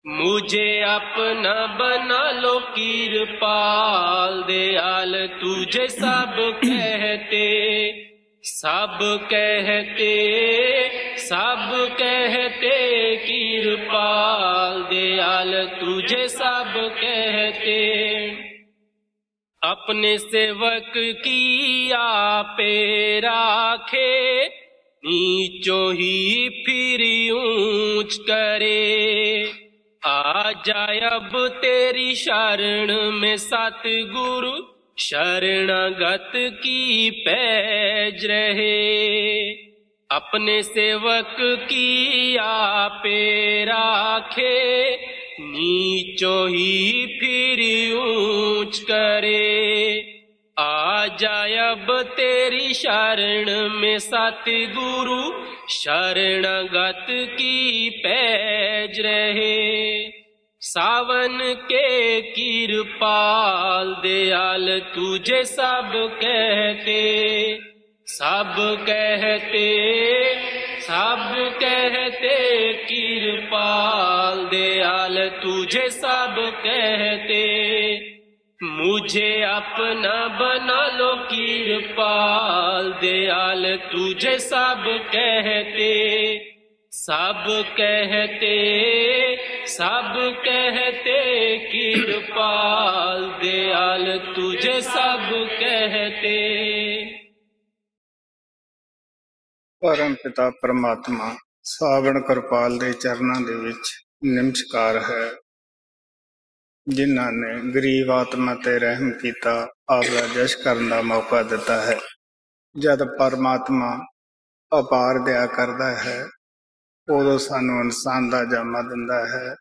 मुझे अपना बना लो कीरपाल दयाल, तुझे सब कहते सब कहते सब कहते, कीरपाल दयाल तुझे सब कहते। अपने सेवक की आपे राखे, नीचों ही फिर ऊंच करे। आ जाए अब तेरी शरण में सतगुरु, शरणागत की पैज रहे। अपने सेवक की आपे राखे, नीचों ही फिर ऊंच करे। आ जाए अब तेरी शरण में सतगुरु, शरणागत की पैज रहे। सावन के कीरपाल दयाल तुझे सब कहते सब कहते सब कहते, कीरपाल दयाल तुझे सब कहते। मुझे अपना बना लो कीरपाल दयाल तुझे सब कहते सब कहते सब कहते, कीरपाल दयाल तुझे सब कहते। परम पिता परमात्मा सावण कृपाल ਦੇ ਚਰਨਾਂ ਦੇ ਵਿੱਚ ਨਮਸਕਾਰ ਹੈ, ਜਿਨ੍ਹਾਂ ਨੇ ਗਰੀਬ ਆਤਮਾ ਤੇ ਰਹਿਮ ਕੀਤਾ, ਆਪ ਦਾ ਜਸ਼ ਕਰਨ ਦਾ ਮੌਕਾ ਦਿੱਤਾ ਹੈ। ਜਦ ਪਰਮਾਤਮਾ ਅਪਾਰ ਦਇਆ ਕਰਦਾ ਹੈ, ਉਦੋਂ ਸਾਨੂੰ ਇਨਸਾਨ ਦਾ ਜਾਮਾ ਦਿੰਦਾ ਹੈ।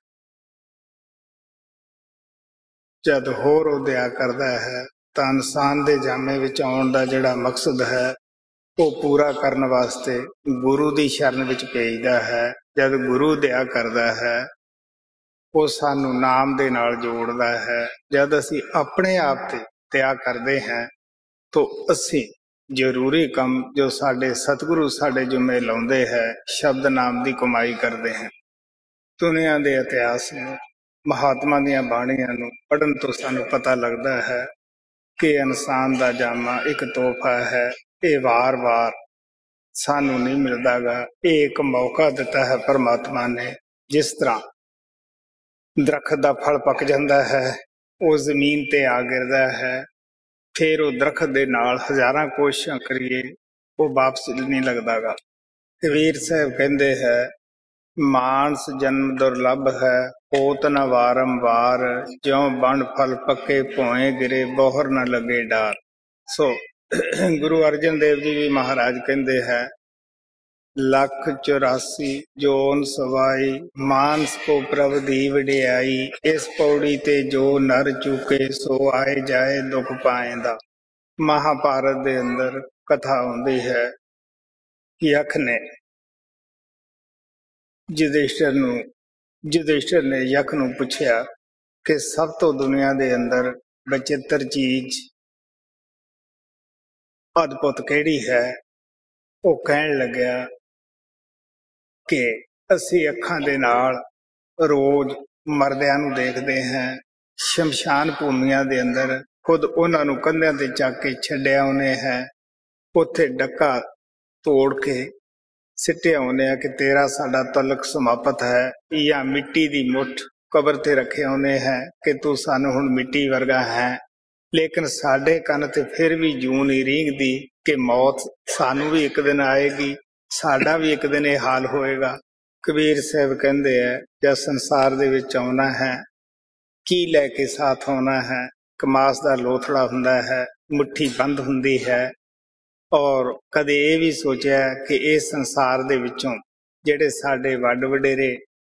ਜਦ ਹੋਰ ਉਹ ਦਇਆ ਕਰਦਾ ਹੈ ਤਾਂ ਇਨਸਾਨ ਦੇ ਜਾਮੇ ਵਿੱਚ ਆਉਣ ਦਾ ਜਿਹੜਾ ਮਕਸਦ ਹੈ ਉਹ ਪੂਰਾ ਕਰਨ ਵਾਸਤੇ ਗੁਰੂ ਦੀ ਸ਼ਰਨ ਵਿੱਚ ਭੇਜਦਾ ਹੈ। ਜਦ ਗੁਰੂ ਦਇਆ ਕਰਦਾ ਹੈ ਉਹ ਸਾਨੂੰ ਨਾਮ ਦੇ ਨਾਲ ਜੋੜਦਾ ਹੈ। ਜਦ ਅਸੀਂ ਆਪਣੇ ਆਪ ਤੇ ਦਇਆ ਕਰਦੇ ਹਾਂ ਤਾਂ ਅਸੀਂ ਜ਼ਰੂਰੀ ਕੰਮ ਜੋ ਸਾਡੇ ਸਤਿਗੁਰੂ ਸਾਡੇ ਜੁਮੇ ਲਾਉਂਦੇ ਹੈ, ਸ਼ਬਦ ਨਾਮ ਦੀ ਕਮਾਈ ਕਰਦੇ ਹਾਂ। ਦੁਨੀਆ ਦੇ ਇਤਿਹਾਸ ਨੂੰ, ਮਹਾਤਮਾ ਦੀਆਂ ਬਾਣੀਆਂ ਨੂੰ ਪੜ੍ਹਨ ਤੋਂ ਸਾਨੂੰ ਪਤਾ ਲੱਗਦਾ ਹੈ ਕਿ ਇਨਸਾਨ ਦਾ ਜਾਮਾ ਇੱਕ ਤੋਹਫਾ ਹੈ। ਇਹ ਵਾਰ-ਵਾਰ ਸਾਨੂੰ ਨਹੀਂ ਮਿਲਦਾਗਾ। ਇਹ ਇੱਕ ਮੌਕਾ ਦਿੱਤਾ ਹੈ ਪਰਮਾਤਮਾ ਨੇ। ਜਿਸ ਤਰ੍ਹਾਂ ਦਰਖਤ ਦਾ ਫਲ ਪੱਕ ਜਾਂਦਾ ਹੈ, ਉਹ ਜ਼ਮੀਨ ਤੇ ਆ ਗਿਰਦਾ ਹੈ, ਫਿਰ ਉਹ ਦਰਖਤ ਦੇ ਨਾਲ ਹਜ਼ਾਰਾਂ ਕੋਸ਼ਿਸ਼ਾਂ ਕਰੀਏ ਉਹ ਵਾਪਸ ਨਹੀਂ ਲੱਗਦਾਗਾ। ਕਬੀਰ ਸਾਹਿਬ ਕਹਿੰਦੇ ਹੈ, ਮਾਨਸ ਜਨਮ ਦੁਰਲਭ ਹੈ, ਹੋਤ ਨ ਵਾਰੰਵਾਰ, ਜਿਉਂ ਬਣ ਫਲ ਪੱਕੇ ਭੋਏ ਗਿਰੇ, ਬੋਹਰ ਨਾ ਲੱਗੇ ਡਾਰ। ਸੋ ਗੁਰੂ ਅਰਜਨ ਦੇਵ ਜੀ ਵੀ ਮਹਾਰਾਜ ਕਹਿੰਦੇ ਹੈ, ਲੱਖ 84 ਜੋਨ ਸਵਾਈ, ਮਾਨਸ ਕੋ ਪ੍ਰਭ ਦੀ ਵਡਿਆਈ, ਇਸ ਪੌੜੀ ਤੇ ਜੋ ਨਰ ਚੁਕੇ, ਸੋ ਆਏ ਜਾਏ ਦੁੱਖ ਪਾਏਂਦਾ। ਮਹਾਭਾਰਤ ਦੇ ਅੰਦਰ ਕਥਾ ਆਉਂਦੀ ਹੈ ਕਿ ਯਖ ਨੇ ਯੁਧਿਸ਼ਠਰ ਨੇ ਯਖ ਨੂੰ ਪੁੱਛਿਆ ਕਿ ਸਭ ਤੋਂ ਦੁਨੀਆ ਦੇ ਅੰਦਰ ਬਚਿੱਤਰ ਚੀਜ਼ ਅਦਭੁਤ ਕਿਹੜੀ ਹੈ। ਉਹ ਕਹਿਣ ਲੱਗਿਆ ਕਿ ਅਸੀਂ ਅੱਖਾਂ ਦੇ ਨਾਲ ਰੋਜ਼ ਮਰਦਿਆਂ ਨੂੰ ਦੇਖਦੇ ਹਾਂ, ਸ਼ਮਸ਼ਾਨ ਭੂਮੀਆਂ ਦੇ ਅੰਦਰ ਖੁਦ ਉਹਨਾਂ ਨੂੰ ਕੰਧਿਆਂ ਤੇ ਚੱਕ ਕੇ ਛੱਡਿਆ ਆਉਂਦੇ ਹੈ, ਉੱਥੇ ਡੱਕਾ ਤੋੜ ਕੇ ਸਿੱਟਿਆ ਆਉਂਦੇ ਆ ਕਿ ਤੇਰਾ ਸਾਡਾ ਤਲਕ ਸਮਾਪਤ ਹੈ, ਜਾਂ ਮਿੱਟੀ ਦੀ ਮੁੱਠ ਕਬਰ ਤੇ ਰੱਖੇ ਆਉਂਦੇ ਹੈ ਕਿ ਤੂੰ ਸਾਨੂੰ ਹੁਣ ਮਿੱਟੀ ਵਰਗਾ ਹੈ। ਲੇਕਿਨ ਸਾਡੇ ਕੰਨ ਤੇ ਫਿਰ ਵੀ ਜੂੰ ਨਹੀਂ ਰੀਂਗਦੀ ਕਿ ਮੌਤ ਸਾਨੂੰ ਵੀ ਇੱਕ ਦਿਨ ਆਏਗੀ, ਸਾਡਾ ਵੀ ਇੱਕ ਦਿਨ ਇਹ ਹਾਲ ਹੋਏਗਾ। ਕਬੀਰ ਸਾਹਿਬ ਕਹਿੰਦੇ ਹੈ, ਜਦ ਸੰਸਾਰ ਦੇ ਵਿੱਚ ਆਉਣਾ ਹੈ, ਕੀ ਲੈ ਕੇ ਸਾਥ ਆਉਣਾ ਹੈ। ਕਮਾਸ ਦਾ ਲੋਥੜਾ ਹੁੰਦਾ ਹੈ, ਮੁੱਠੀ ਬੰਦ ਹੁੰਦੀ ਹੈ, ਔਰ ਕਦੇ ਇਹ ਵੀ ਸੋਚਿਆ ਕਿ ਇਸ ਸੰਸਾਰ ਦੇ ਵਿੱਚੋਂ ਜਿਹੜੇ ਸਾਡੇ ਵੱਡ ਵਡੇਰੇ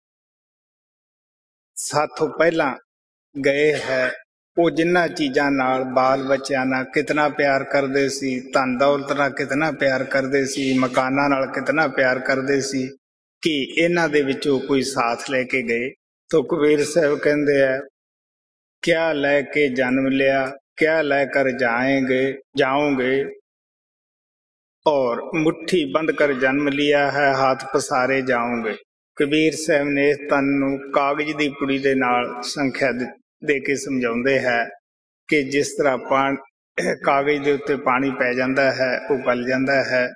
ਸਾਥੋਂ ਪਹਿਲਾਂ ਗਏ ਹੈ, ਉਹ ਜਿਨ੍ਹਾਂ ਚੀਜ਼ਾਂ ਨਾਲ, ਬਾਲ ਬੱਚਿਆਂ ਨਾਲ ਕਿਤਨਾ ਪਿਆਰ ਕਰਦੇ ਸੀ, ਧਨ ਦੌਲਤ ਨਾਲ ਕਿਤਨਾ ਪਿਆਰ ਕਰਦੇ ਸੀ, ਮਕਾਨਾਂ ਨਾਲ ਕਿਤਨਾ ਪਿਆਰ ਕਰਦੇ ਸੀ, ਕਿ ਇਹਨਾਂ ਦੇ ਵਿੱਚੋਂ ਕੋਈ ਸਾਥ ਲੈ ਕੇ ਗਏ। ਤਾਂ ਕਬੀਰ ਸਾਹਿਬ ਕਹਿੰਦੇ ਆ, ਕਿਆ ਲੈ ਕੇ ਜਨਮ ਲਿਆ, ਕਿਆ ਲੈ ਕਰ ਜਾਓਗੇ, और मुट्ठी बंद कर जन्म लिया है, हाथ पसारे जाओगे। ਕਬੀਰ ਸਾਹਿਬ ਨੇ ਇਸ ਤਨ ਨੂੰ ਕਾਗਜ਼ ਦੀ ਪੁੜੀ ਦੇ ਨਾਲ ਸੰਖਿਆ ਦੇ ਕੇ ਸਮਝਾਉਂਦੇ ਹੈ ਕਿ ਜਿਸ ਤਰ੍ਹਾਂ ਕਾਗਜ਼ ਦੇ ਉੱਤੇ ਪਾਣੀ ਪੈ ਜਾਂਦਾ ਹੈ, ਉਹ ਗਲ ਜਾਂਦਾ ਹੈ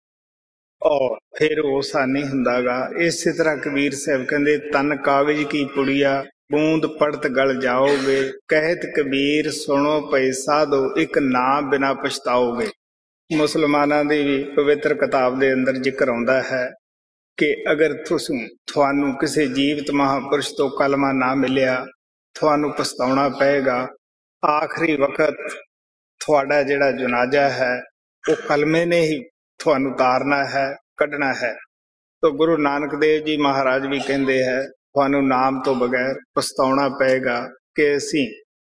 ਔਰ ਫਿਰ ਉਹ ਸਾ ਨਹੀਂ ਹੁੰਦਾਗਾ। ਇਸੇ ਤਰ੍ਹਾਂ ਕਬੀਰ ਸਾਹਿਬ ਕਹਿੰਦੇ ਤਨ ਕਾਗਜ਼ ਕੀ ਪੁੜੀਆ ਬੂੰਦ ਪੜਤ ਗਲ ਜਾਓਗੇ, ਕਹਿਤ ਕਬੀਰ ਸੁਣੋ ਪਏ ਸਾਧੋ ਇੱਕ ਨਾਮ ਬਿਨਾ ਪਛਤਾਓਗੇ। ਮੁਸਲਮਾਨਾਂ ਦੀ ਵੀ ਪਵਿੱਤਰ ਕਿਤਾਬ ਦੇ ਅੰਦਰ ਜ਼ਿਕਰ ਆਉਂਦਾ ਹੈ ਕਿ ਅਗਰ ਤੁਹਾਨੂੰ ਕਿਸੇ ਜੀਵਤ ਮਹਾਂਪੁਰਸ਼ ਤੋਂ ਕਲਮਾ ਨਾ ਮਿਲਿਆ, ਤੁਹਾਨੂੰ ਪਛਤਾਉਣਾ ਪਏਗਾ। ਆਖਰੀ ਵਕਤ ਤੁਹਾਡਾ ਜਿਹੜਾ ਜਨਾਜ਼ਾ ਹੈ ਉਹ ਕਲਮੇ ਨੇ ਹੀ ਤੁਹਾਨੂੰ ਉਤਾਰਨਾ ਹੈ, ਕੱਢਣਾ ਹੈ। ਤਾਂ ਗੁਰੂ ਨਾਨਕ ਦੇਵ ਜੀ ਮਹਾਰਾਜ ਵੀ ਕਹਿੰਦੇ ਹੈ ਤੁਹਾਨੂੰ ਨਾਮ ਤੋਂ ਬਗੈਰ ਪਛਤਾਉਣਾ ਪਏਗਾ ਕਿ ਅਸੀਂ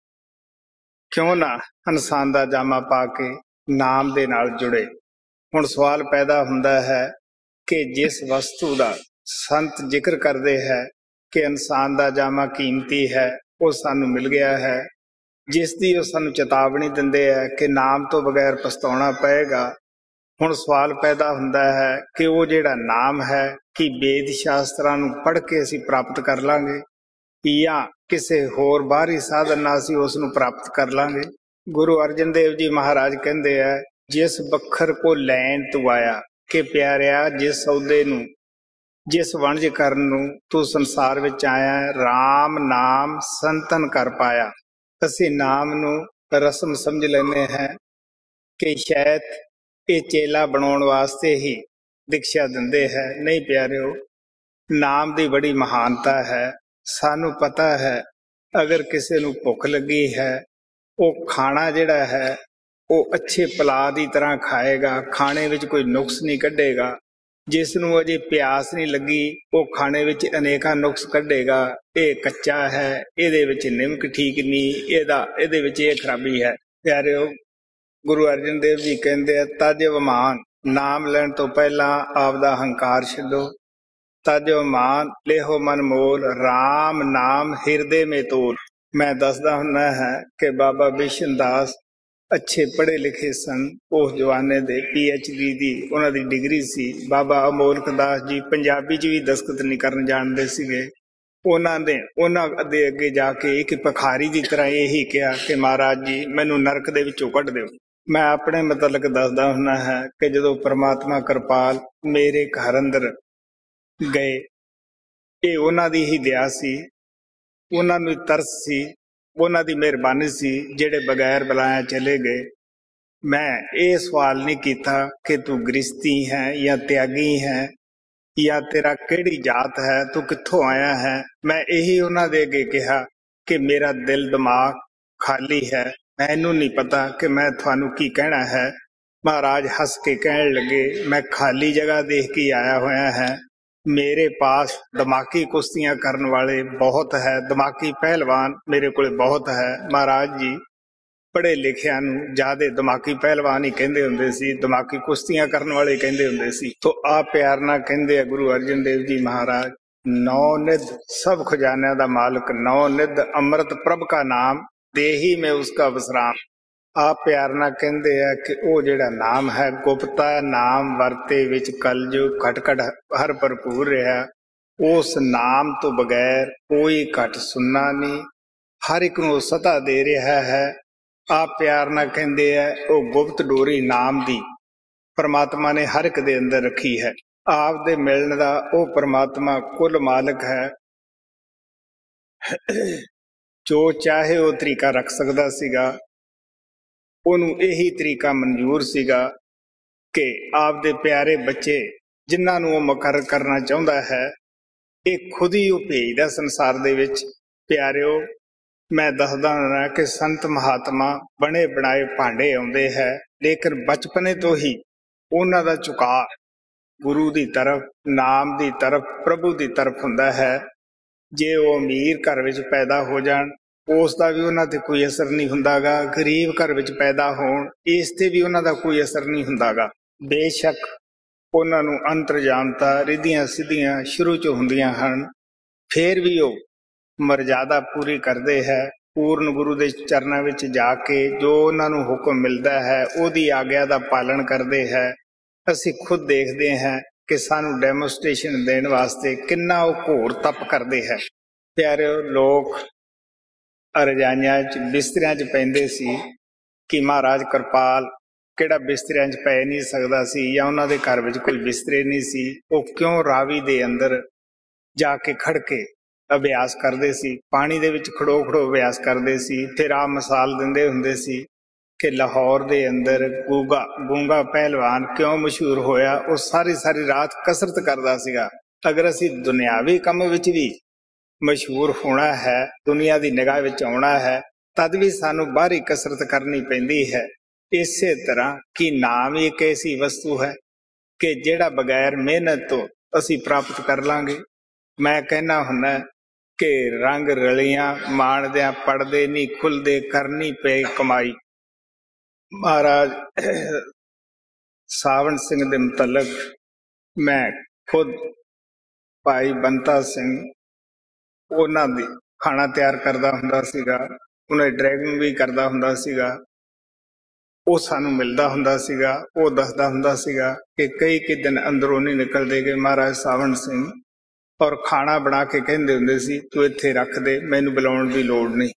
ਕਿਉਂ ਨਾ ਇਨਸਾਨ ਦਾ ਜਾਮਾ ਪਾ ਕੇ ਨਾਮ ਦੇ ਨਾਲ ਜੁੜੇ। ਹੁਣ ਸਵਾਲ ਪੈਦਾ ਹੁੰਦਾ ਹੈ ਕਿ ਜਿਸ ਵਸਤੂ ਦਾ ਸੰਤ ਜ਼ਿਕਰ ਕਰਦੇ ਹੈ ਕਿ ਇਨਸਾਨ ਦਾ ਜਾਮਾ ਕੀਮਤੀ ਹੈ, ਉਹ ਸਾਨੂੰ ਮਿਲ ਗਿਆ ਹੈ, ਜਿਸ ਦੀ ਉਹ ਸਾਨੂੰ ਚੇਤਾਵਨੀ ਦਿੰਦੇ ਹੈ ਕਿ ਨਾਮ ਤੋਂ ਬਗੈਰ ਪਛਤਾਉਣਾ ਪਏਗਾ। ਹੁਣ ਸਵਾਲ ਪੈਦਾ ਹੁੰਦਾ ਹੈ ਕਿ ਉਹ ਜਿਹੜਾ ਨਾਮ ਹੈ ਕਿ ਵੇਦ ਸ਼ਾਸਤਰਾਂ ਨੂੰ ਪੜ੍ਹ ਕੇ ਅਸੀਂ ਪ੍ਰਾਪਤ ਕਰ ਲਾਂਗੇ ਜਾਂ ਕਿਸੇ ਹੋਰ ਬਾਹਰੀ ਸਾਧਨ ਨਾਲ ਅਸੀਂ ਉਸ ਨੂੰ ਪ੍ਰਾਪਤ ਕਰ ਲਾਂਗੇ। ਗੁਰੂ ਅਰਜਨ ਦੇਵ ਜੀ ਮਹਾਰਾਜ ਕਹਿੰਦੇ ਹੈ ਜਿਸ ਬੱਖਰ ਕੋ ਲੈਣ ਤੂੰ ਆਇਆ, ਕਿ ਪਿਆਰਿਆ ਜਿਸ ਸੌਦੇ ਨੂੰ, ਜਿਸ ਵਣਜ ਕਰਨ ਨੂੰ ਤੂੰ ਸੰਸਾਰ ਵਿੱਚ ਆਇਆ, ਰਾਮ ਨਾਮ ਸੰਤਨ ਕਰ ਪਾਇਆ। ਅਸੀਂ ਨਾਮ ਨੂੰ ਰਸਮ ਸਮਝ ਲੈਂਦੇ ਹਾਂ ਕਿ ਸ਼ਾਇਦ ਇਹ ਚੇਲਾ ਬਣਾਉਣ ਵਾਸਤੇ ਹੀ ਦੀਕਸ਼ਾ ਦਿੰਦੇ ਹੈ। ਨਹੀਂ ਪਿਆਰਿਓ, ਨਾਮ ਦੀ ਬੜੀ ਮਹਾਨਤਾ ਹੈ। ਸਾਨੂੰ ਪਤਾ ਹੈ ਅਗਰ ਕਿਸੇ ਨੂੰ ਭੁੱਖ ਲੱਗੀ ਹੈ, ਉਹ ਖਾਣਾ ਜਿਹੜਾ ਹੈ ਉਹ ਅੱਛੇ ਪਲਾ ਦੀ ਤਰ੍ਹਾਂ ਖਾਏਗਾ, ਖਾਣੇ ਵਿੱਚ ਕੋਈ ਨੁਕਸ ਨਹੀਂ ਕੱਢੇਗਾ। ਜਿਸ ਨੂੰ ਅਜੇ ਪਿਆਸ ਨਹੀਂ ਲੱਗੀ, ਉਹ ਖਾਣੇ ਵਿੱਚ ਅਨੇਕਾਂ ਨੁਕਸ ਕੱਢੇਗਾ। ਇਹ ਕੱਚਾ ਹੈ, ਇਹਦੇ ਵਿੱਚ ਨਿਮਕ ਠੀਕ ਨਹੀਂ, ਇਹਦੇ ਵਿੱਚ ਇਹ ਖਰਾਬੀ ਹੈ। ਪਿਆਰਿਓ, ਗੁਰੂ ਅਰਜਨ ਦੇਵ ਜੀ ਕਹਿੰਦੇ ਆ ਤਜ ਅਭਿਮਾਨ, ਨਾਮ ਲੈਣ ਤੋਂ ਪਹਿਲਾਂ ਆਪਦਾ ਹੰਕਾਰ ਛੱਡੋ। ਤਜ ਅਭਿਮਾਨ ਲੇਹੋ ਮਨ ਮੋਲ, ਰਾਮ ਨਾਮ ਹਿਰਦੇ ਮੇ ਤੋਲ। ਮੈਂ ਦੱਸਦਾ ਹੁੰਦਾ ਹੈ ਕਿ ਬਾਬਾ ਬਿਸ਼ਨ ਦਾਸ ਅੱਛੇ ਪੜ੍ਹੇ ਲਿਖੇ ਸਨ। ਉਸ ਜਵਾਨੇ ਦੇ PhD ਦੀ ਉਹਨਾਂ ਦੀ ਡਿਗਰੀ ਸੀ। ਬਾਬਾ ਅਮੋਲਕ ਦਾਸ ਜੀ ਪੰਜਾਬੀ 'ਚ ਵੀ ਦਸਤਖਤ ਨਹੀਂ ਕਰਨ ਜਾਣਦੇ ਸੀਗੇ। ਉਹਨਾਂ ਦੇ ਅੱਗੇ ਜਾ ਕੇ ਇੱਕ ਭਿਖਾਰੀ ਦੀ ਤਰ੍ਹਾਂ ਇਹੀ ਕਿਹਾ ਕਿ ਮਹਾਰਾਜ ਜੀ ਮੈਨੂੰ ਨਰਕ ਦੇ ਵਿੱਚੋਂ ਕੱਢ ਦਿਓ। ਮੈਂ ਆਪਣੇ ਮੁਤਲਕ ਦੱਸਦਾ ਹੁੰਦਾ ਹੈ ਕਿ ਜਦੋਂ ਪ੍ਰਮਾਤਮਾ ਕਿਰਪਾਲ ਮੇਰੇ ਘਰ ਅੰਦਰ ਗਏ, ਇਹ ਉਹਨਾਂ ਦੀ ਹੀ ਦਇਆ ਸੀ, ਉਹਨਾਂ ਨੂੰ ਤਰਸ ਸੀ, ਉਹਨਾਂ ਦੀ ਮਿਹਰਬਾਨੀ ਸੀ ਜਿਹੜੇ ਬਗੈਰ ਬੁਲਾਇਆ ਚਲੇ ਗਏ। ਮੈਂ ਇਹ ਸਵਾਲ ਨਹੀਂ ਕੀਤਾ ਕਿ ਤੂੰ ਗ੍ਰਸਤੀ ਹੈ ਜਾਂ ਤਿਆਗੀ ਹੈ ਜਾਂ ਤੇਰਾ ਕਿਹੜੀ ਜਾਤ ਹੈ, ਤੂੰ ਕਿੱਥੋਂ ਆਇਆ ਹੈ। ਮੈਂ ਇਹੀ ਉਹਨਾਂ ਦੇ ਅੱਗੇ ਕਿਹਾ ਕਿ ਮੇਰਾ ਦਿਲ ਦਿਮਾਗ ਖਾਲੀ ਹੈ, ਮੈਨੂੰ ਨਹੀਂ ਪਤਾ ਕਿ ਮੈਂ ਤੁਹਾਨੂੰ ਕੀ ਕਹਿਣਾ ਹੈ। ਮਹਾਰਾਜ ਹੱਸ ਕੇ ਕਹਿਣ ਲੱਗੇ ਮੈਂ ਖਾਲੀ ਜਗ੍ਹਾ ਦੇਖ ਕੇ ਆਇਆ ਹੋਇਆ ਹੈ। ਮੇਰੇ ਪਾਸ ਦਿਮਾਗੀ ਕੁਸ਼ਤੀਆਂ ਕਰਨ ਵਾਲੇ ਬਹੁਤ ਹੈ, ਦਿਮਾਗੀ ਪਹਿਲਵਾਨ ਮੇਰੇ ਕੋਲ ਬਹੁਤ ਹੈ। ਮਹਾਰਾਜ ਜੀ ਪੜ੍ਹੇ ਲਿਖਿਆਂ ਨੂੰ ਜ਼ਿਆਦਾ ਦਿਮਾਗੀ ਪਹਿਲਵਾਨ ਹੀ ਕਹਿੰਦੇ ਹੁੰਦੇ ਸੀ, ਦਿਮਾਗੀ ਕੁਸ਼ਤੀਆਂ ਕਰਨ ਵਾਲੇ ਕਹਿੰਦੇ ਹੁੰਦੇ ਸੀ। ਤੋਂ ਆ ਪਿਆਰ ਨਾਲ ਕਹਿੰਦੇ ਆ ਗੁਰੂ ਅਰਜਨ ਦੇਵ ਜੀ ਮਹਾਰਾਜ, ਨੌ ਨਿਧ ਸਭ ਖਜ਼ਾਨਿਆਂ ਦਾ ਮਾਲਕ, ਨੌ ਨਿਧ ਅੰਮ੍ਰਿਤ ਪ੍ਰਭ ਕਾ ਨਾਮ, ਦੇਹੀ ਮੈਂ ਉਸਕਾ ਵਿਸਰਾਮ। ਆ ਪਿਆਰ ਨਾਲ ਕਹਿੰਦੇ ਆ ਕਿ ਉਹ ਜਿਹੜਾ ਨਾਮ ਹੈ ਗੁਪਤਾ ਨਾਮ ਵਰਤੇ ਵਿੱਚ ਕਲਯੁਗ ਘਟ ਘਟ ਹਰ ਭਰਪੂਰ ਰਿਹਾ। ਉਸ ਨਾਮ ਤੋਂ ਬਗੈਰ ਕੋਈ ਘਟ ਸੁਣਨਾ ਨਹੀਂ, ਹਰ ਇੱਕ ਨੂੰ ਸਤਾ ਦੇ ਰਿਹਾ ਹੈ। ਆ ਪਿਆਰ ਨਾਲ ਕਹਿੰਦੇ ਆ ਉਹ ਗੁਪਤ ਡੋਰੀ ਨਾਮ ਦੀ ਪਰਮਾਤਮਾ ਨੇ ਹਰ ਇੱਕ ਦੇ ਅੰਦਰ ਰੱਖੀ ਹੈ। ਆਪ ਦੇ ਮਿਲਣ ਦਾ ਉਹ ਪਰਮਾਤਮਾ ਕੁੱਲ ਮਾਲਕ ਹੈ, ਜੋ ਚਾਹੇ ਉਹ ਤਰੀਕਾ ਰੱਖ ਸਕਦਾ ਸੀਗਾ। ਉਹਨੂੰ ਇਹੀ ਤਰੀਕਾ ਮਨਜ਼ੂਰ ਸੀਗਾ ਕਿ ਆਪਦੇ ਪਿਆਰੇ ਬੱਚੇ ਜਿਨ੍ਹਾਂ ਨੂੰ ਉਹ ਮੁਕਰਰ ਕਰਨਾ ਚਾਹੁੰਦਾ ਹੈ, ਇਹ ਖੁਦ ਹੀ ਉਹ ਭੇਜਦਾ ਸੰਸਾਰ ਦੇ ਵਿੱਚ। ਪਿਆਰਿਓ, ਮੈਂ ਦੱਸਦਾ ਹਾਂ ਕਿ ਸੰਤ ਮਹਾਤਮਾ ਬਣੇ ਬਣਾਏ ਭਾਂਡੇ ਆਉਂਦੇ ਹੈ, ਲੇਕਿਨ ਬਚਪਨੇ ਤੋਂ ਹੀ ਉਹਨਾਂ ਦਾ ਝੁਕਾਅ ਗੁਰੂ ਦੀ ਤਰਫ, ਨਾਮ ਦੀ ਤਰਫ, ਪ੍ਰਭੂ ਦੀ ਤਰਫ ਹੁੰਦਾ ਹੈ। ਜੇ ਉਹ ਅਮੀਰ ਘਰ ਵਿੱਚ ਪੈਦਾ ਹੋ ਜਾਣ, ਉਸ ਦਾ ਵੀ ਉਹਨਾਂ ਤੇ ਕੋਈ ਅਸਰ ਨਹੀਂ ਹੁੰਦਾਗਾ। ਗਰੀਬ ਘਰ ਵਿੱਚ ਪੈਦਾ ਹੋਣ, ਇਸ ਤੇ ਵੀ ਉਹਨਾਂ ਦਾ ਕੋਈ ਅਸਰ ਨਹੀਂ ਹੁੰਦਾਗਾ। ਬੇਸ਼ੱਕ ਉਹਨਾਂ ਨੂੰ ਅੰਤਰਜਾਮਤਾ ਰਿੱਧੀਆਂ ਸਿੱਧੀਆਂ ਸ਼ੁਰੂ 'ਚ ਹੁੰਦੀਆਂ ਹਨ, ਫੇਰ ਵੀ ਉਹ ਮਰਜ਼ਾਦਾ ਪੂਰੀ ਕਰਦੇ ਹੈ। ਪੂਰਨ ਗੁਰੂ ਦੇ ਚਰਨਾਂ ਵਿੱਚ ਜਾ ਕੇ ਜੋ ਉਹਨਾਂ ਨੂੰ ਹੁਕਮ ਮਿਲਦਾ ਹੈ ਉਹਦੀ ਆਗਿਆ ਦਾ ਪਾਲਣ ਕਰਦੇ ਹੈ। ਅਸੀਂ ਖੁਦ ਦੇਖਦੇ ਹਾਂ कि सानू डेमोस्ट्रेशन देने वास्ते किन्ना वो घोर तप करते हैं। प्यारे लोग रजाइयां च बिस्तरियां च पैंदे सी कि महाराज कृपाल किहड़ा बिस्तरियां च पै नहीं सकदा सी या उन्हां दे घर विच कोई बिस्तरे नहीं सी, वो क्यों रावी दे अंदर जाके खड़ के अभ्यास करते सी, पानी दे विच खड़ो खड़ो अभ्यास करते सी। फिर आ मिसाल दिंदे हुंदे सी कि लाहौर दे अंदर गूंगा पहलवान क्यों मशहूर होया, वो सारी सारी रात कसरत करदा सीगा। अगर असी दुनियावी काम विच भी मशहूर होना है, दुनिया की निगाह विच आउणा है, तद भी सानू बाहरी कसरत करनी पैंदी है। इसे तरह कि नाम ही एक ऐसी वस्तु है कि जिहड़ा बगैर मेहनत तो असी प्राप्त कर लांगे। मैं कहना हुन्ना कि रंग रलियां माणदियां पड़दे नहीं खुलदे, करनी पे कमाई। महाराज सावण सिंह दे मुतलक मैं खुद भाई बंता सिंह ਉਹਨਾਂ ਦੀ ਖਾਣਾ ਤਿਆਰ ਕਰਦਾ ਹੁੰਦਾ ਸੀਗਾ, ਉਹਨਾਂ ਦੀ ਡਰਾਈਵਿੰਗ ਵੀ ਕਰਦਾ ਹੁੰਦਾ ਸੀਗਾ। ਉਹ ਸਾਨੂੰ ਮਿਲਦਾ ਹੁੰਦਾ ਸੀਗਾ, ਉਹ ਦੱਸਦਾ ਹੁੰਦਾ ਸੀਗਾ ਕਿ ਕਈ ਦਿਨ ਅੰਦਰੋਂ ਨਹੀਂ ਨਿਕਲਦੇ ਗਏ ਮਹਾਰਾਜ ਸਾਵਣ ਸਿੰਘ, ਔਰ ਖਾਣਾ ਬਣਾ ਕੇ ਕਹਿੰਦੇ ਹੁੰਦੇ ਸੀ ਤੂੰ ਇੱਥੇ ਰੱਖ ਦੇ, ਮੈਨੂੰ ਬੁਲਾਉਣ ਦੀ ਲੋੜ ਨਹੀਂ।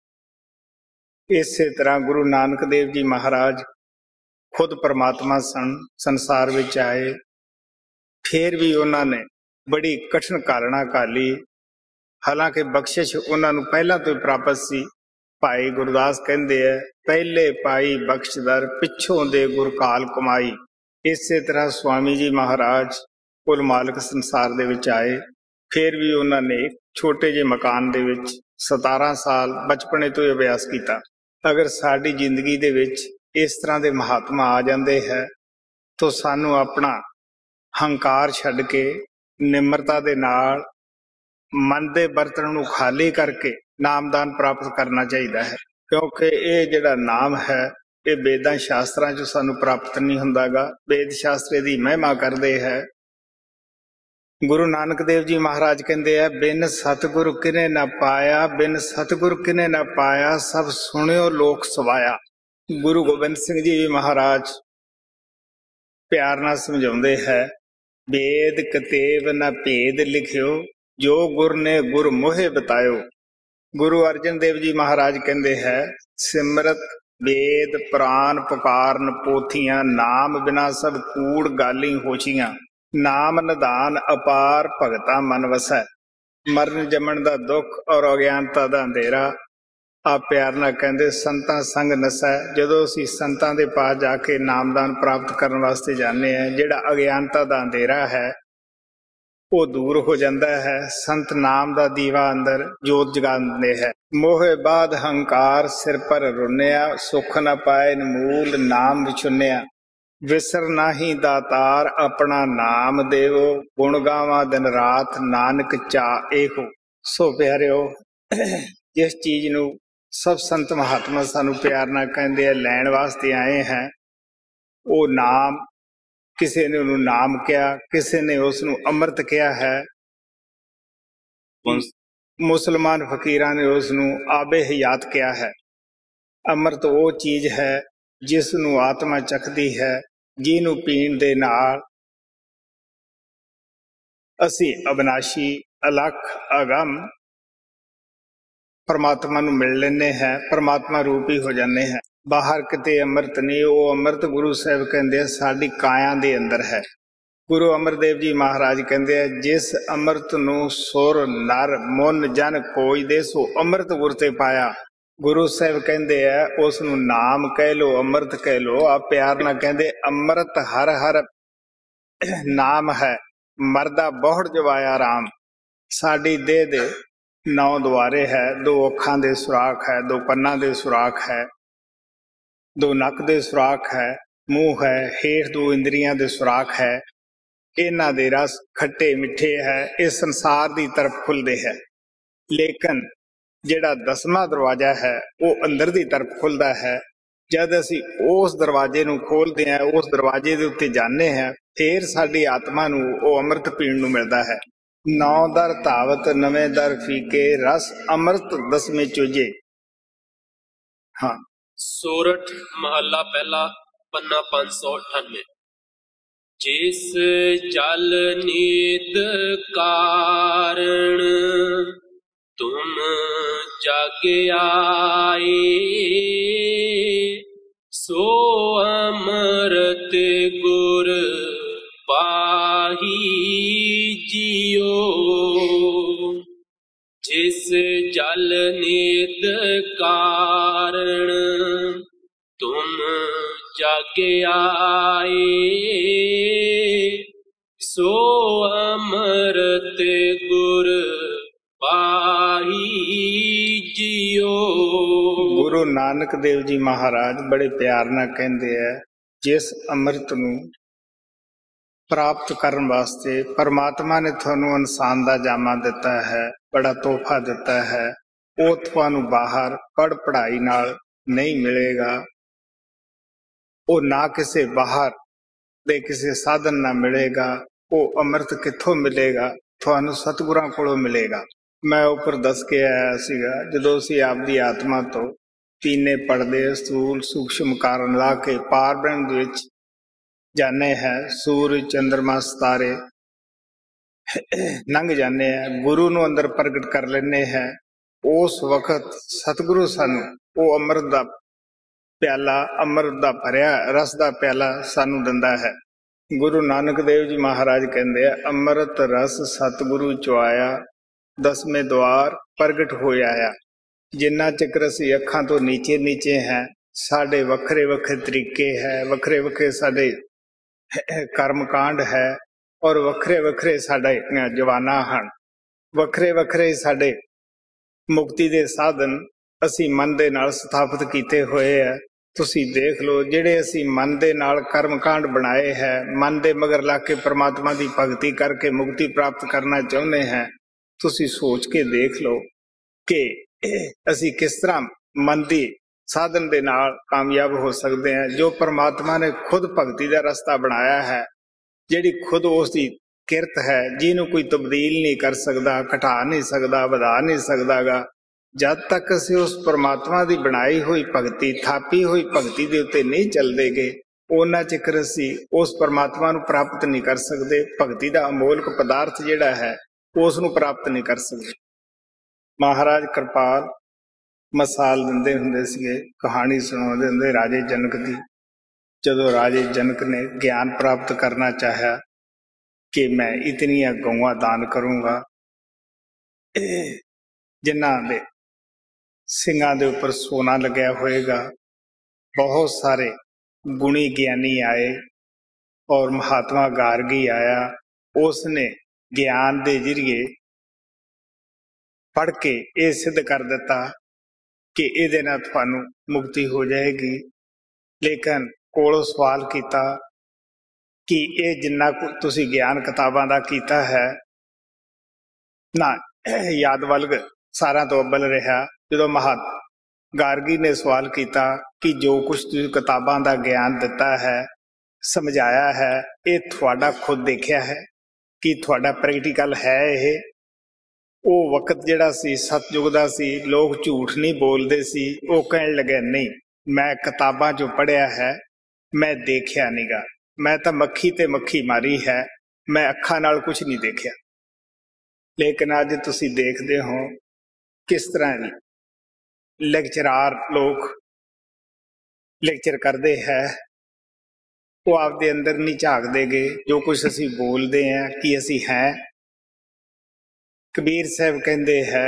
ਇਸੇ ਤਰ੍ਹਾਂ ਗੁਰੂ ਨਾਨਕ ਦੇਵ ਜੀ ਮਹਾਰਾਜ ਖੁਦ ਪਰਮਾਤਮਾ ਸਨ, ਸੰਸਾਰ ਵਿੱਚ ਆਏ, ਫਿਰ ਵੀ ਉਹਨਾਂ ਨੇ ਬੜੀ ਕਠਿਨ ਘਾਲਣਾ ਘਾਲੀ। हालांकि बख्शिश उन्होंने पहला तो प्राप्त सी। भाई गुरदास कहते हैं पहले पाई बख्शदर पिछों दे गुरकाल कमाई। इस तरह स्वामी जी महाराज कुल मालक संसार दे विच आए, फिर भी उन्होंने एक छोटे जे मकान दे विच 17 साल बचपने तो अभ्यास किया। अगर साड़ी जिंदगी दे विच इस तरह के महात्मा आ जाते हैं तो सानू अपना हंकार छड्ड के निमरता दे नाल मन के बर्तन नूं खाली करके नामदान प्राप्त करना चाहिए है, क्योंकि ये जिहड़ा नाम है ये वेदां शास्त्रां चों सानू प्राप्त नहीं हुंदागा। वेद शास्त्र दी महिमा करदे है। गुरु नानक देव जी महाराज कहते हैं बिन सतगुरु किने ना पाया, बिन सतगुरु किने ना पाया, सब सुनियो लोक सवाया। गुरु गोबिंद सिंह जी महाराज प्यार नाल समझाउंदे है वेद कतेब ना भेद लिखियो, जो गुर ने गुर मोहे बतायो। गुरु अर्जन देव जी महाराज कहते हैं सिमरत वेद पुराण पुकारन पोथियां, नाम बिना सब कूड़ गाली होछियां। नाम निधान अपार भगता मन वसै, मरण जमन दा दुख और अज्ञानता दा अंधेरा। आप प्यार नाल कहते संतां संग नसै। जदों असीं संतां दे पास जाके नामदान प्राप्त करने वास्ते जाने हैं, जिहड़ा अज्ञानता दा अंधेरा है वो दूर हो जाता है। संत नाम दा दीवा अंदर जोत जगा दिंदे है। मोहे बाद हंकार सिर पर रुनिया, सुख न पाए मूल नाम विचुनिया। विसर नाही दातार अपना नाम देवो, गुण गावा दिन रात नानक चा एहो। सो प्यारिओ जिस चीज नू सब संत महात्मा सानू प्यार नाल कहंदे आ लैण वास्ते आए हैं, वो नाम किसी ने उन्होंने नाम किया, किसी ने उसनू अमृत किया है। मुसलमान फकीरां ने उसनू आबे हयात किया है। अमृत वो चीज है जिसनू आत्मा चखदी है, जिनू पीण दे नाल असी अविनाशी अलख अगम परमात्मा नू मिल लेने हैं, परमात्मा रूप ही हो जाने हैं। बाहर किते अमृत नहीं, वो अमृत गुरु साहब कहते साडी काया दे अंदर है। गुरु अमरदेव जी महाराज कहते हैं जिस अमृत नू सुर नर मुन जन खोजदे सो अमृत गुर ते पाया। गुरु साहब कहते हैं उस नू नाम कह लो, अमृत कह लो। आप प्यार ना कहते अमृत हर हर नाम है, मरदा बहुड़ जवाया राम। साडी देह दे 9 द्वारे है, 2 अखां दे सुराख है, 2 कन्नां दे सुराख है, 2 नक दे सुराख है, मूँह है, हेठ 2 इंद्रियां दे सुराख है। इन्हां दे रस खट्टे मिठे है, इस संसार दी तरफ खुलदे है। लेकिन जिहड़ा 10वां दरवाजा है वो अंदर दी तरफ खुलदा है। जद असी उस दरवाजे नू खोलते हैं, उस दरवाजे दे उत्ते जाने हैं, फिर साडी आत्मा नू वो अमृत पीण नू मिलदा है। 9 दर धावत नवें दर फीके, रस अमृत 10वें चूजे। हाँ, सोरठ महला पहला पन्ना 598। जिस जल निद कारण तुम जग आए, सो अमृत गुर पाही जियो। जिस जल निद कारण तुम जग आए, सो अमृत गुर पाही जियो। ਗੁਰੂ ਨਾਨਕ ਦੇਵ ਜੀ ਮਹਾਰਾਜ ਬੜੇ ਪਿਆਰ ਨਾਲ ਕਹਿੰਦੇ ਆ, ਜਿਸ ਅੰਮ੍ਰਿਤ ਨੂੰ ਪ੍ਰਾਪਤ ਕਰਨ ਵਾਸਤੇ ਪਰਮਾਤਮਾ ਨੇ ਤੁਹਾਨੂੰ ਇਨਸਾਨ ਦਾ ਜਾਮਾ ਦਿੱਤਾ ਹੈ, ਬੜਾ ਤੋਹਫਾ ਦਿੱਤਾ ਹੈ, ਉਹ ਤੁਹਾਨੂੰ ਬਾਹਰ ਪੜ੍ਹ ਪੜ੍ਹਾਈ ਨਾਲ ਨਹੀਂ ਮਿਲੇਗਾ। ਉਹ ਨਾ ਕਿਸੇ ਬਾਹਰ ਦੇ ਕਿਸੇ ਸਾਧਨ ਨਾਲ ਮਿਲੇਗਾ। ਉਹ ਅੰਮ੍ਰਿਤ ਕਿੱਥੋਂ ਮਿਲੇਗਾ? ਤੁਹਾਨੂੰ ਸਤਿਗੁਰਾਂ ਕੋਲੋਂ ਮਿਲੇਗਾ। ਮੈਂ ਉੱਪਰ ਦੱਸ ਕੇ ਆਇਆ ਸੀਗਾ, ਜਦੋਂ ਅਸੀਂ ਆਪਦੀ ਆਤਮਾ ਤੋਂ ਤੀਨੇ ਪੜਦੇ ਸਥੂਲ ਸੂਖਸ਼ਮ ਕਾਰਨ ਲਾ ਕੇ ਪਾਰ ਬ੍ਰਹਮ ਦੇ ਵਿੱਚ ਜਾਂਦੇ ਹੈ, ਸੂਰਜ ਚੰਦਰਮਾ ਸਿਤਾਰੇ ਲੰਘ ਜਾਂਦੇ ਹੈ, ਗੁਰੂ ਨੂੰ ਅੰਦਰ ਪ੍ਰਗਟ ਕਰ ਲੈਂਦੇ ਹੈ। ਉਸ ਵਕਤ ਸਤਿਗੁਰੂ ਸਾਨੂੰ ਉਹ ਅੰਮ੍ਰਿਤ ਦਾ ਪਿਆਲਾ, ਅੰਮ੍ਰਿਤ ਦਾ ਭਰਿਆ ਰਸ ਦਾ ਪਿਆਲਾ ਸਾਨੂੰ ਦਿੰਦਾ ਹੈ। ਗੁਰੂ ਨਾਨਕ ਦੇਵ ਜੀ ਮਹਾਰਾਜ ਕਹਿੰਦੇ ਆ, ਅੰਮ੍ਰਿਤ ਰਸ ਸਤਿਗੁਰੂ ਚੁਆਇਆ, ਦਸਵੇਂ ਦੁਆਰ ਪ੍ਰਗਟ ਹੋਇਆ ਆ। ਜਿੰਨਾ ਚਿਰ ਅਸੀਂ ਅੱਖਾਂ ਤੋਂ ਨੀਚੇ ਨੀਚੇ ਹੈ, ਸਾਡੇ ਵੱਖਰੇ ਵੱਖਰੇ ਤਰੀਕੇ ਹੈ, ਵੱਖਰੇ ਵੱਖਰੇ ਸਾਡੇ ਕਰਮ ਕਾਂਡ ਹੈ, ਔਰ ਵੱਖਰੇ ਵੱਖਰੇ ਸਾਡੇ ਜਵਾਨਾਂ ਹਨ, ਵੱਖਰੇ ਵੱਖਰੇ ਸਾਡੇ ਮੁਕਤੀ ਦੇ ਸਾਧਨ ਅਸੀਂ ਮਨ ਦੇ ਨਾਲ ਸਥਾਪਿਤ ਕੀਤੇ ਹੋਏ ਆ। ਤੁਸੀਂ ਦੇਖ ਲਓ, ਜਿਹੜੇ ਅਸੀਂ ਮਨ ਦੇ ਨਾਲ ਕਰਮ ਕਾਂਡ ਬਣਾਏ ਹੈ, ਮਨ ਦੇ ਮਗਰ ਲਾ ਕੇ ਪਰਮਾਤਮਾ ਦੀ ਭਗਤੀ ਕਰਕੇ ਮੁਕਤੀ ਪ੍ਰਾਪਤ ਕਰਨਾ ਚਾਹੁੰਦੇ ਹਾਂ, ਤੁਸੀਂ ਸੋਚ ਕੇ ਦੇਖ ਲਓ ਕਿ ਅਸੀਂ ਕਿਸ ਤਰ੍ਹਾਂ ਮਨ ਦੀ ਸਾਧਨ ਦੇ ਨਾਲ ਕਾਮਯਾਬ ਹੋ ਸਕਦੇ ਹਾਂ। ਜੋ ਪਰਮਾਤਮਾ ਨੇ ਖੁਦ ਭਗਤੀ ਦਾ ਰਸਤਾ ਬਣਾਇਆ ਹੈ, ਜਿਹੜੀ ਖੁਦ ਉਸ ਦੀ ਕਿਰਤ ਹੈ, ਜਿਹਨੂੰ ਕੋਈ ਤਬਦੀਲ ਨਹੀਂ ਕਰ ਸਕਦਾ, ਘਟਾ ਨਹੀਂ ਸਕਦਾ, ਵਧਾ ਨਹੀਂ ਸਕਦਾਗਾ। ਜਦ ਤੱਕ ਅਸੀਂ ਉਸ ਪਰਮਾਤਮਾ ਦੀ ਬਣਾਈ ਹੋਈ ਭਗਤੀ, ਥਾਪੀ ਹੋਈ ਭਗਤੀ ਦੇ ਉੱਤੇ ਨਹੀਂ ਚੱਲਦੇਗੇ, ਉਹਨਾਂ ਚਿਰ ਅਸੀਂ ਉਸ ਪਰਮਾਤਮਾ ਨੂੰ ਪ੍ਰਾਪਤ ਨਹੀਂ ਕਰ ਸਕਦੇ। ਭਗਤੀ ਦਾ ਅਮੋਲਕ ਪਦਾਰਥ ਜਿਹੜਾ ਹੈ, ਉਸ ਨੂੰ ਪ੍ਰਾਪਤ ਨਹੀਂ ਕਰ ਸਕਦੇ। ਮਹਾਰਾਜ ਕਿਰਪਾਲ ਮਿਸਾਲ ਦਿੰਦੇ ਹੁੰਦੇ ਸੀਗੇ, ਕਹਾਣੀ ਸੁਣਾਉਂਦੇ ਹੁੰਦੇ ਰਾਜੇ ਜਨਕ ਦੀ। ਜਦੋਂ ਰਾਜੇ ਜਨਕ ਨੇ ਗਿਆਨ ਪ੍ਰਾਪਤ ਕਰਨਾ ਚਾਹਿਆ ਕਿ ਮੈਂ ਇਤਨੀਆਂ ਗਊਆਂ ਦਾਨ ਕਰੂੰਗਾ, ਜਿਨ੍ਹਾਂ ਦੇ ਸਿੰਘਾਂ ਦੇ ਉੱਪਰ ਸੋਨਾ ਲੱਗਿਆ ਹੋਏਗਾ। ਬਹੁਤ ਸਾਰੇ ਗੁਣੀ ਗਿਆਨੀ ਆਏ ਔਰ ਮਹਾਤਮਾ ਗਾਰਗੀ ਆਇਆ। ਉਸ ਨੇ ਗਿਆਨ ਦੇ ਜ਼ਰੀਏ ਪੜ੍ਹ ਕੇ ਇਹ ਸਿੱਧ ਕਰ ਦਿੱਤਾ ਕਿ ਇਹਦੇ ਨਾਲ ਤੁਹਾਨੂੰ ਮੁਕਤੀ ਹੋ ਜਾਏਗੀ। ਲੇਕਿਨ ਕੋਲੋਂ ਸਵਾਲ ਕੀਤਾ ਕਿ ਇਹ ਜਿੰਨਾ ਕੁ ਤੁਸੀਂ ਗਿਆਨ ਕਿਤਾਬਾਂ ਦਾ ਕੀਤਾ ਹੈ ਨਾ, ਯਾਦਵਲਗ ਸਾਰਿਆਂ ਤੋਂ ਅੱਵਲ ਰਿਹਾ। ਜਦੋਂ ਗਾਰਗੀ ਨੇ ਸਵਾਲ ਕੀਤਾ ਕਿ ਜੋ ਕੁਛ ਤੁਸੀਂ ਕਿਤਾਬਾਂ ਦਾ ਗਿਆਨ ਦਿੱਤਾ ਹੈ, ਸਮਝਾਇਆ ਹੈ, ਇਹ ਤੁਹਾਡਾ ਖੁਦ ਦੇਖਿਆ ਹੈ ਕਿ ਤੁਹਾਡਾ ਪ੍ਰੈਕਟੀਕਲ ਹੈ ਇਹ? ਉਹ ਵਕਤ ਜਿਹੜਾ ਸੀ ਸਤਯੁਗ ਦਾ ਸੀ, ਲੋਕ ਝੂਠ ਨਹੀਂ ਬੋਲਦੇ ਸੀ। ਉਹ ਕਹਿਣ ਲੱਗੇ, ਨਹੀਂ, ਮੈਂ ਕਿਤਾਬਾਂ 'ਚੋਂ ਪੜ੍ਹਿਆ ਹੈ, ਮੈਂ ਦੇਖਿਆ ਨੀਗਾ, ਮੈਂ ਤਾਂ ਮੱਖੀ ਤੇ ਮੱਖੀ ਮਾਰੀ ਹੈ, ਮੈਂ ਅੱਖਾਂ ਨਾਲ ਕੁਛ ਨਹੀਂ ਦੇਖਿਆ। ਲੇਕਿਨ ਅੱਜ ਤੁਸੀਂ ਦੇਖਦੇ ਹੋ ਕਿਸ ਤਰ੍ਹਾਂ ਲੈਕਚਰਾਰ ਲੋਕ ਲੈਕਚਰ ਕਰਦੇ ਹੈ, ਉਹ ਆਪਦੇ ਅੰਦਰ ਨਹੀਂ ਝਾਕਦੇਗੇ। ਜੋ ਕੁਛ ਅਸੀਂ ਬੋਲਦੇ ਹਾਂ ਕਿ ਅਸੀਂ ਹੈ। ਕਬੀਰ ਸਾਹਿਬ ਕਹਿੰਦੇ ਹੈ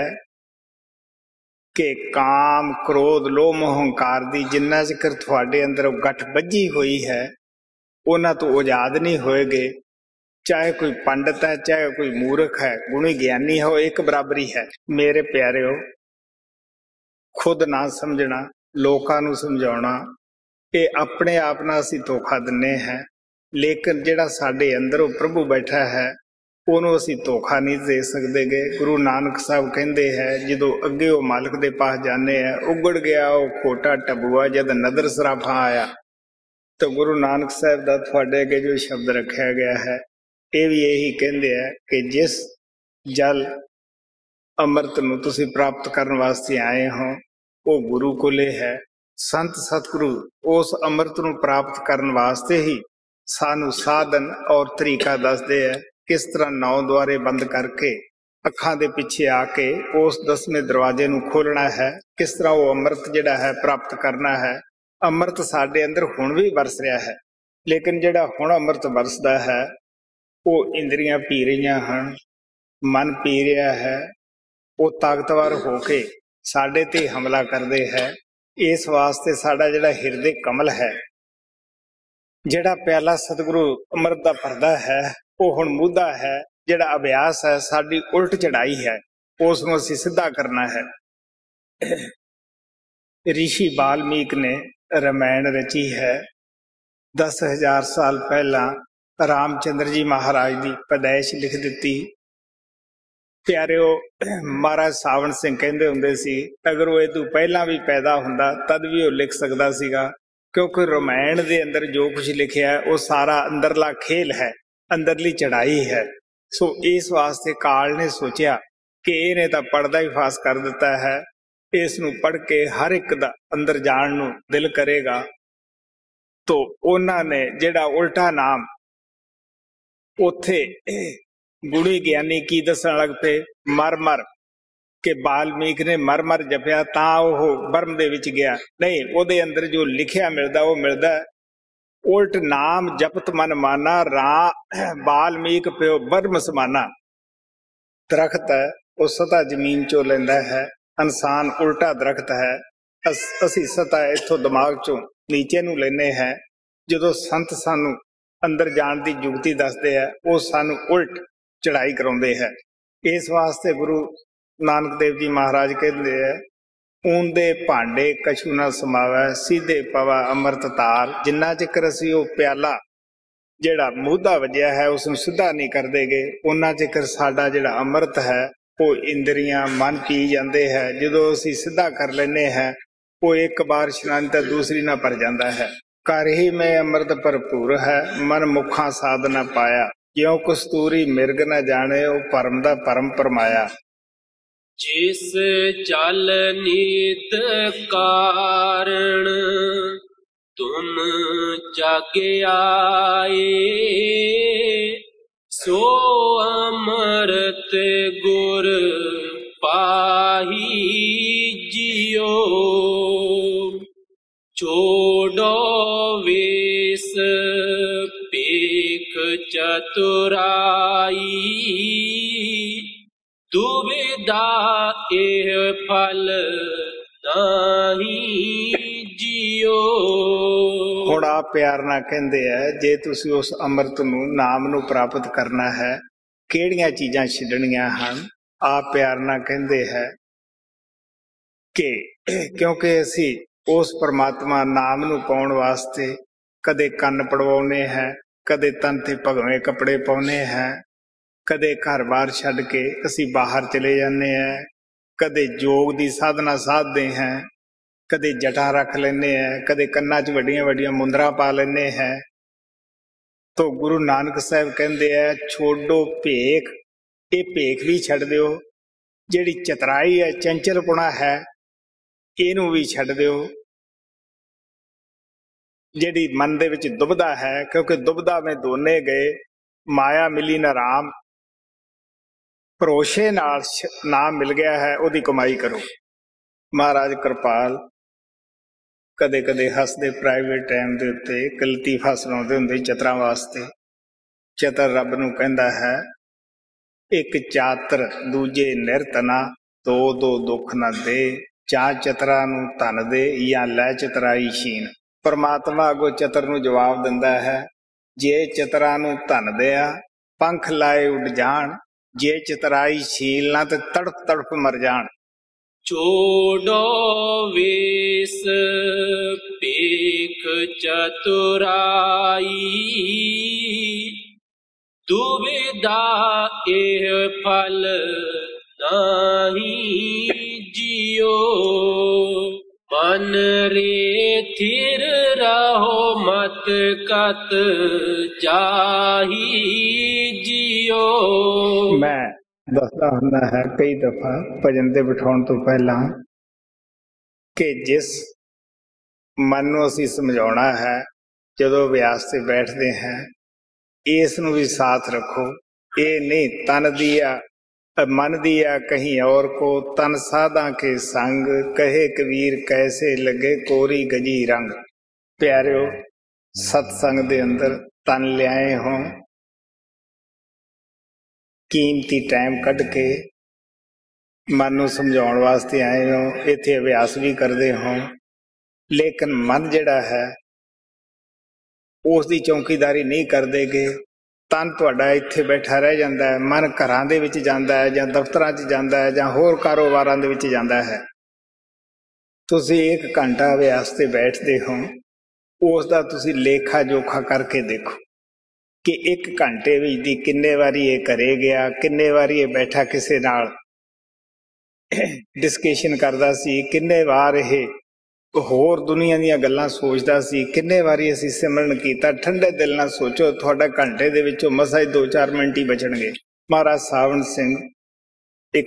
ਕਿ ਕਾਮ ਕ੍ਰੋਧ ਲੋਭ ਮੋਹ ਹੰਕਾਰ ਦੀ ਜਿੰਨਾ ਚਿਰ ਤੁਹਾਡੇ ਅੰਦਰ ਗੱਠ ਬੱਝੀ ਹੋਈ ਹੈ, ਉਹਨਾਂ ਤੋਂ ਆਜ਼ਾਦ ਨਹੀਂ ਹੋਏਗੇ। ਚਾਹੇ ਕੋਈ ਪੰਡਤ ਹੈ, ਚਾਹੇ ਕੋਈ ਮੂਰਖ ਹੈ, ਗੁਣੀ ਗਿਆਨੀ ਹੋ, ਇੱਕ ਬਰਾਬਰੀ ਹੈ। ਮੇਰੇ ਪਿਆਰਿਓ, ਖੁਦ ਨਾ ਸਮਝਣਾ, ਲੋਕਾਂ ਨੂੰ ਸਮਝਾਉਣਾ, ਇਹ ਆਪਣੇ ਆਪ ਨਾਲ ਅਸੀਂ ਧੋਖਾ ਦਿੰਦੇ ਹਾਂ। ਲੇਕਿਨ ਜਿਹੜਾ ਸਾਡੇ ਅੰਦਰ ਉਹ ਪ੍ਰਭੂ ਬੈਠਾ ਹੈ, ਉਹਨੂੰ ਅਸੀਂ ਧੋਖਾ ਨਹੀਂ ਦੇ ਸਕਦੇਗੇ। ਗੁਰੂ ਨਾਨਕ ਸਾਹਿਬ ਕਹਿੰਦੇ ਹੈ, ਜਦੋਂ ਅੱਗੇ ਉਹ ਮਾਲਕ ਦੇ ਪਾਸ ਜਾਂਦੇ ਹੈ, ਉਗੜ ਗਿਆ ਉਹ ਖੋਟਾ ਟਬੂਆ ਜਦ ਨਦਰ ਸਰਾਫਾ ਆਇਆ। ਤਾਂ ਗੁਰੂ ਨਾਨਕ ਸਾਹਿਬ ਦਾ ਤੁਹਾਡੇ ਅੱਗੇ ਜੋ ਸ਼ਬਦ ਰੱਖਿਆ ਗਿਆ ਹੈ, ਇਹ ਵੀ ਇਹੀ ਕਹਿੰਦੇ ਹੈ ਕਿ ਜਿਸ ਜਲ ਅੰਮ੍ਰਿਤ ਨੂੰ ਤੁਸੀਂ ਪ੍ਰਾਪਤ ਕਰਨ ਵਾਸਤੇ ਆਏ ਹੋ, ਉਹ ਗੁਰੂ ਕੋਲੇ ਹੈ। ਸੰਤ ਸਤਿਗੁਰੂ ਉਸ ਅੰਮ੍ਰਿਤ ਨੂੰ ਪ੍ਰਾਪਤ ਕਰਨ ਵਾਸਤੇ ਹੀ सानू साधन और तरीका दसदे है किस तरह 9 द्वारे बंद करके अखां दे पिछे आके उस 10वें दरवाजे नू खोलना है, किस तरह वो अमृत जिहड़ा है प्राप्त करना है। अमृत साडे अंदर हुण भी बरस रहा है, लेकिन जिहड़ा हुण अमृत बरसदा है वो इंद्रियां पी रहीआं हन, मन पी रहा है, वो ताकतवर होके साडे ते हमला करदे है। इस वास्ते साडा जिहड़ा हिरदे कमल है, जिहड़ा प्याला सतगुरु अमृत दा भरदा है, वो हुण मुद्दा है। जिहड़ा अभ्यास है साडी उल्ट चढ़ाई है, उसनूं असीं सिद्धा करना है। ऋषि वाल्मीकि ने रामायण रची है। 10,000 साल पहला रामचंद्र जी महाराज की पैदाइश लिख दी। प्यारिओ, महाराज सावन सिंह कहंदे हुंदे सी अगर वो इदों पहला भी पैदा हुंदा तद भी वो लिख सकदा सीगा, क्योंकि रामायण दे अंदर जो कुछ लिखिया है वो सारा अंदरला खेल है, अंदरली चढ़ाई है। सो इस वास्ते काल ने सोचा कि इहने तां पढ़दा ही फास कर दिता है, इस नूं पढ़ के हर एक दा अंदर जाण नूं दिल करेगा। तो उन्हां ने जिहड़ा उल्टा नाम उथे गुणी ज्ञानी की दसन लग पे मर मर के वाल्मीकि ने मर मर जपिया तां ओह बर्म दे विच गया। नहीं, उहदे अंदर जो लिखिया मिलदा वो मिलदा उल्ट नाम जपत मन माना वाल्मीकि प्यो बर्म समाना। दरख्त है वो सता जमीन चो लेंदा है, इंसान उल्टा दरख्त है। असी सता इथों दिमाग चो नीचे नूं लेने हैं। जदों संत सानू अंदर जाण दी जुगती दसदे है वो सानू उल्ट चढ़ाई कराउंदे है। इस वास्ते गुरु नानक देव जी महाराज कहते हैं ऊंदे भांडे कछू ना समावै सीधे पवा अमृत तार। जिन्ना चिकर असी वो प्याला जिहड़ा मूधा वजिया है उसनूं सिद्धा नहीं कर देगे, उन्ना चिकर साडा जिहड़ा अमृत है वो इंद्रियां मन पी जाते हैं। जदों असी सिद्धा कर लेने हैं वो एक बार इशनान तो दूसरी ना भर जाता है। कर ही में अमृत भरपूर है मन मुखा साध न पाया, क्यों कस्तूरी मिर्ग न जाने वो परम दा परम परमाया। जिस चल नीत कारण तुम जग आए, सो अमृत गुर पाही जियो। छोड़ो वेश पेख चतुराई, दुविधा एह फल नाही जियो। हुण आप प्यार ना कहंदे है जे तुसी उस अमृत नूं नाम नूं प्राप्त करना है किहड़ियां चीजां छड्डणियां हन। आप प्यार ना कहंदे है कि क्योंकि असी उस परमात्मा नाम नूं पाउण वास्ते कदे कंन पड़वाउने हैं, कदे तन ते भगवे कपड़े पाउने हैं, कदे घर बार छड्ड के असी बाहर चले जाने हैं, कदे जोग दी साधना साधते हैं, कदे जटा रख लेने हैं, कदे कन्ना च वड्डियां वड्डियां मुंदरा पा लेने हैं। तो गुरु नानक साहब कहंदे है छोड़ो भेख, ये भेख भी छड्ड दिओ। जिहड़ी चतराई है चंचलपुणा है इहनूं भी छड्ड दिओ। जिहड़ी मन दे विच दुबदा है, क्योंकि दुबदा में दोने गए माया मिली न राम, भरोसे नाल नाम मिल गया है उहदी कमाई करो। महाराज कृपाल कदे कदे हसदे प्राइवेट टाइम दे उत्ते गलती फसलाउंदे हुंदे चतरां वास्ते। चतर रब नूं कहंदा है एक चातर दूजे निरतना, दो दो दुख न दे, चा चतरा नूं धन दे या लै चतराई छीन। परमात्मा अगो चतर नूं जवाब दिंदा है जे चतरा नूं धन दिया पंख लाए उड़ जाण, जे चतराई छील ना ते तड़प तड़प मर जाण। छोड़ो वेश पेख चतुराई, दुविधा एह फल नाही जियो। मन रे थिर रहो मत कत जाही जियो। मैं दसदा हुंदा है कई दफा भजन ते बिठाउण तो पहला कि जिस मन नूं असीं समझाउणा है ਜਦੋਂ ਅਭਿਆਸ ਤੇ ਬੈਠਦੇ ਹਾਂ ਇਸ ਨੂੰ ਵੀ ਸਾਥ ਰੱਖੋ। ਇਹ ਨਹੀਂ ਤਨ ਦੀਆ मन दिया कहीं और को, तन साधा के संग, कहे कबीर कैसे लगे कोरी गजी रंग। प्यारिओ, सत्संग दे अंदर तन लियाए हो, कीमती टाइम कढ़ के मन नूं समझाउण वास्ते आए हो, इत्थे अभ्यास भी करते हो, लेकिन मन जिहड़ा है उस दी चौकीदारी नहीं करदे गे। तन तुहाडा इत्थे बैठा रह जाता है, मन घरां दे विच जांदा है जां दफ्तरां च जांदा है जां होर कारोबारां दे विच जांदा है। तुसीं 1 घंटा अभ्यास ते बैठदे हो, उस दा तुसीं लेखा जोखा करके देखो कि 1 घंटे विच दी किन्ने वारी ये घरे गया, किन्ने वारी ये बैठा किसे नाल डिस्कशन करदा सी, किन्ने वार ये होर दुनिया दीयां गल्लां सोचदा सी, किन्ने वारी असीं सिमरन कीता। ठंडे दिल नाल सोचो, तुहाडा घंटे दे विचों मसा ही 2-4 मिनट ही बचणगे। महाराज सावण सिंह एक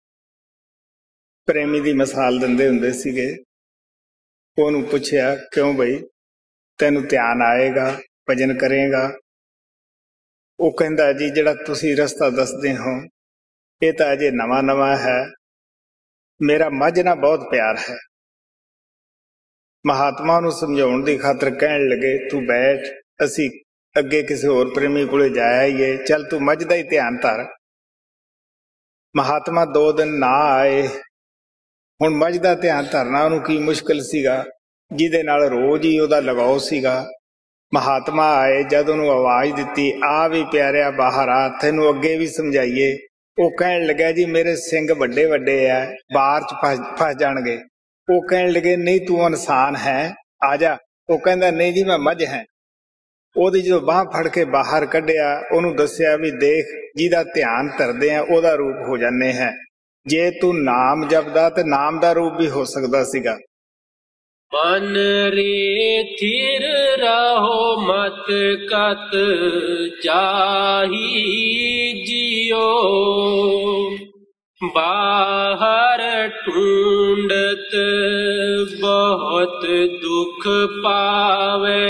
प्रेमी दी मिसाल दिंदे हुंदे सीगे। ਉਹਨੂੰ ਪੁੱਛਿਆ ਕਿਉਂ ਬਈ ਤੈਨੂੰ ਧਿਆਨ ਆਏਗਾ, ਭਜਨ ਕਰੇਗਾ? ਉਹ ਕਹਿੰਦਾ ਜੀ ਜਿਹੜਾ ਤੁਸੀਂ ਰਸਤਾ ਦੱਸਦੇ ਹੋ ਇਹ ਤਾਂ ਅਜੇ ਨਵਾਂ ਨਵਾਂ ਹੈ, ਮੇਰਾ ਮੱਝ ਨਾਲ ਬਹੁਤ ਪਿਆਰ ਹੈ। महात्मा नूं समझाउण दी खातर कहण लगे तू बैठ, असी अगे किसी होर प्रेमी कोले जा आईए, चल तू मझ दा ही ध्यान धर। महात्मा 2 दिन ना आए। हुण मझ दा ध्यान धरना उहनूं की मुश्किल सीगा, जिहदे नाल रोज ही उहदा लगाव सीगा। महात्मा आए, जद उहनूं आवाज़ दित्ती आ भी प्यारिया बाहर आ, तैनूं अगे भी समझाईए। ਉਹ ਕਹਿਣ ਲੱਗਾ जी मेरे सिंग ਵੱਡੇ ਵੱਡੇ आ, बाहर च फस जाणगे। ਉਹ ਕਹਿਣ ਲੱਗੇ नहीं तू इंसान है, आ जा। ਉਹ ਕਹਿੰਦਾ नहीं जी मैं मझ है। ਉਹਦੀ ਜਦੋਂ ਬਾਂਹ ਫੜ ਕੇ ਬਾਹਰ ਕੱਢਿਆ, ਉਹਨੂੰ ਦੱਸਿਆ ਵੀ ਦੇਖ ਜਿਹਦਾ ਧਿਆਨ ਧਰਦੇ ਆ ਉਹਦਾ ਰੂਪ ਹੋ ਜਾਂਦੇ ਹੈ, ਜੇ ਤੂੰ ਨਾਮ ਜਪਦਾ ਤੇ ਨਾਮ ਦਾ ਰੂਪ ਵੀ ਹੋ ਸਕਦਾ ਸੀਗਾ। मन रे थिर रहो मत कत जाही जियो, बाहर ढूंढत बहुत दुख पावे,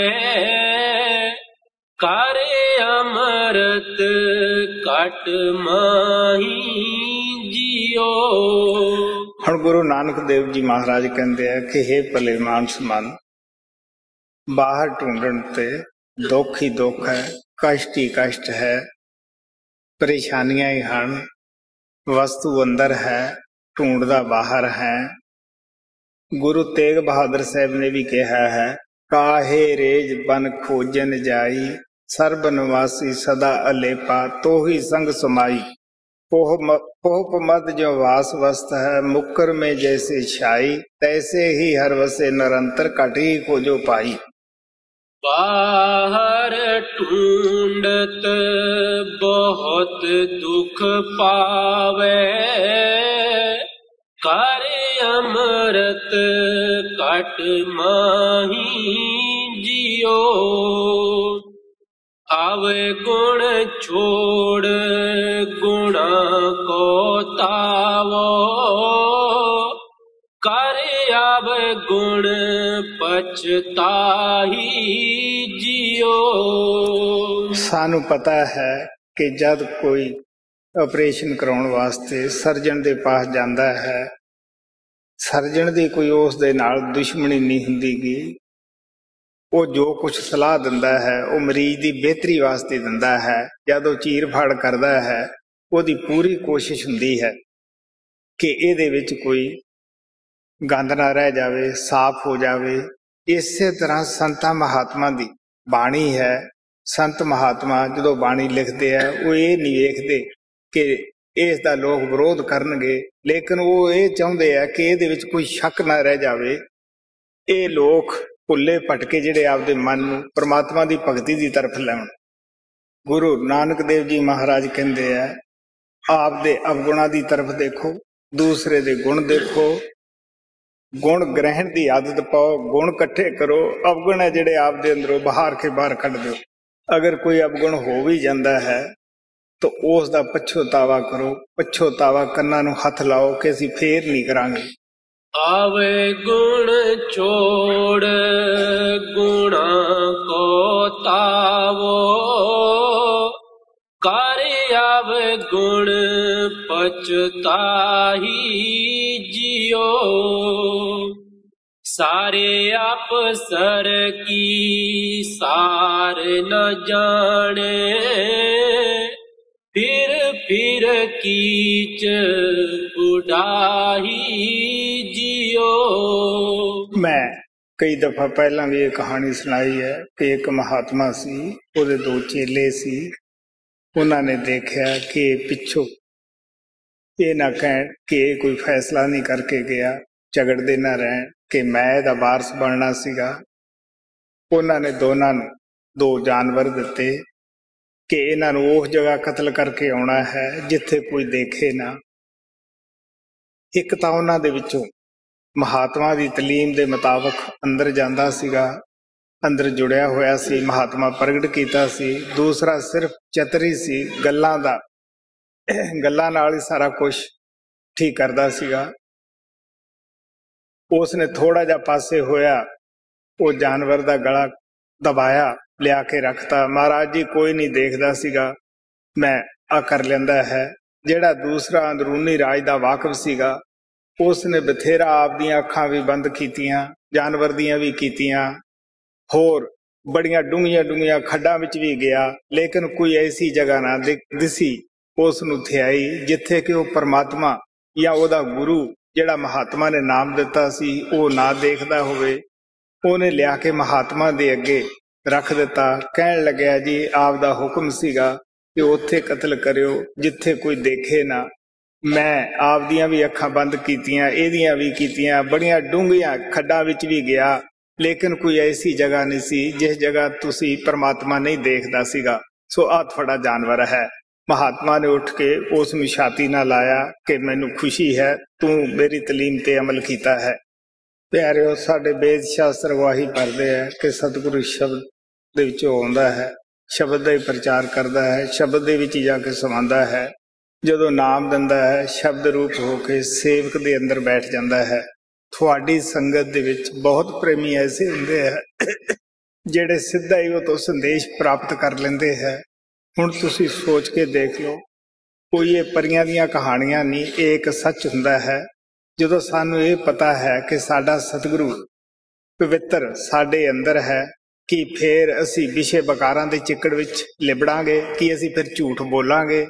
करे अमृत कट माही जियो। ਹੁਣ ਗੁਰੂ ਨਾਨਕ ਦੇਵ ਜੀ ਮਹਾਰਾਜ ਕਹਿੰਦੇ ਆ ਕਿ हे ਭਲੇ ਮਾਨਸ ਮਨ, ਬਾਹਰ ਢੂੰਡਣ ਤੇ ਦੁੱਖ ਹੀ ਦੁੱਖ ਹੈ, ਕਸ਼ਟ ਹੀ ਕਸ਼ਟ ਹੈ, ਪਰੇਸ਼ਾਨੀਆਂ ਹੀ ਹਨ। ਵਸਤੂ ਅੰਦਰ ਹੈ, ਢੂੰਡਦਾ ਬਾਹਰ ਹੈ। ਗੁਰੂ ਤੇਗ ਬਹਾਦਰ ਸਾਹਿਬ ਨੇ ਵੀ ਕਿਹਾ ਹੈ, ਕਾਹੇ ਰੇਜ ਬਨ ਖੋਜਨ ਜਾਈ, ਸਰਬ ਨਿਵਾਸੀ ਸਦਾ ਅਲੇਪਾ, ਤੋਹੀ ਸੰਗ ਸਮਾਈ। पोप मद जो वास वस्त है, मुकर में जैसे छाई, तैसे ही हर वसे निरंतर कटी को जो पाई। बाहर ढूंढत बहुत दुख पावे, करे अमृत कट माही जियो। आवे गुण छोड़ गुणा को तावो, करे आवे गुण पछताही जियो। सानू पता है कि जब कोई ऑपरेशन कराउण वास्ते सर्जन दे पास जांदा है, सर्जन दी कोई उस दे नाल दुश्मनी नहीं हुंदी गी। ਉਹ ਜੋ ਕੁਛ ਸਲਾਹ ਦਿੰਦਾ ਹੈ ਉਹ ਮਰੀਜ਼ ਦੀ ਬਿਹਤਰੀ ਵਾਸਤੇ ਦਿੰਦਾ ਹੈ। ਜਦ ਉਹ ਚੀਰ ਫਾੜ ਕਰਦਾ ਹੈ ਉਹਦੀ ਪੂਰੀ ਕੋਸ਼ਿਸ਼ ਹੁੰਦੀ ਹੈ ਕਿ ਇਹਦੇ ਵਿੱਚ ਕੋਈ ਗੰਦ ਨਾ ਰਹਿ ਜਾਵੇ, ਸਾਫ਼ ਹੋ ਜਾਵੇ। ਇਸੇ ਤਰ੍ਹਾਂ ਸੰਤਾਂ ਮਹਾਤਮਾ ਦੀ ਬਾਣੀ ਹੈ। ਸੰਤ ਮਹਾਤਮਾ ਜਦੋਂ ਬਾਣੀ ਲਿਖਦੇ ਆ ਉਹ ਇਹ ਨਹੀਂ ਵੇਖਦੇ ਕਿ ਇਸ ਦਾ ਲੋਕ ਵਿਰੋਧ ਕਰਨਗੇ, ਲੇਕਿਨ ਉਹ ਇਹ ਚਾਹੁੰਦੇ ਆ ਕਿ ਇਹਦੇ ਵਿੱਚ ਕੋਈ ਸ਼ੱਕ ਨਾ ਰਹਿ ਜਾਵੇ। ਇਹ ਲੋਕ ਭੁੱਲੇ ਭਟਕੇ ਜਿਹੜੇ ਆਪਦੇ ਮਨ ਨੂੰ ਪਰਮਾਤਮਾ ਦੀ ਭਗਤੀ ਦੀ ਤਰਫ ਲਾਉਣ। ਗੁਰੂ ਨਾਨਕ ਦੇਵ ਜੀ ਮਹਾਰਾਜ ਕਹਿੰਦੇ ਆ, ਆਪਦੇ ਅਵਗੁਣਾਂ ਦੀ ਤਰਫ ਦੇਖੋ, ਦੂਸਰੇ ਦੇ ਗੁਣ ਦੇਖੋ, ਗੁਣ ਗ੍ਰਹਿਣ ਦੀ ਆਦਤ ਪਾਓ, ਗੁਣ ਇਕੱਠੇ ਕਰੋ, ਅਵਗੁਣ ਹੈ ਜਿਹੜੇ ਆਪਦੇ ਅੰਦਰੋਂ ਬਾਹਰ ਕੇ ਬਾਹਰ ਕੱਢ ਦਿਓ। ਅਗਰ ਕੋਈ ਅਵਗੁਣ ਹੋ ਵੀ ਜਾਂਦਾ ਹੈ ਤਾਂ ਉਸ ਦਾ ਪਛਤਾਵਾ ਕਰੋ। ਪਛਤਾਵਾ ਕੰਨਾਂ ਨੂੰ ਹੱਥ ਲਾਓ ਕਿ ਅਸੀਂ ਫੇਰ ਨਹੀਂ ਕਰਾਂਗੇ। आवे गुण छोड़ गुणा को तावो, कर आवे गुण पछताही जियो। सारे अफसर की सार न जाने, फिर कीच बुढ़ाही जियो। मैं कई दफा पहला भी ये कहानी सुनाई है कि एक महात्मा सी, ਉਹਦੇ दो चेले सी। उन्होंने देखा कि पिछों ये ना कह कि कोई फैसला नहीं करके गया, झगड़ते ना रहन कि मैं ਇਹਦਾ ਵਾਰਸ ਬਣਨਾ ਸੀਗਾ। ਉਹਨਾਂ ਨੇ ਦੋਨਾਂ ਨੂੰ 2 ਜਾਨਵਰ ਦਿੱਤੇ ਕਿ ਇਹਨਾਂ ਨੂੰ ਉਹ ਜਗ੍ਹਾ ਕਤਲ ਕਰਕੇ ਆਉਣਾ ਹੈ ਜਿੱਥੇ ਕੋਈ ਦੇਖੇ ਨਾ। ਇੱਕ ਤਾਂ ਉਹਨਾਂ ਦੇ ਵਿੱਚੋਂ ਮਹਾਤਮਾ ਦੀ ਤਾਲੀਮ ਦੇ ਮੁਤਾਬਕ ਅੰਦਰ ਜਾਂਦਾ ਸੀਗਾ, ਅੰਦਰ ਜੁੜਿਆ ਹੋਇਆ ਸੀ, ਮਹਾਤਮਾ ਪ੍ਰਗਟ ਕੀਤਾ ਸੀ। ਦੂਸਰਾ ਸਿਰਫ ਚਤਰੀ ਸੀ, ਗੱਲਾਂ ਨਾਲ ਹੀ ਸਾਰਾ ਕੁਝ ਠੀਕ ਕਰਦਾ ਸੀਗਾ। ਉਸ ਨੇ ਥੋੜਾ ਜਿਹਾ ਪਾਸੇ ਹੋਇਆ, ਉਹ ਜਾਨਵਰ ਦਾ ਗਲਾ ਦਬਾਇਆ, ਲਿਆ ਕੇ ਰੱਖਤਾ। ਮਹਾਰਾਜ ਜੀ ਕੋਈ ਨਹੀਂ ਦੇਖਦਾ ਸੀਗਾ, ਮੈਂ ਆ ਕਰ ਲੈਂਦਾ ਹੈ। ਜਿਹੜਾ ਦੂਸਰਾ ਅੰਦਰੂਨੀ ਰਾਜ ਦਾ ਵਾਕਿਫ ਸੀਗਾ, ਉਸ ਨੇ ਬਥੇਰਾ ਆਪਦੀਆਂ ਅੱਖਾਂ ਵੀ ਬੰਦ ਕੀਤੀਆਂ, ਜਾਨਵਰ ਦੀਆਂ ਵੀ ਕੀਤੀਆਂ, ਹੋਰ ਬੜੀਆਂ ਡੂੰਘੀਆਂ ਖੱਡਾਂ ਵਿੱਚ ਵੀ ਗਿਆ, ਲੇਕਿਨ ਕੋਈ ਐਸੀ ਜਗ੍ਹਾ ਨਾ ਦਿਸੀ ਉਸ ਨੂੰ ਥਿਆਈ ਜਿੱਥੇ ਕਿ ਉਹ ਪਰਮਾਤਮਾ ਜਾਂ ਉਹਦਾ ਗੁਰੂ ਜਿਹੜਾ ਮਹਾਤਮਾ ਨੇ ਨਾਮ ਦਿੱਤਾ ਸੀ ਉਹ ਨਾ ਦੇਖਦਾ ਹੋਵੇ। ਉਹਨੇ ਲਿਆ ਕੇ ਮਹਾਤਮਾ ਦੇ ਅੱਗੇ ਰੱਖ ਦਿੱਤਾ। ਕਹਿਣ ਲੱਗਿਆ ਜੀ ਆਪ ਦਾ ਹੁਕਮ ਸੀਗਾ ਕਿ ਉੱਥੇ ਕਤਲ ਕਰਿਓ ਜਿੱਥੇ ਕੋਈ ਦੇਖੇ ਨਾ। ਮੈਂ ਆਪਦੀਆਂ ਵੀ ਅੱਖਾਂ ਬੰਦ ਕੀਤੀਆਂ, ਇਹਦੀਆਂ ਵੀ ਕੀਤੀਆਂ, ਬੜੀਆਂ ਡੂੰਘੀਆਂ ਖੱਡਾਂ ਵਿੱਚ ਵੀ ਗਿਆ, ਲੇਕਿਨ ਕੋਈ ਐਸੀ ਜਗ੍ਹਾ ਨਹੀਂ ਸੀ ਜਿਸ ਜਗ੍ਹਾ ਤੁਸੀਂ ਪਰਮਾਤਮਾ ਨਹੀਂ ਦੇਖਦਾ ਸੀਗਾ। ਸੋ ਆਹ ਤੁਹਾਡਾ ਜਾਨਵਰ ਹੈ। ਮਹਾਤਮਾ ਨੇ ਉੱਠ ਕੇ ਉਸ ਨੂੰ ਛਾਤੀ ਨਾਲ ਲਾਇਆ ਕਿ ਮੈਨੂੰ ਖੁਸ਼ੀ ਹੈ ਤੂੰ ਮੇਰੀ ਤਾਲੀਮ ਤੇ ਅਮਲ ਕੀਤਾ ਹੈ। ਪਿਆਰਿਓ, ਸਾਡੇ ਵੇਦ ਸ਼ਾਸਤਰ ਗਵਾਹੀ ਭਰਦੇ ਹੈ ਕਿ ਸਤਿਗੁਰੂ ਸ਼ਬਦ ਦੇ ਵਿੱਚੋਂ ਆਉਂਦਾ ਹੈ, ਸ਼ਬਦ ਦਾ ਹੀ ਪ੍ਰਚਾਰ ਕਰਦਾ ਹੈ, ਸ਼ਬਦ ਦੇ ਵਿੱਚ ਜਾ ਕੇ ਸਮਾਉਂਦਾ ਹੈ। ਜਦੋਂ ਨਾਮ ਦਿੰਦਾ ਹੈ ਸ਼ਬਦ ਰੂਪ ਹੋ ਕੇ ਸੇਵਕ ਦੇ ਅੰਦਰ ਬੈਠ ਜਾਂਦਾ ਹੈ। ਤੁਹਾਡੀ ਸੰਗਤ ਦੇ ਵਿੱਚ ਬਹੁਤ ਪ੍ਰੇਮੀ ਐਸੇ ਹੁੰਦੇ ਹੈ ਜਿਹੜੇ ਸਿੱਧਾ ਹੀ ਉਹ ਤੋਂ ਸੰਦੇਸ਼ ਪ੍ਰਾਪਤ ਕਰ ਲੈਂਦੇ ਹੈ। ਹੁਣ ਤੁਸੀਂ ਸੋਚ ਕੇ ਦੇਖ ਲਓ, ਕੋਈ ਇਹ ਪਰੀਆਂ ਦੀਆਂ ਕਹਾਣੀਆਂ ਨਹੀਂ, ਇਹ ਇੱਕ ਸੱਚ ਹੁੰਦਾ ਹੈ। ਜਦੋਂ ਸਾਨੂੰ ਇਹ ਪਤਾ ਹੈ ਕਿ ਸਾਡਾ ਸਤਿਗੁਰੂ ਪਵਿੱਤਰ ਸਾਡੇ ਅੰਦਰ ਹੈ, ਕਿ ਫਿਰ ਅਸੀਂ ਵਿਸ਼ੇ ਬਕਾਰਾਂ ਦੇ ਚਿੱਕੜ ਵਿੱਚ ਲਿਬੜਾਂਗੇ? ਕਿ ਅਸੀਂ ਫਿਰ ਝੂਠ ਬੋਲਾਂਗੇ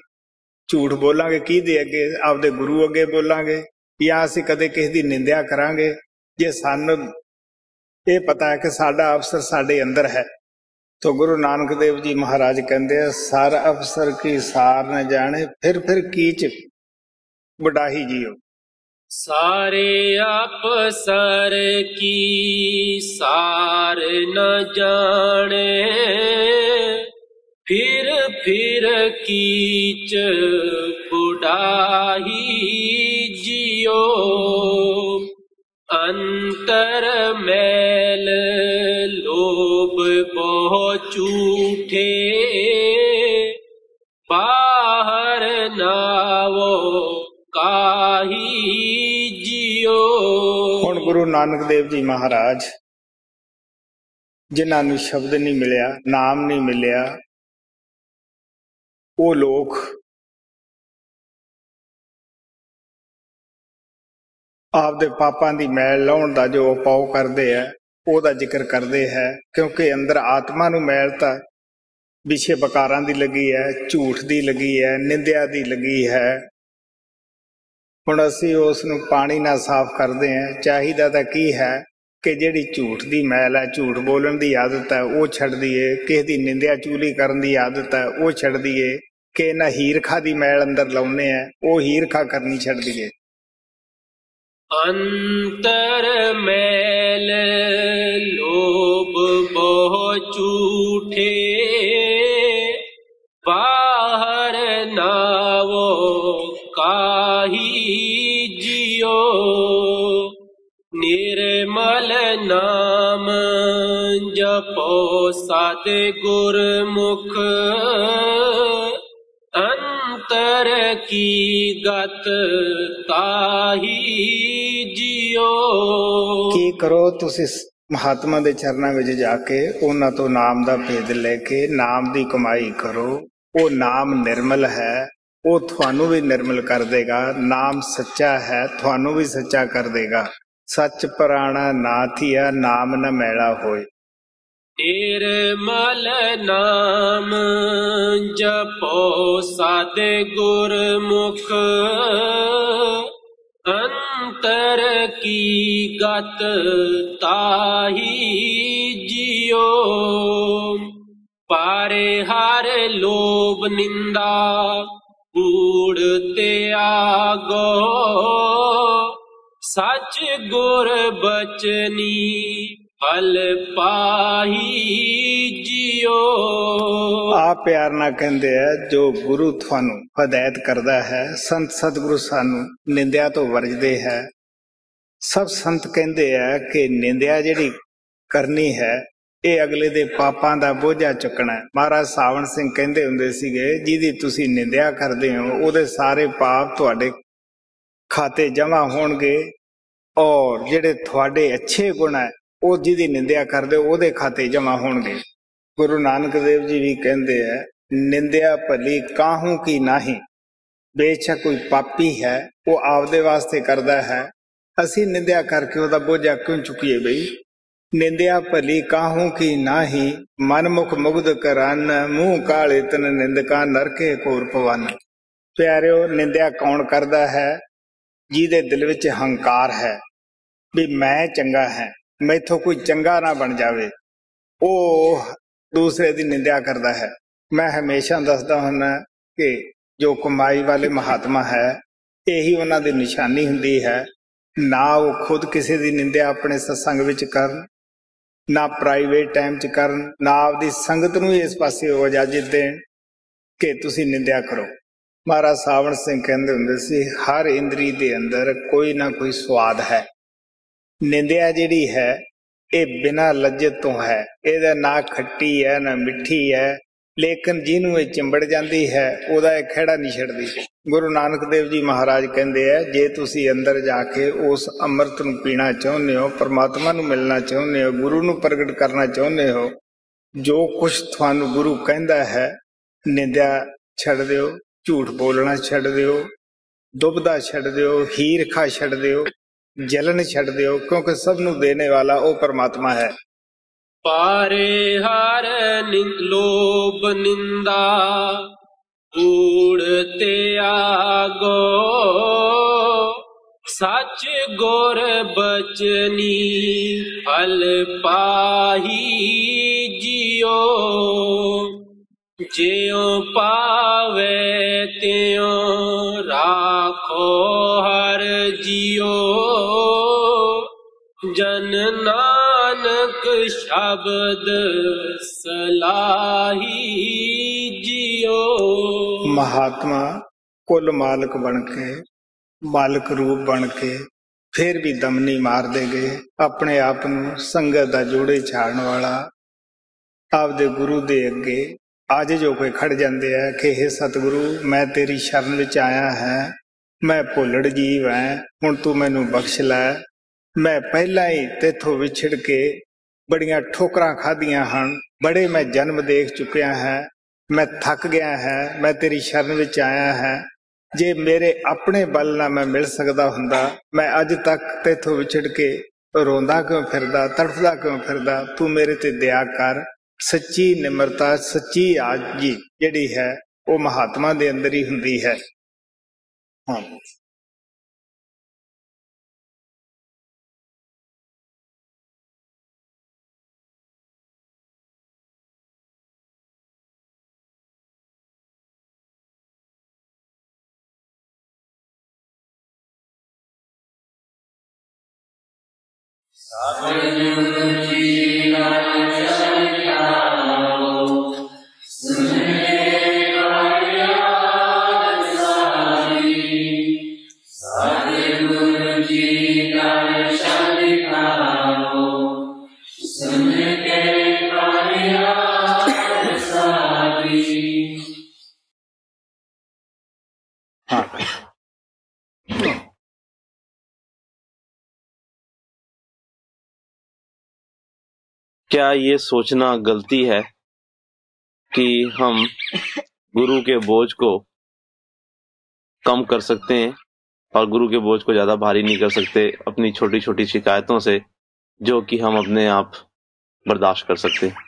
ਕਿਹਦੇ ਅੱਗੇ? ਆਪਦੇ ਗੁਰੂ ਅੱਗੇ ਬੋਲਾਂਗੇ ਜਾਂ ਅਸੀਂ ਕਦੇ ਕਿਸੇ ਦੀ ਨਿੰਦਿਆ ਕਰਾਂਗੇ? ਜੇ ਸਾਨੂੰ ਇਹ ਪਤਾ ਹੈ ਕਿ ਸਾਡਾ ਅਫਸਰ ਸਾਡੇ ਅੰਦਰ ਹੈ। तो गुरु नानक देव जी महाराज कहते हैं, सार अफसर की सार न जाने, फिर कीच बुढ़ाही जियो। सारे अफसर की सार न जाने, फिर कीच बुढ़ाही जियो। अंतर मैल लोभ बहु झूठे, बाहर नावो काही जियो। ਹੁਣ ਗੁਰੂ ਨਾਨਕ ਦੇਵ ਜੀ ਮਹਾਰਾਜ ਜਿਨ੍ਹਾਂ ਨੂੰ ਸ਼ਬਦ ਨਹੀਂ ਮਿਲਿਆ, ਨਾਮ ਨਹੀਂ ਮਿਲਿਆ, ਉਹ ਲੋਕ ਆਪਦੇ ਪਾਪਾਂ ਦੀ ਮੈਲ ਲਾਉਣ ਦਾ ਜੋ ਉਪਾਅ ਕਰਦੇ ਹੈ ਉਹਦਾ ਜ਼ਿਕਰ ਕਰਦੇ ਹੈ। ਕਿਉਂਕਿ ਅੰਦਰ ਆਤਮਾ ਨੂੰ ਮੈਲ ਤਾਂ ਵਿਸ਼ੇ ਬਕਾਰਾਂ ਦੀ ਲੱਗੀ ਹੈ, ਝੂਠ ਦੀ ਲੱਗੀ ਹੈ, ਨਿੰਦਿਆ ਦੀ ਲੱਗੀ ਹੈ। ਹੁਣ ਅਸੀਂ ਉਸ ਨੂੰ ਪਾਣੀ ਨਾਲ ਸਾਫ਼ ਕਰਦੇ ਹਾਂ। ਚਾਹੀਦਾ ਤਾਂ ਕੀ ਹੈ ਕਿ ਜਿਹੜੀ ਝੂਠ ਦੀ ਮੈਲ ਹੈ, ਝੂਠ ਬੋਲਣ ਦੀ ਆਦਤ ਹੈ, ਉਹ ਛੱਡ ਦਈਏ। ਕਿਸੇ ਦੀ ਨਿੰਦਿਆ ਚੁਗਲੀ ਕਰਨ ਦੀ ਆਦਤ ਹੈ, ਉਹ ਛੱਡ ਦਈਏ। ਕਿ ਇਹਨਾਂ ਹੀਰਖਾ ਦੀ ਮੈਲ ਅੰਦਰ ਲਾਉਂਦੇ ਆ, ਉਹ ਹੀਰਖਾ ਕਰਨੀ ਛੱਡ ਦਈਏ। अंतर मैल लोभ बहु झूठे, बाहर नावो काही जियो। निर्मल नाम जपो सत गुरमुख, अंतर की गत ताही जियो। ਕੀ ਕਰੋ ਤੁਸੀਂ ਮਹਾਤਮਾ ਦੇ ਚਰਨਾਂ ਵਿੱਚ ਜਾ ਕੇ ਉਹਨਾਂ ਤੋਂ ਨਾਮ ਦਾ ਭੇਦ ਲੈ ਕੇ ਨਾਮ ਦੀ ਕਮਾਈ ਕਰੋ। ਉਹ ਨਾਮ ਨਿਰਮਲ ਹੈ, ਉਹ ਤੁਹਾਨੂੰ ਵੀ ਨਿਰਮਲ ਕਰ ਦੇਗਾ। ਨਾਮ ਸੱਚਾ ਹੈ, ਤੁਹਾਨੂੰ ਵੀ ਸੱਚਾ ਕਰ ਦੇਗਾ। ਸੱਚ ਪੁਰਾਣਾ ਨਾ ਥੀਆ, ਨਾਮ ਨ ਮੈਲਾ ਹੋਏ। ਨਿਰਮਲ ਨਾਮ ਜਪੋ ਸਾਦੇ ਗੁਰਮੁਖ, ਅੰਤਰ ਕੀ ਗਤ ਤਾਹੀ ਜਿयो। ਪਾਰੇ ਹਰ ਲੋਭ ਨਿੰਦਾ ਕੂੜ ਤਿਆਗੋ, ਸੱਚ ਗੁਰ ਬਚਨੀ ਫਲ ਪਾਹੀ ਜਿयो। ਆਪ ਪਿਆਰ ਨਾਲ ਕਹਿੰਦੇ ਆ, ਜੋ ਗੁਰੂ ਤੁਹਾਨੂੰ ਹਦਾਇਤ ਕਰਦਾ ਹੈ, ਸੰਤ ਸਤਿਗੁਰੂ ਸਾਨੂੰ ਨਿੰਦਿਆ ਤੋਂ ਵਰਜਦੇ ਹੈ। ਸਭ ਸੰਤ ਕਹਿੰਦੇ ਆ ਕਿ ਨਿੰਦਿਆ ਜਿਹੜੀ ਕਰਨੀ ਹੈ ਇਹ ਅਗਲੇ ਦੇ ਪਾਪਾਂ ਦਾ ਬੋਝਾ ਚੁੱਕਣਾ ਹੈ। ਮਹਾਰਾਜ ਸਾਵਣ ਸਿੰਘ ਕਹਿੰਦੇ ਹੁੰਦੇ ਸੀਗੇ, ਜਿਹਦੀ ਤੁਸੀਂ ਨਿੰਦਿਆ ਕਰਦੇ ਹੋ ਉਹਦੇ ਸਾਰੇ ਪਾਪ ਤੁਹਾਡੇ ਖਾਤੇ ਜਮ੍ਹਾਂ ਹੋਣਗੇ, ਔਰ ਜਿਹੜੇ ਤੁਹਾਡੇ ਅੱਛੇ ਗੁਣ ਹੈ ਉਹ ਜਿਹਦੀ ਨਿੰਦਿਆ ਕਰਦੇ ਉਹਦੇ ਖਾਤੇ ਜਮ੍ਹਾਂ ਹੋਣਗੇ। ਗੁਰੂ ਨਾਨਕ ਦੇਵ ਜੀ ਵੀ ਕਹਿੰਦੇ ਹੈ, ਨਿੰਦਿਆ ਭਲੀ ਕਾਹੂ ਕੀ ਨਾਹੀ। ਬੇਸ਼ੱਕ ਕੋਈ ਪਾਪੀ ਹੈ ਉਹ ਆਪਦੇ ਵਾਸਤੇ ਕਰਦਾ ਹੈ, ਅਸੀਂ ਨਿੰਦਿਆ ਕਰਕੇ ਉਹਦਾ ਬੋਝਾ ਕਿਉਂ ਚੁੱਕੀਏ ਬਈ। ਨਿੰਦਿਆ ਭਲੀ ਕਾਹੂ ਕੀ ਨਾਹੀ, ਮਨਮੁਖ ਮੁਗਧ ਕਰਨ, ਮੂੰਹ ਕਾਲੇ ਤਨ ਨਿੰਦਕਾਂ ਨਰਕੇ ਘੋਰ ਭਵਨ। ਪਿਆਰਿਓ, ਨਿੰਦਿਆ ਕੌਣ ਕਰਦਾ ਹੈ? ਜਿਹਦੇ ਦਿਲ ਵਿੱਚ ਹੰਕਾਰ ਹੈ ਵੀ ਮੈਂ ਚੰਗਾ ਹੈ, ਮੈਥੋਂ ਕੋਈ ਚੰਗਾ ਨਾ ਬਣ ਜਾਵੇ, ਉਹ ਦੂਸਰੇ ਦੀ ਨਿੰਦਿਆ ਕਰਦਾ ਹੈ। ਮੈਂ ਹਮੇਸ਼ਾ ਦੱਸਦਾ ਹੁੰਦਾ ਕਿ ਜੋ ਕਮਾਈ ਵਾਲੇ ਮਹਾਤਮਾ ਹੈ, ਇਹੀ ਉਹਨਾਂ ਦੀ ਨਿਸ਼ਾਨੀ ਹੁੰਦੀ ਹੈ। ਨਾ ਉਹ ਖੁਦ ਕਿਸੇ ਦੀ ਨਿੰਦਿਆ ਆਪਣੇ ਸਤਸੰਗ ਵਿੱਚ ਕਰਨ, ਨਾ ਪ੍ਰਾਈਵੇਟ ਟਾਈਮ 'ਚ ਕਰਨ, ਨਾ ਆਪਦੀ ਸੰਗਤ ਨੂੰ ਇਸ ਪਾਸੇ ਉਹ ਇਜਾਜ਼ਤ ਦੇਣ ਕਿ ਤੁਸੀਂ ਨਿੰਦਿਆ ਕਰੋ। ਮਹਾਰਾਜ ਸਾਵਣ ਸਿੰਘ ਕਹਿੰਦੇ ਹੁੰਦੇ ਸੀ, ਹਰ ਇੰਦਰੀ ਦੇ ਅੰਦਰ ਕੋਈ ਨਾ ਕੋਈ ਸਵਾਦ ਹੈ। ਨਿੰਦਿਆ ਜਿਹੜੀ ਹੈ ਇਹ ਬਿਨਾਂ ਲੱਜਤ ਤੋਂ ਹੈ, ਇਹਦਾ ਨਾ ਖੱਟੀ ਹੈ ਨਾ ਮਿੱਠੀ ਹੈ, ਲੇਕਿਨ ਜਿਹਨੂੰ ਇਹ ਚਿੰਬੜ ਜਾਂਦੀ ਹੈ ਉਹਦਾ ਇਹ ਖਹਿੜਾ ਨਹੀਂ ਛੱਡਦੀ। ਗੁਰੂ ਨਾਨਕ ਦੇਵ ਜੀ ਮਹਾਰਾਜ ਕਹਿੰਦੇ ਆ, ਜੇ ਤੁਸੀਂ ਅੰਦਰ ਜਾ ਕੇ ਉਸ ਅੰਮ੍ਰਿਤ ਨੂੰ ਪੀਣਾ ਚਾਹੁੰਦੇ ਹੋ, ਪਰਮਾਤਮਾ ਨੂੰ ਮਿਲਣਾ ਚਾਹੁੰਦੇ ਹੋ, ਗੁਰੂ ਨੂੰ ਪ੍ਰਗਟ ਕਰਨਾ ਚਾਹੁੰਦੇ ਹੋ, ਜੋ ਕੁਛ ਤੁਹਾਨੂੰ ਗੁਰੂ ਕਹਿੰਦਾ ਹੈ, ਨਿੰਦਿਆ ਛੱਡ ਦਿਓ, ਝੂਠ ਬੋਲਣਾ ਛੱਡ ਦਿਓ, ਦੁਬਦਾ ਛੱਡ ਦਿਓ, ਹੀਰਖਾ ਛੱਡ ਦਿਓ, ਜਲਨ ਛੱਡ ਦਿਓ, ਕਿਉਂਕਿ ਸਭ ਨੂੰ ਦੇਣੇ ਵਾਲਾ ਉਹ ਪਰਮਾਤਮਾ ਹੈ। ਪਾਰੇ ਹਰ ਲੋਭ ਨਿੰਦਾ ਕੂੜ ਤਿਆਗੋ, ਸੱਚ ਗੁਰ ਬਚਨੀ ਫਲ ਪਾਹੀ ਜਿयो। ਜਿਉ ਪਾਵੇ ਤਿਉ ਰਾਖੋ ਹਰ ਜਿयो, ਜਨ ਨਾਨਕ ਸ਼ਬਦ ਸਲਾਹੀ ਜਿयो। ਮਹਾਤਮਾ ਕੁੱਲ ਮਾਲਕ ਬਣ ਕੇ, ਮਾਲਕ ਰੂਪ ਬਣ ਕੇ ਫਿਰ ਵੀ ਦਮ ਨਹੀਂ ਮਾਰਦੇ ਗਏ। ਆਪਣੇ ਆਪ ਨੂੰ ਸੰਗਤ ਦਾ ਜੋੜੇ ਛਾੜਨ ਵਾਲਾ, ਆਪਦੇ ਗੁਰੂ ਦੇ ਅੱਗੇ ਅੱਜ ਜੋ ਕੋਈ ਖੜ ਜਾਂਦੇ ਆ ਕਿ ਹੇ ਸਤਿਗੁਰੂ, ਮੈਂ ਤੇਰੀ ਸ਼ਰਨ ਵਿੱਚ ਆਇਆ ਹੈ, ਮੈਂ ਭੁੱਲੜ ਜੀਵ ਹੈ, ਹੁਣ ਤੂੰ ਮੈਨੂੰ ਬਖਸ਼ ਲੈ। ਮੈਂ ਪਹਿਲਾਂ ਹੀ ਤੇਥੋਂ ਵਿਛੜ ਕੇ ਬੜੀਆਂ ਠੋਕਰਾਂ ਖਾਧੀਆਂ ਹਨ, ਬੜੇ ਮੈਂ ਜਨਮ ਦੇਖ ਚੁੱਕਿਆ ਹੈ, ਮੈਂ ਥੱਕ ਗਿਆ ਹੈ, ਮੈਂ ਤੇਰੀ ਸ਼ਰਨ ਵਿੱਚ ਆਇਆ ਹੈ। ਜੇ ਮੇਰੇ ਆਪਣੇ ਬਲ ਨਾਲ ਮੈਂ ਮਿਲ ਸਕਦਾ ਹੁੰਦਾ, ਮੈਂ ਅੱਜ ਤੱਕ ਤੇਥੋਂ ਵਿਛੜ ਕੇ ਰੋਂਦਾ ਕਿਉਂ ਫਿਰਦਾ, ਤੜਫਦਾ ਕਿਉਂ ਫਿਰਦਾ। ਤੂੰ ਮੇਰੇ ਤੇ ਦਇਆ ਕਰ। ਸੱਚੀ ਨਿਮਰਤਾ, ਸੱਚੀ ਆਜੀ ਜਿਹੜੀ ਹੈ ਉਹ ਮਹਾਤਮਾ ਦੇ ਅੰਦਰ ਹੀ ਹੁੰਦੀ ਹੈ। ਹਾਂ। ਸਤਿਗੁਰੂ ਜੀ ਨਾਲ ਚਲਿਆਓ, ਸੁਨੇ ਕਾਰਿਆਦ ਸਾਰੀ। ਸਤਿਗੁਰੂ ਜੀ ਨਾਲ ਚਲਿਆਓ, ਸੁਨ ਕੇ ਕਾਰਿਆਦ ਸਾਰੀ। ਹਾਂ। क्या ये सोचना गलती है कि हम गुरु के बोझ को कम कर सकते हैं और गुरु के बोझ को ज्यादा भारी नहीं कर सकते अपनी छोटी छोटी शिकायतों से, जो कि हम अपने आप बर्दाश्त कर सकते हैं?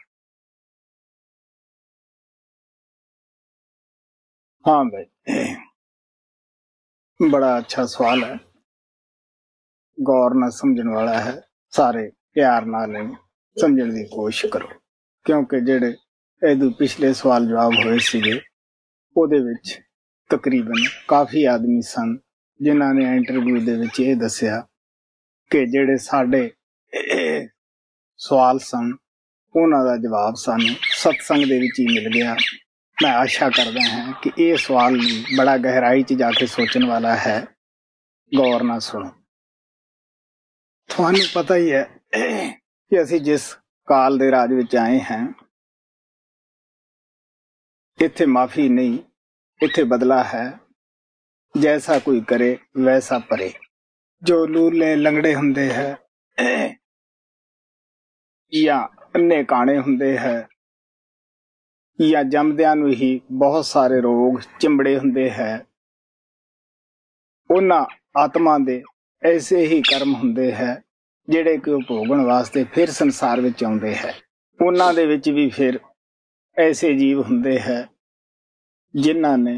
हाँ भाई, बड़ा अच्छा सवाल है, गौर ਨਾਲ ਸਮਝਣ ਵਾਲਾ ਹੈ। ਸਾਰੇ ਪਿਆਰ ਨਾਲ ਸਮਝਣ ਦੀ ਕੋਸ਼ਿਸ਼ ਕਰੋ, ਕਿਉਂਕਿ ਜਿਹੜੇ ਇਹਦੇ ਪਿਛਲੇ ਸਵਾਲ ਜਵਾਬ ਹੋਏ ਸੀਗੇ ਉਹਦੇ ਵਿੱਚ ਤਕਰੀਬਨ ਕਾਫੀ ਆਦਮੀ ਸਨ ਜਿਨ੍ਹਾਂ ਨੇ ਇੰਟਰਵਿਊ ਦੇ ਵਿੱਚ ਇਹ ਦੱਸਿਆ ਕਿ ਜਿਹੜੇ ਸਾਡੇ ਸਵਾਲ ਸਨ ਉਹਨਾਂ ਦਾ ਜਵਾਬ ਸਾਨੂੰ ਸਤਸੰਗ ਦੇ ਵਿੱਚ ਹੀ ਮਿਲ ਗਿਆ। मैं आशा करता है कि ये सवाल भी बड़ा गहराई च जाके सोचने वाला है। गौर ना सुनो। थानू पता ही है कि असी जिस काल दे राज विच आए हैं, इत्थे माफी नहीं, इत्थे बदला है। जैसा कोई करे वैसा परे। जो लूले लंगड़े हुंदे है या अन्ने काणे हुंदे है या जमदियां नूं ही बहुत सारे रोग चिंबड़े हुंदे है, उन्हां आत्मा दे ऐसे ही कर्म हुंदे है जिहड़े कि भोगण वास्ते फिर संसार विच आउंदे है। उन्हां दे विच भी फिर ऐसे जीव हुंदे है जिन्हां ने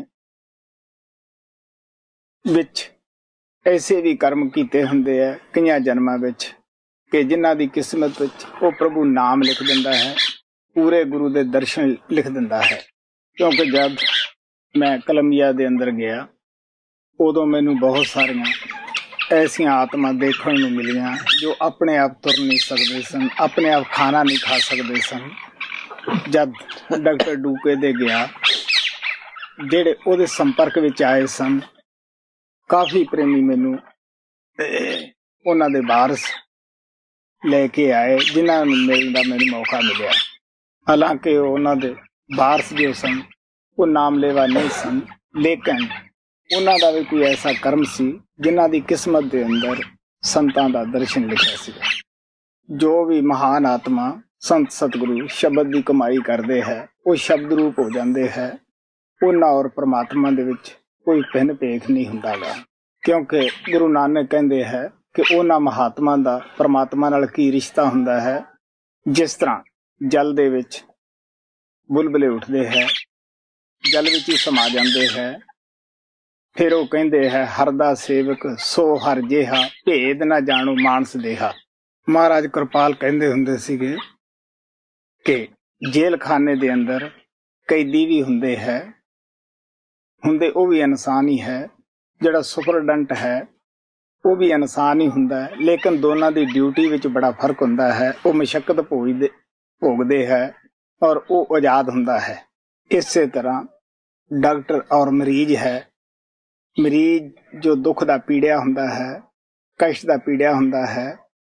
विच ऐसे भी कर्म कीते हुंदे है कईयां जन्मां विच कि जिन्हां दी किस्मत विच वो प्रभु नाम लिख दिंदा है, पूरे गुरु दे दर्शन लिख दिंदा है। क्योंकि जब मैं कलमिया दे अंदर गया उदों मैनू बहुत सारियां ऐसियां आत्मा देखने नूं मिलियां जो अपने आप तुर नहीं सकदे सन, अपने आप खाना नहीं खा सकदे सन। जब डॉक्टर डूके दे गया, जेड़े ओदे संपर्क विच आए सन, काफी प्रेमी मैनू उन्हां दे वारस लेके आए जिन्हां नूं मिलण दा मैनू मौका मिलिया। हालांकि उन्हां दे वारस जो सन वो नामलेवा नहीं सन, लेकिन उन्हां दा भी कोई ऐसा कर्म सी जिन्हां दी किस्मत दे अंदर संतां दा दर्शन लिखिया सी। जो भी महान आत्मा संत सतगुरु शब्द की कमाई करते हैं वो शब्द रूप हो जाते हैं। उन्हां और परमात्मा दे विच कोई भिन्न भेख नहीं हुंदा गा, क्योंकि गुरु नानक कहते हैं कि उन्हां महात्मा दा परमात्मा नाल की रिश्ता हुंदा है। जिस तरह जल दे विच बुलबुले उठते हैं, जल विच ही समा जाते हैं, फिर वो कहते हैं हर दा सेवक सो हर जेहा, भेद ना जाणो मानस देहा। महाराज कृपाल कहते हुंदे सीगे कि जेल खाने दे अंदर कैदी भी हुंदे है, हुंदे वो भी इंसान ही है, जिहड़ा सुपरडेंट है वो भी इंसान ही हुंदा है, लेकिन दोनों की ड्यूटी विच बड़ा फर्क हुंदा है। वो मशक्कत भोगदे है और वो आजाद हुंदा है। इसे तरह डॉक्टर और मरीज है, मरीज जो दुख दा पीड़िया हुंदा है, कष्ट दा पीड़िया हुंदा है,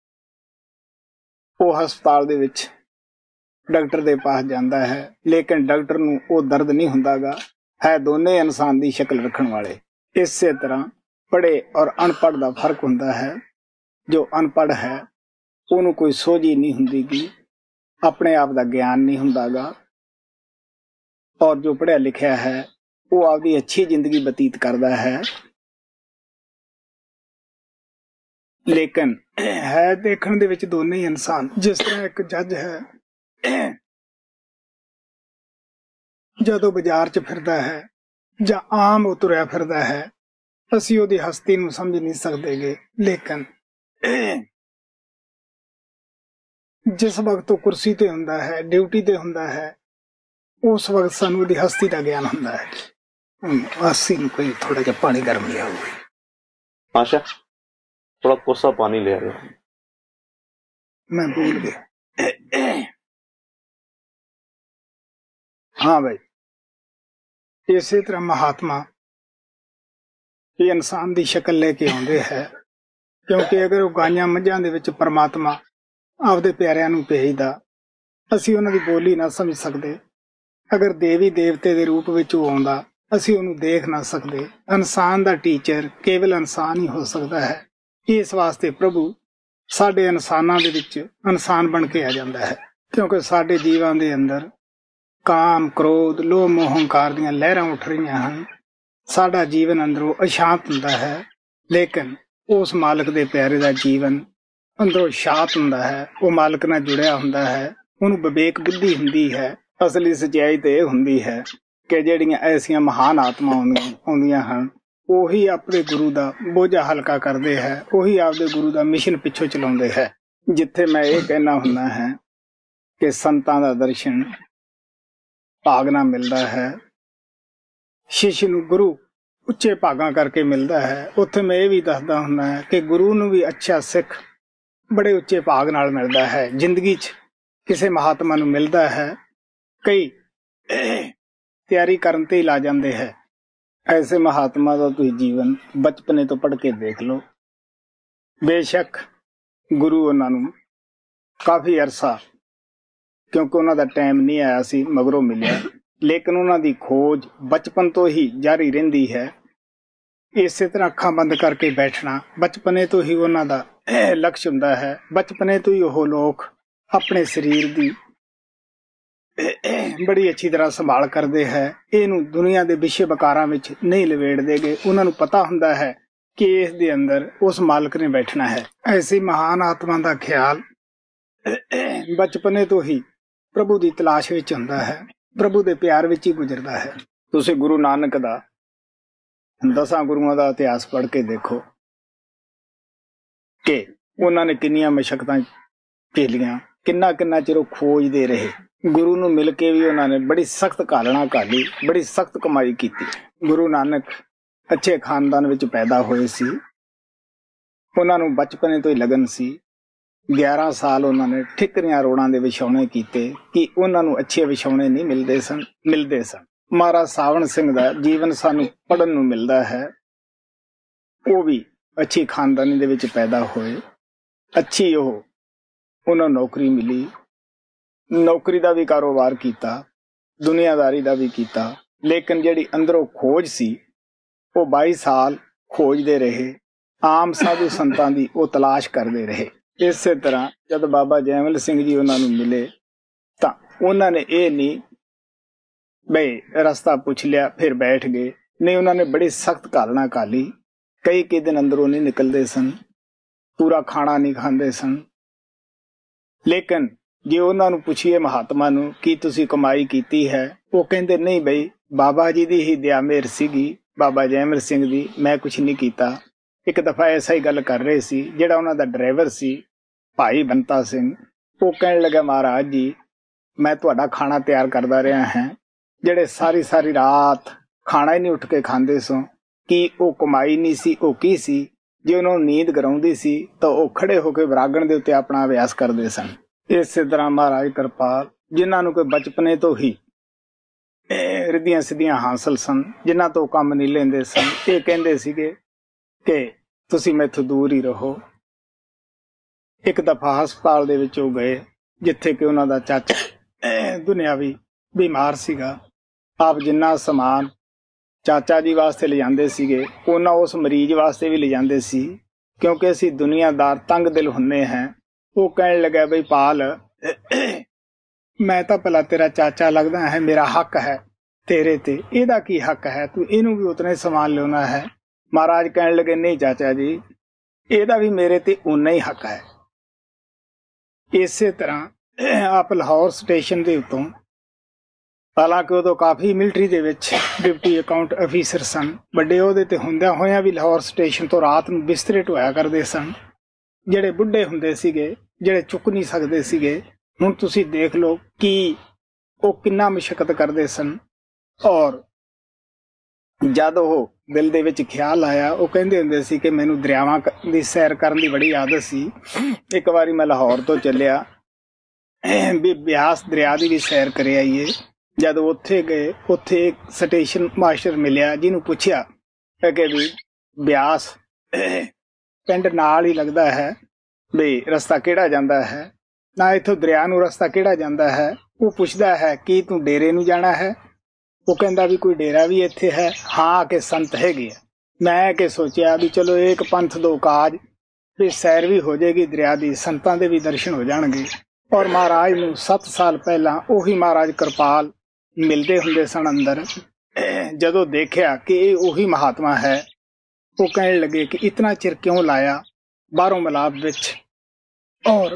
वो हस्पताल दे विच डॉक्टर दे पास जांदा है, लेकिन डॉक्टर नूं वो दर्द नहीं हुंदागा, है दोने इंसान दी शक्ल रखण वाले। इसे तरह पढ़े और अनपढ़ दा फर्क हुंदा है। जो अनपढ़ है उन्होंने कोई सोझी नहीं हुंदीगी, अपने आप दा ज्ञान नहीं हुंदागा, और जो पढ़िया लिखिया है वो आपकी अच्छी जिंदगी बतीत करता है। लेकिन है देखण दे विच दोने ही इंसान। जिस तरह एक जज है जदों बाजार च फिरदा है जां आम तुरिया फिरदा है, असीं ओहदी हस्ती नूं समझ नहीं सकदेगे, लेकिन जिस वक्त वो कुर्सी ते हुंदा है, ड्यूटी ते हुंदा है, उस वक्त सानूं ओहदी हस्ती दा ज्ञान हुंदा है। हस्ती नूं कोई थोड़ा जिहा पानी गर्म लिया होवे। आशा थोड़ा कोसा पानी ले आओ। मैं भूल गया। हाँ भाई, इसे तरह महात्मा ये इंसान की शक्ल लेके आउंदे है, क्योंकि अगर वो गाइयां मझां दे विच परमात्मा आपदे प्यारिਆਂ ਨੂੰ ਭੇਜਦਾ, ਅਸੀਂ ਉਹਨਾਂ ਦੀ ਬੋਲੀ ਨਾ ਸਮਝ ਸਕਦੇ। अगर देवी देवते ਦੇ ਰੂਪ ਵਿੱਚ ਉਹ ਆਉਂਦਾ, ਅਸੀਂ ਉਹਨੂੰ ਦੇਖ ਨਾ ਸਕਦੇ। ਇਨਸਾਨ ਦਾ ਟੀਚਰ ਕੇਵਲ ਇਨਸਾਨ ਹੀ ਹੋ ਸਕਦਾ ਹੈ। ਇਸ ਵਾਸਤੇ ਪ੍ਰਭੂ ਸਾਡੇ ਇਨਸਾਨਾਂ ਦੇ ਵਿੱਚ ਇਨਸਾਨ ਬਣ ਕੇ ਆ ਜਾਂਦਾ ਹੈ। ਕਿਉਂਕਿ ਸਾਡੇ ਜੀਵਾਂ ਦੇ ਅੰਦਰ ਕਾਮ, ਕ੍ਰੋਧ, ਲੋਭ, ਮੋਹ, ਹੰਕਾਰ ਦੀਆਂ ਲਹਿਰਾਂ ਉੱਠ ਰਹੀਆਂ ਹਨ। ਸਾਡਾ ਜੀਵਨ ਅੰਦਰੋਂ ਅਸ਼ਾਂਤ ਹੁੰਦਾ ਹੈ, ਲੇਕਿਨ ਉਸ ਮਾਲਕ ਦੇ ਪਿਆਰੇ ਦਾ ਜੀਵਨ ਅੰਦਰੋਂ ਸ਼ਾਂਤ ਹੁੰਦਾ ਹੈ। ਉਹ ਮਾਲਕ ਨਾਲ ਜੁੜਿਆ ਹੁੰਦਾ ਹੈ, ਉਹਨੂੰ ਵਿਵੇਕ ਬੁੱਧੀ ਹੁੰਦੀ ਹੈ। ਅਸਲੀ ਸੱਚਾਈ ਤੇ ਇਹ ਹੁੰਦੀ ਹੈ ਕਿ ਜਿਹੜੀਆਂ ਐਸੀਆਂ ਮਹਾਨ ਆਤਮਾ ਆਉਂਦੀਆਂ ਹਨ, ਉਹੀ ਆਪਣੇ ਗੁਰੂ ਦਾ ਬੋਝਾ ਹਲਕਾ ਕਰਦੇ ਹੈ, ਉਹੀ ਆਪਦੇ ਗੁਰੂ ਦਾ ਮਿਸ਼ਨ ਪਿੱਛੋਂ ਚਲਾਉਂਦੇ ਹੈ। ਜਿੱਥੇ ਮੈਂ ਇਹ ਕਹਿਣਾ ਹੁੰਦਾ ਹੈ ਕਿ ਸੰਤਾਂ ਦਾ ਦਰਸ਼ਨ ਭਾਗ ਨਾਲ ਮਿਲਦਾ ਹੈ, ਸ਼ਿਸ਼ ਨੂੰ ਗੁਰੂ ਉੱਚੇ ਭਾਗਾਂ ਕਰਕੇ ਮਿਲਦਾ ਹੈ, ਉੱਥੇ ਮੈਂ ਇਹ ਵੀ ਦੱਸਦਾ ਹੁੰਦਾ ਹੈ ਕਿ ਗੁਰੂ ਨੂੰ ਵੀ ਅੱਛਾ ਸਿੱਖ ਬੜੇ ਉੱਚੇ ਭਾਗ ਨਾਲ ਮਿਲਦਾ ਹੈ। ਜ਼ਿੰਦਗੀ 'ਚ ਕਿਸੇ ਮਹਾਤਮਾ ਨੂੰ ਮਿਲਦਾ ਹੈ, ਕਈ ਤਿਆਰੀ ਕਰਨ ਤੇ ਹੀ ਲਾ ਜਾਂਦੇ ਹੈ। ਐਸੇ ਮਹਾਤਮਾ ਦਾ ਤੁਸੀਂ ਜੀਵਨ ਬਚਪਨੇ ਤੋਂ ਪੜ੍ਹ ਕੇ ਦੇਖ ਲਓ। ਬੇਸ਼ੱਕ ਗੁਰੂ ਉਹਨਾਂ ਨੂੰ ਕਾਫੀ ਅਰਸਾ, ਕਿਉਂਕਿ ਉਹਨਾਂ ਦਾ ਟਾਈਮ ਨਹੀਂ ਆਇਆ ਸੀ, ਮਗਰੋਂ ਮਿਲਿਆ, ਲੇਕਿਨ ਉਹਨਾਂ ਦੀ ਖੋਜ ਬਚਪਨ ਤੋਂ ਹੀ ਜਾਰੀ ਰਹਿੰਦੀ ਹੈ। ਇਸੇ ਤਰ੍ਹਾਂ ਅੱਖਾਂ ਬੰਦ ਕਰਕੇ ਬੈਠਣਾ ਬਚਪਨੇ ਤੋਂ ਹੀ ਉਹਨਾਂ ਦਾ ਲਕਸ਼ ਹੁੰਦਾ ਹੈ। ਬਚਪਨੇ ਤੋਂ ਹੀ ਉਹ ਲੋਕ ਆਪਣੇ ਸਰੀਰ ਦੀ ਬੜੀ ਅੱਛੀ ਤਰ੍ਹਾਂ ਸੰਭਾਲ ਕਰਦੇ ਹੈ। ਇਹਨੂੰ ਦੁਨੀਆ ਦੇ ਵਿਸ਼ੇ ਵਕਾਰਾਂ ਵਿੱਚ ਨਹੀਂ ਲਵੇੜਦੇ ਗਏ। ਉਹਨਾਂ ਨੂੰ ਪਤਾ ਹੁੰਦਾ ਹੈ ਕਿ ਇਸ ਦੇ ਅੰਦਰ ਉਸ ਮਾਲਕ ਨੇ ਬੈਠਣਾ ਹੈ। ਐਸੀ ਮਹਾਨ ਆਤਮਾ ਦਾ ਖਿਆਲ ਬਚਪਨੇ ਤੋਂ ਹੀ ਪ੍ਰਭੂ ਦੀ ਤਲਾਸ਼ ਵਿੱਚ ਹੁੰਦਾ ਹੈ, ਪ੍ਰਭੂ ਦੇ ਪਿਆਰ ਵਿੱਚ ਹੀ ਗੁਜ਼ਰਦਾ ਹੈ। ਤੁਸੀਂ ਗੁਰੂ ਨਾਨਕ ਦਾ 10 ਗੁਰੂਆਂ ਦਾ ਇਤਿਹਾਸ ਪੜ੍ਹ ਕੇ ਦੇਖੋ ਕਿ ਉਹਨਾਂ ਨੇ ਕਿੰਨੀਆਂ ਮਸ਼ੱਕਤਾਂ ਝੇਲੀਆਂ, ਕਿੰਨਾ ਚਿਰ ਉਹ ਖੋਜਦੇ ਰਹੇ। ਗੁਰੂ ਨੂੰ ਮਿਲ ਕੇ ਵੀ ਉਹਨਾਂ ਨੇ ਬੜੀ ਸਖਤ ਘਾਲਣਾ ਘਾਲੀ, ਬੜੀ ਸਖਤ ਕਮਾਈ ਕੀਤੀ। ਗੁਰੂ ਨਾਨਕ ਅੱਛੇ ਖਾਨਦਾਨ ਵਿੱਚ ਪੈਦਾ ਹੋਏ ਸੀ, ਉਹਨਾਂ ਨੂੰ ਬਚਪਨੇ ਤੋਂ ਹੀ ਲਗਨ ਸੀ। 11 ਸਾਲ ਉਹਨਾਂ ਨੇ ਠਿਕਰੀਆਂ ਰੋੜਾਂ ਦੇ ਵਿਛਾਉਣੇ ਕੀਤੇ ਕਿ ਉਹਨਾਂ ਨੂੰ ਅੱਛੇ ਵਿਛਾਉਣੇ ਨਹੀਂ ਮਿਲਦੇ ਸਨ। ਮਹਾਰਾਜ ਸਾਵਣ ਸਿੰਘ ਦਾ ਜੀਵਨ ਸਾਨੂੰ ਪੜ੍ਹਨ ਨੂੰ ਮਿਲਦਾ ਹੈ। ਉਹ ਵੀ ਅੱਛੀ ਖਾਨਦਾਨੀ ਦੇ ਵਿੱਚ ਪੈਦਾ ਹੋਏ, ਅੱਛੀ ਉਹਨਾਂ ਨੌਕਰੀ ਮਿਲੀ, ਨੌਕਰੀ ਦਾ ਵੀ ਕਾਰੋਬਾਰ ਕੀਤਾ, ਦੁਨੀਆਦਾਰੀ ਦਾ ਵੀ ਕੀਤਾ, ਲੇਕਿਨ ਜਿਹੜੀ ਅੰਦਰੋਂ ਖੋਜ ਸੀ ਉਹ 22 ਸਾਲ ਖੋਜਦੇ ਰਹੇ। ਆਮ ਸਾਧੂ ਸੰਤਾਂ ਦੀ ਉਹ ਤਲਾਸ਼ ਕਰਦੇ ਰਹੇ। ਇਸੇ ਤਰ੍ਹਾਂ ਜਦ ਬਾਬਾ ਜੈਮਲ ਸਿੰਘ ਜੀ ਉਹਨਾਂ ਨੂੰ ਮਿਲੇ ਤਾਂ ਉਹਨਾਂ ਨੇ ਇਹ ਨਹੀਂ ਬਈ ਰਸਤਾ ਪੁੱਛ ਲਿਆ ਫਿਰ ਬੈਠ ਗਏ, ਨਹੀਂ, ਉਹਨਾਂ ਨੇ ਬੜੀ ਸਖਤ ਘਾਲਣਾ ਘਾਲੀ। ਕਈ ਦਿਨ ਅੰਦਰੋਂ ਨਹੀਂ ਨਿਕਲਦੇ ਸਨ, ਪੂਰਾ ਖਾਣਾ ਨਹੀਂ ਖਾਂਦੇ ਸਨ। ਲੇਕਿਨ ਜੇ ਉਹਨਾਂ ਨੂੰ ਪੁੱਛੀਏ ਮਹਾਤਮਾ ਨੂੰ ਕੀ ਤੁਸੀਂ ਕਮਾਈ ਕੀਤੀ ਹੈ, ਉਹ ਕਹਿੰਦੇ ਨਹੀਂ ਬਈ, ਬਾਬਾ ਜੀ ਦੀ ਹੀ ਦਇਆ ਮਿਹਰ ਸੀਗੀ, ਬਾਬਾ ਜੈਮਲ ਸਿੰਘ ਦੀ, ਮੈਂ ਕੁਛ ਨਹੀਂ ਕੀਤਾ। ਇੱਕ ਦਫਾ ਐਸਾ ਹੀ ਗੱਲ ਕਰ ਰਹੇ ਸੀ, ਜਿਹੜਾ ਉਹਨਾਂ ਦਾ ਡਰਾਈਵਰ ਸੀ ਭਾਈ ਬੰਤਾ ਸਿੰਘ, ਉਹ ਕਹਿਣ ਲੱਗਾ, ਮਹਾਰਾਜ ਜੀ ਮੈਂ ਤੁਹਾਡਾ ਖਾਣਾ ਤਿਆਰ ਕਰਦਾ ਰਿਹਾ ਹਾਂ, ਜਿਹੜੇ ਸਾਰੀ ਰਾਤ ਖਾਣਾ ਹੀ ਨਹੀਂ ਉੱਠ ਕੇ ਖਾਂਦੇ ਸੋ, ਕੀ ਉਹ ਕਮਾਈ ਨਹੀਂ ਸੀ, ਉਹ ਕੀ ਸੀ? ਜੇ ਉਹਨਾਂ ਨੂੰ ਨੀਂਦ ਕਰਾਉਂਦੀ ਸੀ ਤਾਂ ਉਹ ਖੜੇ ਹੋ ਕੇ ਵਿਰਾਗਣ ਦੇ ਉੱਤੇ ਆਪਣਾ ਅਭਿਆਸ ਕਰਦੇ ਸਨ। ਇਸੇ ਤਰ੍ਹਾਂ ਮਹਾਰਾਜ ਕਿਰਪਾਲ, ਜਿਨ੍ਹਾਂ ਨੂੰ ਕੋਈ ਬਚਪਨੇ ਤੋਂ ਹੀ ਰਿੱਧੀਆਂ ਸਿੱਧੀਆਂ ਹਾਸਲ ਸਨ, ਜਿਨ੍ਹਾਂ ਤੋਂ ਕੰਮ ਨਹੀਂ ਲੈਂਦੇ ਸਨ, ਇਹ ਕਹਿੰਦੇ ਸੀਗੇ ਕਿ ਤੁਸੀਂ ਮੈਥੋਂ ਦੂਰ ਹੀ ਰਹੋ। ਇੱਕ ਦਫਾ ਹਸਪਤਾਲ ਦੇ ਵਿੱਚ ਉਹ ਗਏ ਜਿੱਥੇ ਕਿ ਉਹਨਾਂ ਦਾ ਚਾਚਾ ਦੁਨਿਆਵੀ ਬਿਮਾਰ ਸੀਗਾ। ਆਪ ਜਿੰਨਾ ਸਮਾਨ ਚਾਚਾ ਜੀ ਵਾਸਤੇ ਲਿਜਾਂਦੇ ਸੀਗੇ, ਉਹਨਾਂ ਉਸ ਮਰੀਜ਼ ਵਾਸਤੇ ਵੀ ਲਿਜਾਂਦੇ ਸੀ, ਕਿਉਂਕਿ ਅਸੀਂ ਦੁਨੀਆਦਾਰ ਤੰਗ ਦਿਲ ਹੁੰਦੇ ਹਾਂ। ਉਹ ਕਹਿਣ ਲੱਗਾ, ਬਈ ਪਾਲ, ਮੈਂ ਤਾਂ ਭਲਾ ਤੇਰਾ ਚਾਚਾ ਲੱਗਦਾ ਹੈ, ਮੇਰਾ ਹੱਕ ਹੈ ਤੇਰੇ ਤੇ, ਇਹਦਾ ਕੀ ਹੱਕ ਹੈ? ਤੂੰ ਇਹਨੂੰ ਵੀ ਉਤਨੇ ਸਮਾਨ ਲਿਆਉਣਾ ਹੈ। ਮਹਾਰਾਜ ਕਹਿਣ ਲੱਗੇ, ਨਹੀਂ ਚਾਚਾ ਜੀ, ਇਹਦਾ ਵੀ ਮੇਰੇ ਤੇ ਉਨਾ ਹੀ ਹੱਕ ਹੈ। ਇਸੇ ਤਰ੍ਹਾਂ ਆਪ ਲਾਹੌਰ ਸਟੇਸ਼ਨ ਦੇ ਉੱਤੋਂ, ਹਾਲਾਂਕਿ ਉਦੋਂ ਕਾਫੀ ਮਿਲਟਰੀ ਦੇ ਵਿੱਚ ਡਿਪਟੀ ਅਕਾਊਂਟ ਅਫੀਸਰ ਸਨ, ਵੱਡੇ ਅਹੁਦੇ ਤੇ ਹੁੰਦਿਆਂ ਹੋਇਆਂ ਵੀ ਲਾਹੌਰ ਸਟੇਸ਼ਨ ਤੋਂ ਰਾਤ ਨੂੰ ਬਿਸਤਰੇ ਢੋਇਆ ਕਰਦੇ ਸਨ। ਜਿਹੜੇ ਬੁੱਢੇ ਹੁੰਦੇ ਸੀਗੇ, ਜਿਹੜੇ ਚੁੱਕ ਨਹੀਂ ਸਕਦੇ ਸੀਗੇ, ਹੁਣ ਤੁਸੀਂ ਦੇਖ ਲਓ ਕਿ ਉਹ ਕਿੰਨਾ ਮੁਸ਼ਕਲ ਕਰਦੇ ਸਨ। ਔਰ ਜਦ ਉਹ ਦਿਲ ਦੇ ਵਿੱਚ ਖਿਆਲ ਆਇਆ, ਉਹ ਕਹਿੰਦੇ ਹੁੰਦੇ ਸੀ ਕਿ ਮੈਨੂੰ ਦਰਿਆਵਾਂ ਦੀ ਸੈਰ ਕਰਨ ਦੀ ਬੜੀ ਆਦਤ ਸੀ। ਇੱਕ ਵਾਰੀ ਮੈਂ ਲਾਹੌਰ ਤੋਂ ਚੱਲਿਆ ਵੀ ਬਿਆਸ ਦਰਿਆ ਦੀ ਵੀ ਸੈਰ ਕਰ ਆਈਏ। ਜਦ ਉੱਥੇ ਗਏ, ਉੱਥੇ ਇੱਕ ਸਟੇਸ਼ਨ ਮਾਸਟਰ ਮਿਲਿਆ, ਜਿਹਨੂੰ ਪੁੱਛਿਆ ਕਿ ਵੀ ਬਿਆਸ ਪਿੰਡ ਨਾਲ ਹੀ ਲੱਗਦਾ ਹੈ, ਵੀ ਰਸਤਾ ਕਿਹੜਾ ਜਾਂਦਾ ਹੈ, ਨਾ ਇੱਥੋਂ ਦਰਿਆ ਨੂੰ ਰਸਤਾ ਕਿਹੜਾ ਜਾਂਦਾ ਹੈ। ਉਹ ਪੁੱਛਦਾ ਹੈ ਕਿ ਤੂੰ ਡੇਰੇ ਨੂੰ ਜਾਣਾ ਹੈ? ਉਹ ਕਹਿੰਦਾ ਵੀ ਕੋਈ ਡੇਰਾ ਵੀ ਇੱਥੇ ਹੈ? ਹਾਂ, ਕਿ ਸੰਤ ਹੈਗੇ ਆ। ਮੈਂ ਕਿ ਸੋਚਿਆ ਵੀ ਚਲੋ ਇੱਕ ਪੰਥ ਦੋ ਕਾਜ, ਵੀ ਸੈਰ ਵੀ ਹੋ ਜਾਏਗੀ ਦਰਿਆ ਦੀ, ਸੰਤਾਂ ਦੇ ਵੀ ਦਰਸ਼ਨ ਹੋ ਜਾਣਗੇ। ਔਰ ਮਹਾਰਾਜ ਨੂੰ 7 ਸਾਲ ਪਹਿਲਾਂ ਉਹੀ ਮਹਾਰਾਜ ਕਿਰਪਾਲ ਮਿਲਦੇ ਹੁੰਦੇ ਸਨ ਅੰਦਰ। ਜਦੋਂ ਦੇਖਿਆ ਕਿ ਇਹ ਉਹੀ ਮਹਾਤਮਾ ਹੈ, ਉਹ ਕਹਿਣ ਲੱਗੇ ਕਿ ਇਤਨਾ ਚਿਰ ਕਿਉਂ ਲਾਇਆ ਬਾਹਰੋਂ ਮਿਲਾਪ ਵਿੱਚ। ਔਰ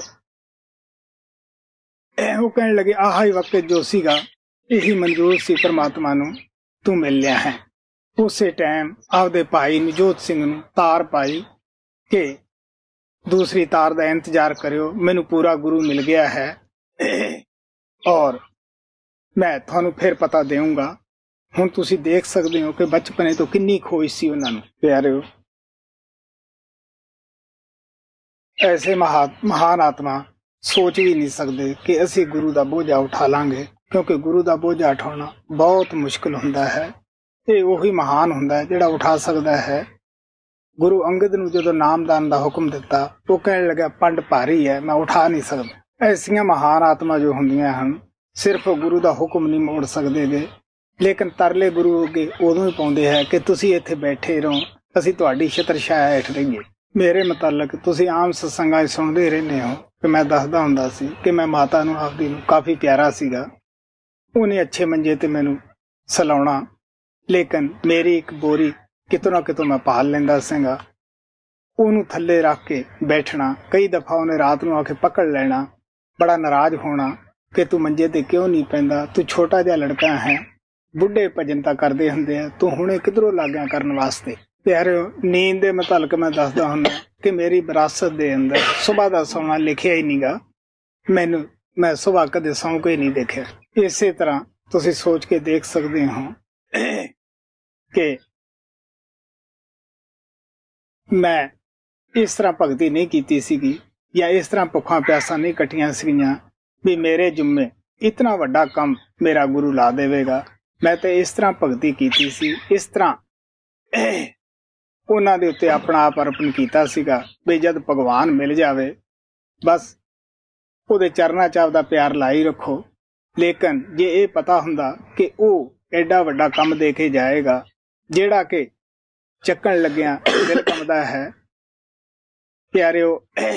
ਉਹ ਕਹਿਣ ਲੱਗੇ ਆਹ ਹੀ ਵਕਤ ਜੋ ਸੀਗਾ ਇਹੀ ਮਨਜ਼ੂਰ ਸੀ ਪਰਮਾਤਮਾ ਨੂੰ, ਤੂੰ ਮਿਲ ਲਿਆ ਹੈ। ਉਸੇ ਟਾਈਮ ਆਪਦੇ ਭਾਈ ਨਵਜੋਤ ਸਿੰਘ ਨੂੰ ਤਾਰ ਪਾਈ ਕਿ ਦੂਸਰੀ ਤਾਰ ਦਾ ਇੰਤਜ਼ਾਰ ਕਰਿਓ, ਮੈਨੂੰ ਪੂਰਾ ਗੁਰੂ ਮਿਲ ਗਿਆ ਹੈ ਔਰ ਮੈਂ ਤੁਹਾਨੂੰ ਫਿਰ ਪਤਾ ਦੇਵਾਂਗਾ। ਹੁਣ ਤੁਸੀਂ ਦੇਖ ਸਕਦੇ ਹੋ ਕਿ ਬਚਪਨੇ ਤੋਂ ਕਿੰਨੀ ਖੋਜ ਸੀ ਉਹਨਾਂ ਨੂੰ। ਪਿਆਰਿਓ, ਐਸੇ ਮਹਾਨ ਆਤਮਾ ਸੋਚ ਵੀ ਨਹੀਂ ਸਕਦੇ ਕਿ ਅਸੀਂ ਗੁਰੂ ਦਾ ਬੋਝਾ ਉਠਾ ਲਾਂਗੇ, ਕਿਉਂਕਿ ਗੁਰੂ ਦਾ ਬੋਝਾ ਉਠਾਉਣਾ ਬਹੁਤ ਮੁਸ਼ਕਿਲ ਹੁੰਦਾ ਹੈ। ਇਹ ਉਹੀ ਮਹਾਨ ਹੁੰਦਾ ਹੈ ਜਿਹੜਾ ਉਠਾ ਸਕਦਾ ਹੈ। ਗੁਰੂ ਅੰਗਦ ਨੂੰ ਜਦੋਂ ਨਾਮਦਾਨ ਦਾ ਹੁਕਮ ਦਿੱਤਾ, ਉਹ ਕਹਿਣ ਲੱਗਾ ਪੰਡ ਭਾਰੀ ਹੈ, ਮੈਂ ਉਠਾ ਨਹੀਂ ਸਕਦਾ। ਐਸੀਆਂ ਮਹਾਨ ਆਤਮਾ ਜੋ ਹੁੰਦੀਆਂ ਹਨ, ਸਿਰਫ ਗੁਰੂ ਦਾ ਹੁਕਮ ਨਹੀਂ ਮੋੜ ਸਕਦੇ ਗੇ, ਲੇਕਿਨ ਤਰਲੇ ਗੁਰੂ ਅੱਗੇ ਉਦੋਂ ਹੀ ਪਾਉਂਦੇ ਹੈ ਕਿ ਤੁਸੀਂ ਇੱਥੇ ਬੈਠੇ ਰਹੋ, ਅਸੀਂ ਤੁਹਾਡੀ ਛਤਰ ਛਾਇਆ ਹੇਠ ਰਹੀਏ। ਮੇਰੇ ਮੁਤਾਲਕ ਤੁਸੀਂ ਆਮ ਸਤਸੰਗਾਂ 'ਚ ਸੁਣਦੇ ਰਹਿੰਦੇ ਹੋ ਕਿ ਮੈਂ ਦੱਸਦਾ ਹੁੰਦਾ ਸੀ ਕਿ ਮੈਂ ਮਾਤਾ ਨੂੰ ਆਪਦੀ ਨੂੰ ਕਾਫੀ ਪਿਆਰਾ ਸੀਗਾ। ਉਹਨੇ ਅੱਛੇ ਮੰਜੇ ਤੇ ਮੈਨੂੰ ਸਲਾਉਣਾ, ਲੇਕਿਨ ਮੇਰੀ ਇੱਕ ਬੋਰੀ ਕਿਤੋਂ ਨਾ ਕਿਤੋਂ ਮੈਂ ਪਾਲ ਲੈਂਦਾ ਸੀਗਾ। ਉਹਨੂੰ ਥੱਲੇ ਰੱਖ ਕੇ ਬੈਠਣਾ, ਕਈ ਦਫਾ ਉਹਨੇ ਰਾਤ ਨੂੰ ਆ ਕੇ ਪਕੜ ਲੈਣਾ, ਬੜਾ ਨਾਰਾਜ਼ ਹੋਣਾ ਕਿ ਤੂੰ ਮੰਜੇ ਤੇ ਕਿਉਂ ਨਹੀਂ ਪੈਂਦਾ, ਤੂੰ ਛੋਟਾ ਜਿਹਾ ਲੜਕਾ ਹੈ, ਬੁੱਢੇ ਭਜਨ ਤਾਂ ਕਰਦੇ ਹੁੰਦੇ ਆ, ਤੂੰ ਹੁਣੇ ਕਿਧਰੋਂ ਲੱਗਿਆ ਕਰਨ ਵਾਸਤੇ। ਪਿਆਰਿਓ, ਨੀਂਦ ਦੇ ਮੁਤਾਲਕ ਮੈਂ ਦੱਸਦਾ ਹੁੰਦਾ ਕਿ ਮੇਰੀ ਵਿਰਾਸਤ ਦੇ ਅੰਦਰ ਸੁਬਾਹ ਦਾ ਸੌਣਾ ਲਿਖਿਆ ਹੀ ਨਹੀਂਗਾ। ਮੈਂ ਸੁਬਾਹ ਕਦੇ ਸੌਂ ਕੇ ਨਹੀਂ ਦੇਖਿਆ। ਇਸੇ ਤਰ੍ਹਾਂ ਤੁਸੀਂ ਸੋਚ ਕੇ ਦੇਖ ਸਕਦੇ ਹੋ ਕਿ ਮੈਂ ਇਸ ਤਰ੍ਹਾਂ ਭਗਤੀ ਨਹੀਂ ਕੀਤੀ ਸੀਗੀ ਜਾਂ ਇਸ ਤਰ੍ਹਾਂ ਭੁੱਖਾਂ ਪਿਆਸਾਂ ਨਹੀਂ ਕੱਟੀਆਂ ਸੀਗੀਆਂ ਵੀ ਮੇਰੇ ਜੁੰਮੇ ਇਤਨਾ ਵੱਡਾ ਕੰਮ ਮੇਰਾ ਗੁਰੂ ਲਾ ਦੇਵੇਗਾ। ਮੈਂ ਤਾਂ ਇਸ ਤਰ੍ਹਾਂ ਭਗਤੀ ਕੀਤੀ ਸੀ, ਇਸ ਤਰ੍ਹਾਂ ਉਹਨਾਂ ਦੇ ਉੱਤੇ ਆਪਣਾ ਆਪ ਅਰਪਣ ਕੀਤਾ ਸੀਗਾ ਵੀ ਜਦ ਭਗਵਾਨ ਮਿਲ ਜਾਵੇ ਬਸ ਉਹਦੇ ਚਰਨਾਂ 'ਚ ਆਪਦਾ ਪਿਆਰ ਲਾਈ ਰੱਖੋ। ਲੇਕਿਨ ਜੇ ਇਹ ਪਤਾ ਹੁੰਦਾ ਕਿ ਉਹ ਐਡਾ ਵੱਡਾ ਕੰਮ ਦੇ ਕੇ ਜਾਏਗਾ ਜਿਹੜਾ ਕਿ ਚੱਕਣ ਲੱਗਿਆ ਦਿਲ ਕੰਬਦਾ ਹੈ। ਪਿਆਰਿਓ,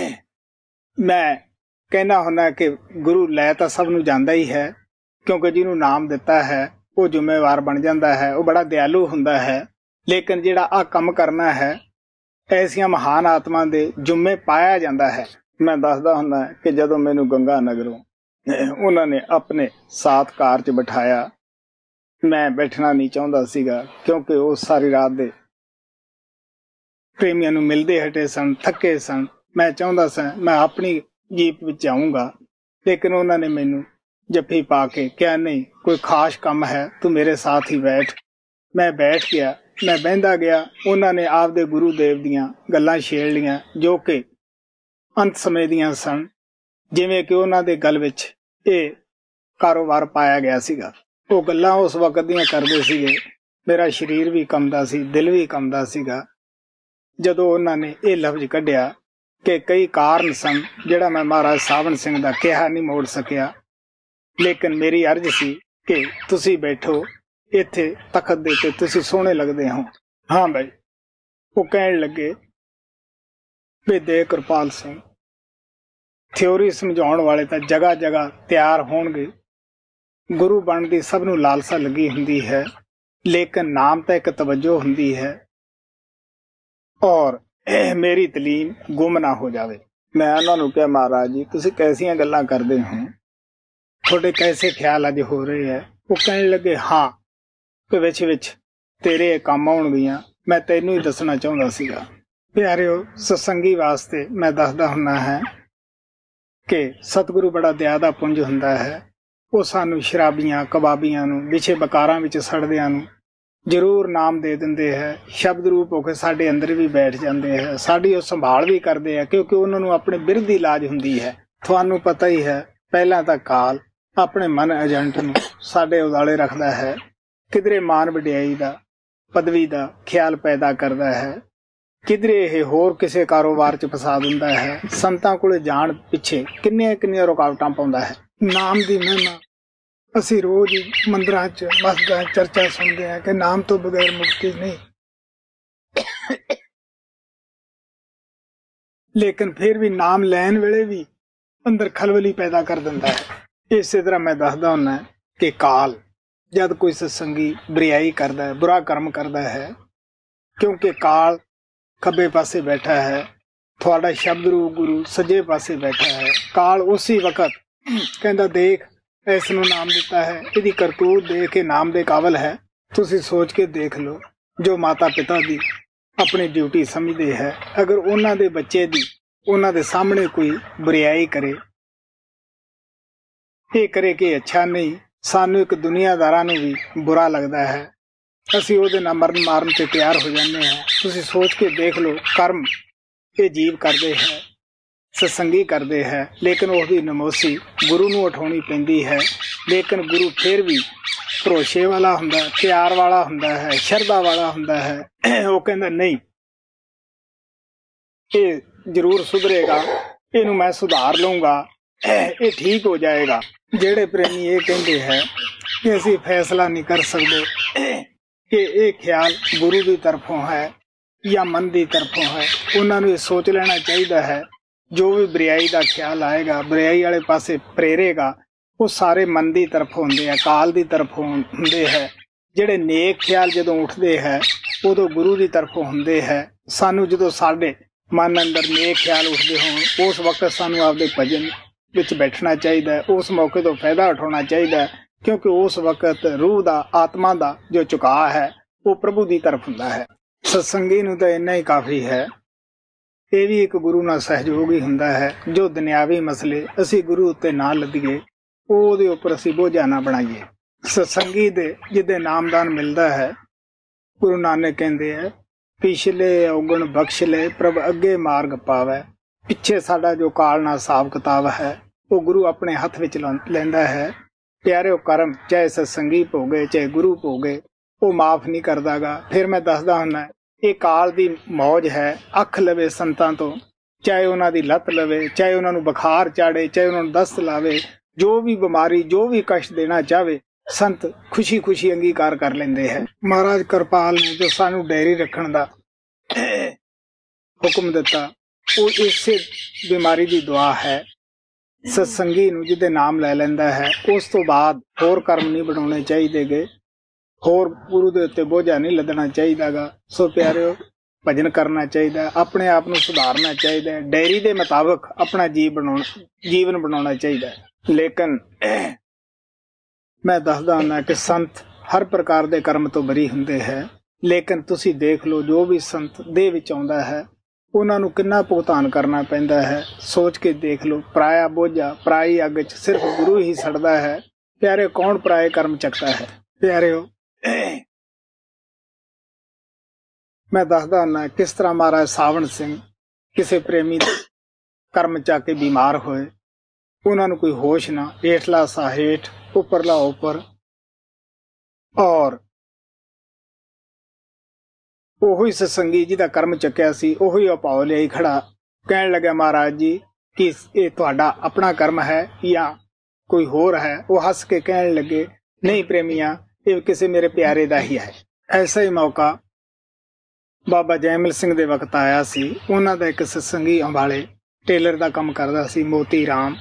ਮੈਂ ਕਹਿਣਾ ਹੁੰਦਾ ਕਿ ਗੁਰੂ ਲੈ ਤਾਂ ਸਭ ਨੂੰ ਜਾਂਦਾ ਹੀ ਹੈ, ਕਿਉਂਕਿ ਜਿਹਨੂੰ ਨਾਮ ਦਿੱਤਾ ਹੈ ਉਹ ਜ਼ਿੰਮੇਵਾਰ ਬਣ ਜਾਂਦਾ ਹੈ, ਉਹ ਬੜਾ ਦਿਆਲੂ ਹੁੰਦਾ ਹੈ। ਲੇਕਿਨ ਜਿਹੜਾ ਆਹ ਕੰਮ ਕਰਨਾ ਹੈ, ਐਸੀਆਂ ਮਹਾਨ ਆਤਮਾ ਦੇ ਜ਼ਿੰਮੇ ਪਾਇਆ ਜਾਂਦਾ ਹੈ। ਮੈਂ ਦੱਸਦਾ ਹੁੰਦਾ ਕਿ ਜਦੋਂ ਮੈਨੂੰ ਗੰਗਾ ਨਗਰੋਂ ਉਹਨਾਂ ਨੇ ਆਪਣੇ ਸਾਥ ਕਾਰ 'ਚ ਬਿਠਾਇਆ, ਮੈਂ ਬੈਠਣਾ ਨਹੀਂ ਚਾਹੁੰਦਾ ਸੀਗਾ, ਕਿਉਂਕਿ ਉਹ ਸਾਰੀ ਰਾਤ ਦੇ ਪ੍ਰੇਮੀਆਂ ਨੂੰ ਮਿਲਦੇ ਹਟੇ ਸਨ, ਥੱਕੇ ਸਨ। ਮੈਂ ਚਾਹੁੰਦਾ ਸਾਂ ਮੈਂ ਆਪਣੀ ਜੀਪ ਵਿੱਚ ਆਊਂਗਾ, ਲੇਕਿਨ ਉਹਨਾਂ ਨੇ ਮੈਨੂੰ ਜੱਫੀ ਪਾ ਕੇ ਕਿਹਾ ਨਹੀਂ, ਕੋਈ ਖਾਸ ਕੰਮ ਹੈ, ਤੂੰ ਮੇਰੇ ਸਾਥ ਹੀ ਬੈਠ। ਮੈਂ ਬੈਠ ਗਿਆ, ਮੈਂ ਬਹਿੰਦਾ ਗਿਆ। ਉਹਨਾਂ ਨੇ ਆਪਦੇ ਗੁਰੂ ਦੇਵ ਦੀਆਂ ਗੱਲਾਂ ਛੇੜ ਲੀਆਂ ਜੋ ਕਿ ਅੰਤ ਸਮੇਂ ਦੀਆਂ ਸਨ, ਜਿਵੇਂ ਕਿ ਉਹਨਾਂ ਦੇ ਗਲ ਵਿੱਚ ਇਹ ਕਾਰੋਬਾਰ ਪਾਇਆ ਗਿਆ ਸੀਗਾ। ਉਹ ਗੱਲਾਂ ਉਸ ਵਕਤ ਦੀਆਂ ਕਰਦੇ ਸੀਗੇ, ਮੇਰਾ ਸਰੀਰ ਵੀ ਕੰਬਦਾ ਸੀ, ਦਿਲ ਵੀ ਕੰਬਦਾ ਸੀਗਾ। ਜਦੋਂ ਉਹਨਾਂ ਨੇ ਇਹ ਲਫ਼ਜ਼ ਕੱਢਿਆ ਕਿ ਕਈ ਕਾਰਨ ਸਨ ਜਿਹੜਾ ਮੈਂ ਮਹਾਰਾਜ ਸਾਵਣ ਸਿੰਘ ਦਾ ਕਿਹਾ ਨਹੀਂ ਮੋੜ ਸਕਿਆ, ਲੇਕਿਨ ਮੇਰੀ ਅਰਜ਼ ਸੀ ਕਿ ਤੁਸੀਂ ਬੈਠੋ ਇੱਥੇ ਤਖਤ ਦੇ ਉੱਤੇ, ਤੁਸੀਂ ਸੋਹਣੇ ਲੱਗਦੇ ਹੋ। ਹਾਂ ਬਾਈ, ਉਹ ਕਹਿਣ ਲੱਗੇ ਵੀ ਦੇ ਕਿਰਪਾਲ ਸਿੰਘ, ਥਿਉਰੀ ਸਮਝਾਉਣ ਵਾਲੇ ਤਾਂ ਜਗ੍ਹਾ ਜਗ੍ਹਾ ਤਿਆਰ ਹੋਣਗੇ, ਗੁਰੂ ਬਣਨ ਦੀ ਸਭ ਨੂੰ ਲਾਲਸਾ ਲੱਗੀ ਹੁੰਦੀ ਹੈ, ਲੇਕਿਨ ਨਾਮ ਤਾਂ ਇੱਕ ਤਵੱਜੋ ਹੁੰਦੀ ਹੈ ਔਰ ਮੇਰੀ ਤਲੀਮ ਗੁੰਮ ਨਾ ਹੋ ਜਾਵੇ। ਮੈਂ ਉਹਨਾਂ ਨੂੰ ਕਿਹਾ ਮਹਾਰਾਜ ਜੀ, ਤੁਸੀਂ ਕੈਸੀਆਂ ਗੱਲਾਂ ਕਰਦੇ ਹੋ, ਤੁਹਾਡੇ ਕੈਸੇ ਖਿਆਲ ਅੱਜ ਹੋ ਰਹੇ ਹੈ। ਉਹ ਕਹਿਣ ਲੱਗੇ ਹਾਂ ਕਿ ਵਿੱਚ ਤੇਰੇ ਕੰਮ ਆਉਣਗੀਆਂ, ਮੈਂ ਤੈਨੂੰ ਹੀ ਦੱਸਣਾ ਚਾਹੁੰਦਾ ਸੀਗਾ। ਪਿਆਰਿਓ, ਸਤਸੰਗੀ ਵਾਸਤੇ ਮੈਂ ਦੱਸਦਾ ਹੁੰਦਾ ਹੈ ਕਿ ਸਤਿਗੁਰੂ ਬੜਾ ਦਇਆ ਦਾ ਪੁੰਜ ਹੁੰਦਾ ਹੈ। ਉਹ ਸਾਨੂੰ ਸ਼ਰਾਬੀਆਂ ਕਬਾਬੀਆਂ ਨੂੰ, ਵਿਛੇ ਬਕਾਰਾਂ ਵਿੱਚ ਸੜਦਿਆਂ ਨੂੰ ਜ਼ਰੂਰ ਨਾਮ ਦੇ ਦਿੰਦੇ ਹੈ, ਸ਼ਬਦ ਰੂਪ ਹੋ ਕੇ ਸਾਡੇ ਅੰਦਰ ਵੀ ਬੈਠ ਜਾਂਦੇ ਹੈ, ਸਾਡੀ ਉਹ ਸੰਭਾਲ ਵੀ ਕਰਦੇ ਹੈ, ਕਿਉਂਕਿ ਉਹਨਾਂ ਨੂੰ ਆਪਣੇ ਬਿਰਧ ਦੀ ਲਾਜ ਹੁੰਦੀ ਹੈ। ਤੁਹਾਨੂੰ ਪਤਾ ਹੀ ਹੈ, ਪਹਿਲਾਂ ਤਾਂ ਕਾਲ ਆਪਣੇ ਮਨ ਏਜੰਟ ਨੂੰ ਸਾਡੇ ਉਦਾਲੇ ਰੱਖਦਾ ਹੈ, ਕਿਧਰੇ ਮਾਨ ਵਡਿਆਈ ਦਾ, ਪਦਵੀ ਦਾ ਖਿਆਲ ਪੈਦਾ ਕਰਦਾ ਹੈ, ਕਿਧਰੇ ਇਹ ਹੋਰ ਕਿਸੇ ਕਾਰੋਬਾਰ 'ਚ ਫਸਾ ਦਿੰਦਾ ਹੈ। ਸੰਤਾਂ ਕੋਲੇ ਜਾਣ ਪਿੱਛੇ ਕਿੰਨੀਆਂ ਰੁਕਾਵਟਾਂ ਪਾਉਂਦਾ ਹੈ। ਨਾਮ ਦੀ ਮਹਿਮਾ ਅਸੀਂ ਰੋਜ਼ ਹੀ ਮੰਦਰਾਂ 'ਚ ਮਸਜਿਦਾਂ 'ਚ ਚਰਚਾ ਸੁਣਦੇ ਹਾਂ ਕਿ ਨਾਮ ਤੋਂ ਬਗੈਰ ਮੁਕਤੀ ਨਹੀਂ, ਲੇਕਿਨ ਫਿਰ ਵੀ ਨਾਮ ਲੈਣ ਵੇਲੇ ਵੀ ਅੰਦਰ ਖਲਬਲੀ ਪੈਦਾ ਕਰ ਦਿੰਦਾ ਹੈ। ਇਸੇ ਤਰ੍ਹਾਂ ਮੈਂ ਦੱਸਦਾ ਹੁੰਦਾ ਕਿ ਕਾਲ ਜਦ ਕੋਈ ਸਤਸੰਗੀ ਬੁਰਾਈ ਕਰਦਾ ਹੈ, ਬੁਰਾ ਕਰਮ ਕਰਦਾ ਹੈ, ਕਿਉਂਕਿ ਕਾਲ ਖੱਬੇ ਪਾਸੇ ਬੈਠਾ ਹੈ, ਤੁਹਾਡਾ ਸ਼ਬਦ ਰੂਪ ਗੁਰੂ ਸੱਜੇ ਪਾਸੇ ਬੈਠਾ ਹੈ। ਕਾਲ ਉਸੇ ਵਕਤ ਕਹਿੰਦਾ ਦੇਖ ਇਸ ਨੂੰ ਨਾਮ ਦਿੱਤਾ ਹੈ, ਇਹਦੀ ਕਰਤੂਤ ਦੇਖ ਕੇ ਨਾਮ ਦੇ ਕਾਬਲ ਹੈ। ਤੁਸੀਂ ਸੋਚ ਕੇ ਦੇਖ ਲਓ, ਜੋ ਮਾਤਾ ਪਿਤਾ ਦੀ ਆਪਣੀ ਡਿਊਟੀ ਸਮਝਦੇ ਹੈ, ਅਗਰ ਉਹਨਾਂ ਦੇ ਬੱਚੇ ਦੀ ਉਹਨਾਂ ਦੇ ਸਾਹਮਣੇ ਕੋਈ ਬੁਰਾਈ ਕਰੇ, ਇਹ ਕਰੇ ਕਿ ਅੱਛਾ ਨਹੀਂ, ਸਾਨੂੰ ਇੱਕ ਦੁਨੀਆਦਾਰਾਂ ਨੂੰ ਵੀ ਬੁਰਾ ਲੱਗਦਾ ਹੈ, ਅਸੀਂ ਉਹਦੇ ਨਾਲ ਮਾਰਨ ਤੇ ਤਿਆਰ ਹੋ ਜਾਂਦੇ ਹਾਂ। ਤੁਸੀਂ ਸੋਚ ਕੇ ਦੇਖ ਲਓ, ਕਰਮ ਇਹ ਜੀਵ ਕਰਦੇ ਹੈ, ਸਤਸੰਗੀ ਕਰਦੇ ਹੈ, ਲੇਕਿਨ ਉਹਦੀ ਨਮੋਸੀ ਗੁਰੂ ਨੂੰ ਉਠਾਉਣੀ ਪੈਂਦੀ ਹੈ। ਲੇਕਿਨ ਗੁਰੂ ਫਿਰ ਵੀ ਭਰੋਸੇ ਵਾਲਾ ਹੁੰਦਾ, ਪਿਆਰ ਵਾਲਾ ਹੁੰਦਾ ਹੈ, ਸ਼ਰਧਾ ਵਾਲਾ ਹੁੰਦਾ ਹੈ। ਉਹ ਕਹਿੰਦਾ ਨਹੀਂ, ਇਹ ਜ਼ਰੂਰ ਸੁਧਰੇਗਾ, ਇਹਨੂੰ ਮੈਂ ਸੁਧਾਰ ਲਊਂਗਾ, ਇਹ ਠੀਕ ਹੋ ਜਾਏਗਾ। ਜਿਹੜੇ ਪ੍ਰੇਮੀ ਇਹ ਕਹਿੰਦੇ ਹੈ ਕਿ ਅਸੀਂ ਫੈਸਲਾ ਨਹੀਂ ਕਰ ਸਕਦੇ ਕਿ ਇਹ ਖਿਆਲ ਗੁਰੂ ਦੀ ਤਰਫੋਂ ਹੈ ਜਾਂ ਮਨ ਦੀ ਤਰਫੋਂ ਹੈ, ਉਹਨਾਂ ਨੂੰ ਇਹ ਸੋਚ ਲੈਣਾ ਚਾਹੀਦਾ ਹੈ ਜੋ ਵੀ ਬੁਰਾਈ ਦਾ ਖਿਆਲ ਆਏਗਾ, ਬੁਰਾਈ ਵਾਲੇ ਪਾਸੇ ਪ੍ਰੇਰੇਗਾ, ਉਹ ਸਾਰੇ ਮਨ ਦੀ ਤਰਫੋਂ ਹੁੰਦੇ ਆ, ਕਾਲ ਦੀ ਤਰਫੋਂ ਹੁੰਦੇ ਹੈ। ਜਿਹੜੇ ਨੇਕ ਖਿਆਲ ਜਦੋਂ ਉੱਠਦੇ ਹੈ ਉਦੋਂ ਗੁਰੂ ਦੀ ਤਰਫੋਂ ਹੁੰਦੇ ਹੈ। ਸਾਨੂੰ ਜਦੋਂ ਸਾਡੇ ਮਨ ਅੰਦਰ ਨੇਕ ਖਿਆਲ ਉੱਠਦੇ ਹੋਣ, ਉਸ ਵਕਤ ਸਾਨੂੰ ਆਪਦੇ ਭਜਨ ਵਿੱਚ ਬੈਠਣਾ ਚਾਹੀਦਾ ਹੈ, ਉਸ ਮੌਕੇ ਤੋਂ ਫਾਇਦਾ ਉਠਾਉਣਾ ਚਾਹੀਦਾ ਹੈ, ਕਿਉਂਕਿ ਉਸ ਵਕਤ ਰੂਹ ਦਾ, ਆਤਮਾ ਦਾ ਜੋ ਝੁਕਾਅ ਹੈ ਉਹ ਪ੍ਰਭੂ ਦੀ ਤਰਫ ਹੁੰਦਾ ਹੈ। ਸਤਸੰਗੀ ਨੂੰ ਤਾਂ ਇੰਨਾ ਹੀ ਕਾਫੀ ਹੈ, ਇਹ ਵੀ ਇੱਕ ਗੁਰੂ ਨਾਲ ਸਹਿਯੋਗ ਹੀ ਹੁੰਦਾ ਹੈ। ਜੋ ਦੁਨਿਆਵੀ ਮਸਲੇ ਅਸੀਂ ਗੁਰੂ ਉੱਤੇ ਨਾ ਲੱਦੀਏ, ਉਹਦੇ ਉੱਪਰ ਅਸੀਂ ਬੋਝਾ ਨਾ ਬਣਾਈਏ। ਸਤਸੰਗੀ ਦੇ ਜਿਹਦੇ ਨਾਮਦਾਨ ਮਿਲਦਾ ਹੈ, ਗੁਰੂ ਨਾਨਕ ਕਹਿੰਦੇ ਹੈ, ਪਿਛਲੇ ਔਗਣ ਬਖਸ਼ ਲੈ ਪ੍ਰਭ ਅੱਗੇ ਮਾਰਗ ਪਾਵੈ। ਪਿੱਛੇ ਸਾਡਾ ਜੋ ਕਾਲ ਨਾਲ ਹਿਸਾਬ ਕਿਤਾਬ ਹੈ ਉਹ ਗੁਰੂ ਆਪਣੇ ਹੱਥ ਵਿੱਚ ਲੈਂਦਾ ਹੈ। ਪਿਆਰਿਓ, ਕਰਮ ਚਾਹੇ ਸਤਸੰਗੀ ਭੋਗੇ ਚਾਹੇ ਗੁਰੂ ਭੋਗੇ, ਉਹ ਮਾਫ ਨਹੀਂ ਕਰਦਾਗਾ। ਫਿਰ ਮੈਂ ਦੱਸਦਾ ਹੁੰਦਾ, ਇਹ ਕਾਲ ਦੀ ਮੌਜ ਹੈ, ਅੱਖ ਲਵੇ ਸੰਤਾਂ ਤੋਂ, ਚਾਹੇ ਉਹਨਾਂ ਦੀ ਲੱਤ ਲਵੇ, ਚਾਹੇ ਉਹਨਾਂ ਨੂੰ ਬੁਖਾਰ ਚਾੜੇ, ਚਾਹੇ ਉਹਨਾਂ ਨੂੰ ਦਸਤ ਲਾਵੇ, ਜੋ ਵੀ ਬਿਮਾਰੀ, ਜੋ ਵੀ ਕਸ਼ਟ ਦੇਣਾ ਚਾਹਵੇ, ਸੰਤ ਖੁਸ਼ੀ ਖੁਸ਼ੀ ਅੰਗੀਕਾਰ ਕਰ ਲੈਂਦੇ ਹੈ। ਮਹਾਰਾਜ ਕਿਰਪਾਲ ਨੇ ਜੋ ਸਾਨੂੰ ਡਾਇਰੀ ਰੱਖਣ ਦਾ ਹੁਕਮ ਦਿੱਤਾ, ਉਹ ਇਸੇ ਬਿਮਾਰੀ ਦੀ ਦੁਆ ਹੈ। ਸਤਸੰਗੀ ਨੂੰ ਜਿਹਦੇ ਨਾਮ ਲੈ ਲੈਂਦਾ ਹੈ, ਉਸ ਤੋਂ ਬਾਅਦ ਹੋਰ ਕਰਮ ਨਹੀਂ ਬਣਾਉਣੇ ਚਾਹੀਦੇ ਗੇ, ਹੋਰ ਗੁਰੂ ਦੇ ਉੱਤੇ ਬੋਝਾ ਨਹੀਂ ਲੱਦਣਾ ਚਾਹੀਦਾਗਾ। ਸੋ ਪਿਆਰਿਓ, ਭਜਨ ਕਰਨਾ ਚਾਹੀਦਾ, ਆਪਣੇ ਆਪ ਨੂੰ ਸੁਧਾਰਨਾ ਚਾਹੀਦਾ, ਡਾਇਰੀ ਦੇ ਮੁਤਾਬਕ ਆਪਣਾ ਜੀਵਨ ਬਣਾਉਣਾ ਚਾਹੀਦਾ। ਲੇਕਿਨ ਮੈਂ ਦੱਸਦਾ ਹੁੰਦਾ ਕਿ ਸੰਤ ਹਰ ਪ੍ਰਕਾਰ ਦੇ ਕਰਮ ਤੋਂ ਬਰੀ ਹੁੰਦੇ ਹੈ, ਲੇਕਿਨ ਤੁਸੀਂ ਦੇਖ ਲਓ, ਜੋ ਵੀ ਸੰਤ ਦੇਹ ਵਿੱਚ ਆਉਂਦਾ ਹੈ ਉਹਨਾਂ ਨੂੰ ਕਿੰਨਾ ਭੁਗਤਾਨ ਕਰਨਾ ਪੈਂਦਾ ਹੈ। ਸੋਚ ਕੇ ਦੇਖ ਲਓ, ਪਰਾਇਆ ਬੋਝਾ, ਪਰਾਈ ਅੱਗ 'ਚ ਸਿਰਫ ਗੁਰੂ ਹੀ ਸੜਦਾ ਹੈ। ਪਿਆਰੇ, ਕੌਣ ਪਰਾਏ ਕਰਮ ਚੱਕਦਾ ਹੈ? ਪਿਆਰਿਓ, ਮੈਂ ਦੱਸਦਾ ਹੁੰਦਾ ਕਿਸ ਤਰ੍ਹਾਂ ਮਹਾਰਾਜ ਸਾਵਣ ਸਿੰਘ ਕਿਸੇ ਪ੍ਰੇਮੀ ਦੇ ਕਰਮ ਚੱਕ ਕੇ ਬਿਮਾਰ ਹੋਏ, ਉਹਨਾਂ ਨੂੰ ਕੋਈ ਹੋਸ਼ ਨਾ, ਹੇਠਲਾ ਸਾ ਹੇਠ, ਉੱਪਰਲਾ ਉੱਪਰ, ਔਰ ਉਹੀ ਸਤਸੰਗੀ ਜਿਹਦਾ ਕਰਮ ਚੱਕਿਆ ਸੀ ਉਹੀ ਉਪਾਅ ਲਿਆਈ ਖੜਾ, ਕਹਿਣ ਲੱਗਾ ਮਹਾਰਾਜ ਜੀ ਕਿ ਇਹ ਤੁਹਾਡਾ ਆਪਣਾ ਕਰਮ ਹੈ ਜਾਂ ਕੋਈ ਹੋਰ ਹੈ? ਉਹ ਹੱਸ ਕੇ ਕਹਿਣ ਲੱਗੇ, ਨਹੀਂ ਪ੍ਰੇਮੀਆਂ, ਇਹ ਕਿਸੇ ਮੇਰੇ ਪਿਆਰੇ ਦਾ ਹੀ ਹੈ। ਐਸਾ ਹੀ ਮੌਕਾ ਬਾਬਾ ਜੈਮਲ ਸਿੰਘ ਦੇ ਵਕਤ ਆਇਆ ਸੀ। ਉਹਨਾਂ ਦਾ ਇੱਕ ਸਤਸੰਗੀ ਅੰਬਾਲੇ ਟੇਲਰ ਦਾ ਕੰਮ ਕਰਦਾ ਸੀ, ਮੋਤੀ ਰਾਮ।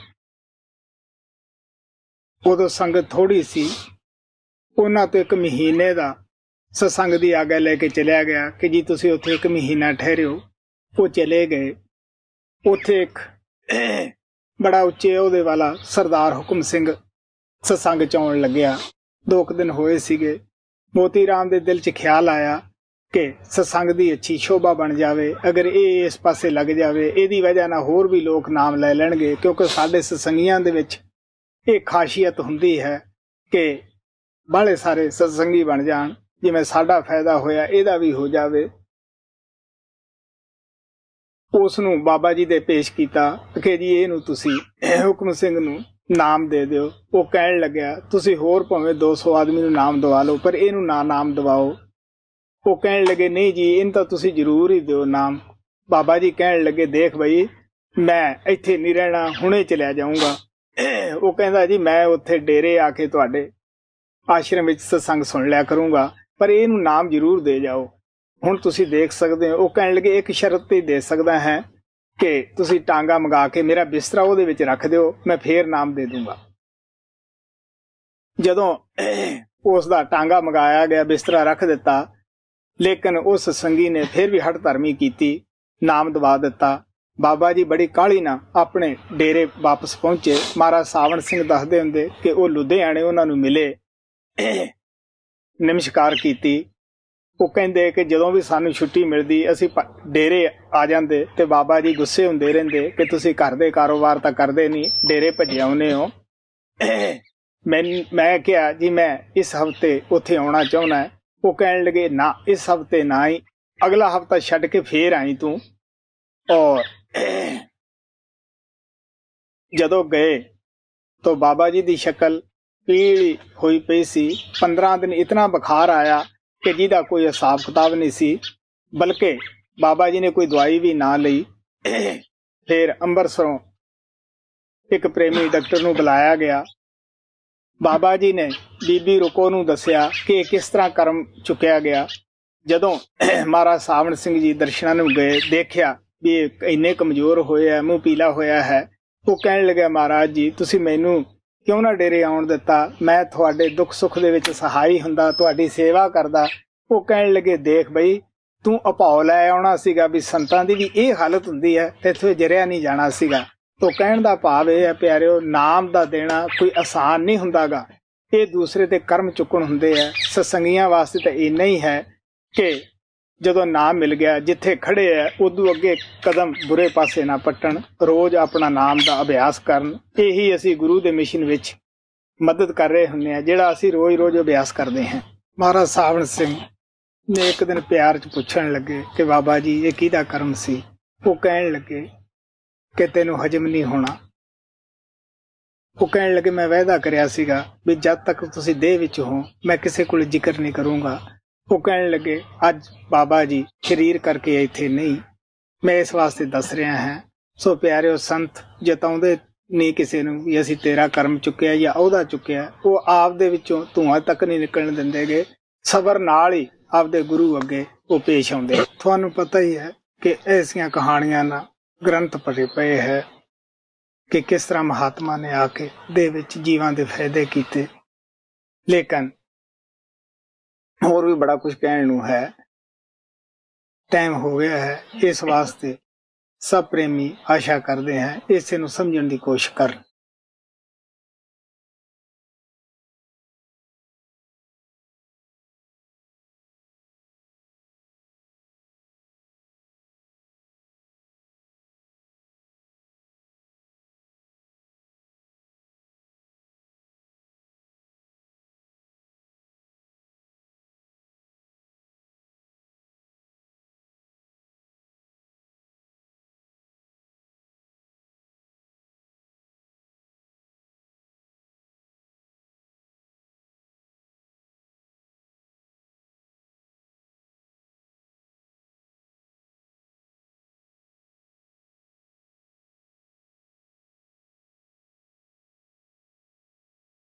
ਉਦੋਂ ਸੰਗਤ ਥੋੜੀ ਸੀ, ਉਹਨਾਂ ਤੋਂ 1 ਮਹੀਨੇ ਦਾ ਸਤਸੰਗ ਦੀ ਆਗਿਆ ਲੈ ਕੇ ਚਲਿਆ ਗਿਆ ਕਿ ਜੀ ਤੁਸੀਂ ਉੱਥੇ 1 ਮਹੀਨਾ ਠਹਿਰਿਓ। ਉਹ ਚਲੇ ਗਏ। ਉੱਥੇ ਇੱਕ ਬੜਾ ਉੱਚੇ ਅਹੁਦੇ ਵਾਲਾ ਸਰਦਾਰ ਹੁਕਮ ਸਿੰਘ ਸਤਸੰਗ ਚ ਆਉਣ ਲੱਗਿਆ। 2 ਦਿਨ ਹੋਏ ਸੀਗੇ। ਮੋਤੀ ਰਾਮ ਦੇ ਦਿਲ 'ਚ ਖਿਆਲ ਆਇਆ ਕਿ ਸਤਸੰਗ ਦੀ ਅੱਛੀ ਸ਼ੋਭਾ ਬਣ ਜਾਵੇ, ਅਗਰ ਇਹ ਇਸ ਪਾਸੇ ਲੱਗ ਜਾਵੇ, ਇਹਦੀ ਵਜ੍ਹਾ ਨਾਲ ਹੋਰ ਵੀ ਲੋਕ ਨਾਮ ਲੈ ਲੈਣਗੇ, ਕਿਉਂਕਿ ਸਾਡੇ ਸਤਸੰਗੀਆਂ ਦੇ ਵਿੱਚ ਇਹ ਖਾਸੀਅਤ ਹੁੰਦੀ ਹੈ ਕਿ ਬਾਹਲੇ ਸਾਰੇ ਸਤਸੰਗੀ ਬਣ ਜਾਣ, ਜਿਵੇਂ ਸਾਡਾ ਫਾਇਦਾ ਹੋਇਆ ਇਹਦਾ ਵੀ ਹੋ ਜਾਵੇ। ਉਸ ਨੂੰ ਬਾਬਾ ਜੀ ਦੇ ਪੇਸ਼ ਕੀਤਾ ਕਿ ਜੀ ਇਹਨੂੰ ਤੁਸੀਂ ਹੁਕਮ ਸਿੰਘ ਨੂੰ ਨਾਮ ਦੇ ਦਿਓ। ਉਹ ਕਹਿਣ ਲੱਗਿਆ, ਤੁਸੀਂ ਹੋਰ ਭਾਵੇਂ 200 ਆਦਮੀ ਨੂੰ ਨਾਮ ਦਵਾ ਲਓ, ਪਰ ਇਹਨੂੰ ਨਾ ਨਾਮ ਦਵਾਓ। ਉਹ ਕਹਿਣ ਲੱਗੇ, ਨਹੀਂ ਜੀ, ਇਹਨੂੰ ਤਾਂ ਤੁਸੀਂ ਜ਼ਰੂਰ ਹੀ ਦਿਓ ਨਾਮ। ਬਾਬਾ ਜੀ ਕਹਿਣ ਲੱਗੇ, ਦੇਖ ਬਈ, ਮੈਂ ਇੱਥੇ ਨਹੀਂ ਰਹਿਣਾ, ਹੁਣੇ ਚਲਿਆ ਜਾਊਂਗਾ। ਉਹ ਕਹਿੰਦਾ, ਜੀ ਮੈਂ ਉੱਥੇ ਡੇਰੇ ਆ ਕੇ ਤੁਹਾਡੇ ਆਸ਼ਰਮ ਵਿੱਚ ਸਤਸੰਗ ਸੁਣ ਲਿਆ ਕਰੂੰਗਾ, ਪਰ ਇਹਨੂੰ ਨਾਮ ਜ਼ਰੂਰ ਦੇ ਜਾਓ। ਹੁਣ ਤੁਸੀਂ ਦੇਖ ਸਕਦੇ ਹੋ। ਉਹ ਕਹਿਣ ਲੱਗੇ, ਇੱਕ ਸ਼ਰਤ ਤੇ ਦੇ ਸਕਦਾ ਹੈ ਕਿ ਤੁਸੀਂ ਟਾਂਗਾ ਮੰਗਾ ਕੇ ਮੇਰਾ ਬਿਸਤਰਾ ਉਹਦੇ ਵਿੱਚ ਰੱਖ ਦਿਓ, ਮੈਂ ਫੇਰ ਨਾਮ ਦੇ ਦੂੰਗਾ। ਜਦੋਂ ਉਸ ਦਾ ਟਾਂਗਾ ਮੰਗਾਇਆ ਗਿਆ, ਬਿਸਤਰਾ ਰੱਖ ਦਿੱਤਾ, ਲੇਕਿਨ ਉਸ ਸੰਗੀ ਨੇ ਫਿਰ ਵੀ ਹਠ ਧਰਮੀ ਕੀਤੀ, ਨਾਮ ਦਵਾ ਦਿੱਤਾ। ਬਾਬਾ ਜੀ ਬੜੀ ਕਾਹਲੀ ਨਾਲ ਆਪਣੇ ਡੇਰੇ ਵਾਪਸ ਪਹੁੰਚੇ। ਮਹਾਰਾਜ ਸਾਵਣ ਸਿੰਘ ਦੱਸਦੇ ਹੁੰਦੇ ਕਿ ਉਹ ਲੁਧਿਆਣੇ ਉਹਨਾਂ ਨੂੰ ਮਿਲੇ, ਨਮਸਕਾਰ ਕੀਤੀ। ਉਹ ਕਹਿੰਦੇ ਕਿ ਜਦੋਂ ਵੀ ਸਾਨੂੰ ਛੁੱਟੀ ਮਿਲਦੀ ਅਸੀਂ ਡੇਰੇ ਆ ਜਾਂਦੇ ਤੇ ਬਾਬਾ ਜੀ ਗੁੱਸੇ ਹੁੰਦੇ ਰਹਿੰਦੇ ਕਿ ਤੁਸੀਂ ਘਰ ਦੇ ਕਾਰੋਬਾਰ ਤਾਂ ਕਰਦੇ ਨਹੀਂ, ਡੇਰੇ ਭੱਜੇ ਆਉਂਦੇ ਹੋ। ਮੈਂ ਕਿਹਾ ਜੀ ਮੈਂ ਇਸ ਹਫ਼ਤੇ ਉੱਥੇ ਆਉਣਾ ਚਾਹੁੰਦਾ। ਉਹ ਕਹਿਣ ਲੱਗੇ ਨਾ, ਇਸ ਹਫ਼ਤੇ ਨਾ ਹੀ, ਅਗਲਾ ਹਫ਼ਤਾ ਛੱਡ ਕੇ ਫੇਰ ਆਈ ਤੂੰ। ਔਰ ਜਦੋਂ ਗਏ ਤਾਂ ਬਾਬਾ ਜੀ ਦੀ ਸ਼ਕਲ ਪੀਲੀ ਹੋਈ ਪਈ ਸੀ। 15 ਦਿਨ ਇਤਨਾ ਬੁਖਾਰ ਆਇਆ ਕਿ ਜਿਹਦਾ ਕੋਈ ਹਿਸਾਬ ਕਿਤਾਬ ਨਹੀਂ ਸੀ, ਬਲਕਿ ਬਾਬਾ ਜੀ ਨੇ ਕੋਈ ਦਵਾਈ ਵੀ ਨਾ ਲਈ। ਫਿਰ ਅੰਮ੍ਰਿਤਸਰੋਂ ਇੱਕ ਪ੍ਰੇਮੀ ਡਾਕਟਰ ਨੂੰ ਬੁਲਾਇਆ ਗਿਆ। ਬਾਬਾ ਜੀ ਨੇ ਬੀਬੀ ਰੁਕੋ ਨੂੰ ਦੱਸਿਆ ਕਿ ਇਹ ਕਿਸ ਤਰ੍ਹਾਂ ਕਰਮ ਚੁੱਕਿਆ ਗਿਆ। ਜਦੋਂ ਮਹਾਰਾਜ ਸਾਵਣ ਸਿੰਘ ਜੀ ਦਰਸ਼ਨਾਂ ਨੂੰ ਗਏ, ਦੇਖਿਆ ਵੀ ਇਹ ਇੰਨੇ ਕਮਜ਼ੋਰ ਹੋਏ ਆ, ਮੂੰਹ ਪੀਲਾ ਹੋਇਆ ਹੈ। ਉਹ ਕਹਿਣ ਲੱਗਾ, ਮਹਾਰਾਜ ਜੀ ਤੁਸੀਂ ਮੈਨੂੰ ਕਿਉਂ ਨਾ ਡੇਰੇ ਆਉਣ ਦਿੱਤਾ, ਮੈਂ ਤੁਹਾਡੇ ਦੁੱਖ ਸੁੱਖ ਦੇ ਵਿੱਚ ਸਹਾਈ ਹੁੰਦਾ, ਤੁਹਾਡੀ ਸੇਵਾ ਕਰਦਾ। ਉਹ ਕਹਿਣ ਲੱਗੇ, ਦੇਖ ਬਈ ਤੂੰ ਅਭਾਉ ਲੈ ਆਉਣਾ ਸੀਗਾ ਵੀ ਸੰਤਾਂ ਦੀ ਵੀ ਇਹ ਹਾਲਤ ਹੁੰਦੀ ਹੈ ਤੇ ਇੱਥੇ ਜਰਿਆ ਨਹੀਂ ਜਾਣਾ ਸੀਗਾ। ਤੋ ਕਹਿਣ ਦਾ ਭਾਵ ਇਹ ਹੈ ਪਿਆਰਿਓ, ਨਾਮ ਦਾ ਦੇਣਾ ਕੋਈ ਆਸਾਨ ਨਹੀਂ ਹੁੰਦਾਗਾ, ਇਹ ਦੂਸਰੇ ਤੇ ਕਰਮ ਚੁੱਕਣ ਹੁੰਦੇ ਆ। ਸਤਸੰਗੀਆਂ ਵਾਸਤੇ ਤਾਂ ਇੰਨਾ ਹੀ ਹੈ ਕਿ ਜਦੋਂ ਨਾਮ ਮਿਲ ਗਿਆ, ਜਿੱਥੇ ਖੜੇ ਆ ਉਦੋਂ ਅੱਗੇ ਕਦਮ ਬੁਰੇ ਪਾਸੇ ਨਾ ਪੱਟਣ, ਰੋਜ਼ ਆਪਣਾ ਨਾਮ ਦਾ ਅਭਿਆਸ ਕਰਨ। ਇਹੀ ਅਸੀਂ ਗੁਰੂ ਦੇ ਮਿਸ਼ਨ ਵਿੱਚ ਮਦਦ ਕਰ ਰਹੇ ਹੁੰਦੇ ਹਾਂ, ਜਿਹੜਾ ਅਸੀਂ ਰੋਜ਼ ਅਭਿਆਸ ਕਰਦੇ ਹਾਂ। ਮਹਾਰਾਜ ਸਾਵਣ ਸਿੰਘ ਨੇ ਇੱਕ ਦਿਨ ਪਿਆਰ ਚ ਪੁੱਛਣ ਲੱਗੇ ਕਿ ਬਾਬਾ ਜੀ ਇਹ ਕਿਹਦਾ ਕਰਮ ਸੀ। ਉਹ ਕਹਿਣ ਲੱਗੇ ਕਿ ਤੈਨੂੰ ਹਜਮ ਨਹੀਂ ਹੋਣਾ। ਉਹ ਕਹਿਣ ਲੱਗੇ ਮੈਂ ਵਾਅਦਾ ਕਰਿਆ ਸੀਗਾ ਵੀ ਜਦ ਤੱਕ ਤੁਸੀਂ ਦੇਹ ਵਿੱਚ ਹੋ ਮੈਂ ਕਿਸੇ ਕੋਲ ਜ਼ਿਕਰ ਨਹੀਂ ਕਰੂੰਗਾ। ਉਹ ਕਹਿਣ ਲੱਗੇ ਅੱਜ ਬਾਬਾ ਜੀ ਸਰੀਰ ਕਰਕੇ ਇੱਥੇ ਨਹੀਂ, ਮੈਂ ਇਸ ਵਾਸਤੇ ਦੱਸ ਰਿਹਾ ਹਾਂ। ਸੋ ਪਿਆਰਿਓ, ਸੰਤ ਜਤਾਉਂਦੇ ਨਹੀਂ ਕਿਸੇ ਨੂੰ ਵੀ ਅਸੀਂ ਤੇਰਾ ਕਰਮ ਚੁੱਕਿਆ ਜਾਂ ਉਹਦਾ ਚੁੱਕਿਆ, ਉਹ ਆਪ ਦੇ ਵਿੱਚੋਂ ਧੂਆਂ ਤੱਕ ਨਹੀਂ ਨਿਕਲਣ ਦਿੰਦੇਗੇ। ਸਬਰ ਨਾਲ ਹੀ ਆਪਦੇ ਗੁਰੂ ਅੱਗੇ ਉਹ ਪੇਸ਼ ਆਉਂਦੇ। ਤੁਹਾਨੂੰ ਪਤਾ ਹੀ ਹੈ ਕਿ ਐਸੀਆਂ ਕਹਾਣੀਆਂ ਨਾਲ ਗ੍ਰੰਥ ਭਰੇ ਪਏ ਹੈ ਕਿ ਕਿਸ ਤਰ੍ਹਾਂ ਮਹਾਤਮਾ ਨੇ ਆ ਕੇ ਦੇ ਵਿੱਚ ਜੀਵਾਂ ਦੇ ਫਾਇਦੇ ਕੀਤੇ। ਲੇਕਿਨ ਹੋਰ ਵੀ ਬੜਾ ਕੁਝ ਕਹਿਣ ਨੂੰ ਹੈ, ਟਾਈਮ ਹੋ ਗਿਆ ਹੈ। ਇਸ ਵਾਸਤੇ ਸਭ ਪ੍ਰੇਮੀ ਆਸ਼ਾ ਕਰਦੇ हैं ਇਸੇ ਨੂੰ ਸਮਝਣ ਦੀ ਕੋਸ਼ਿਸ਼ ਕਰਨ।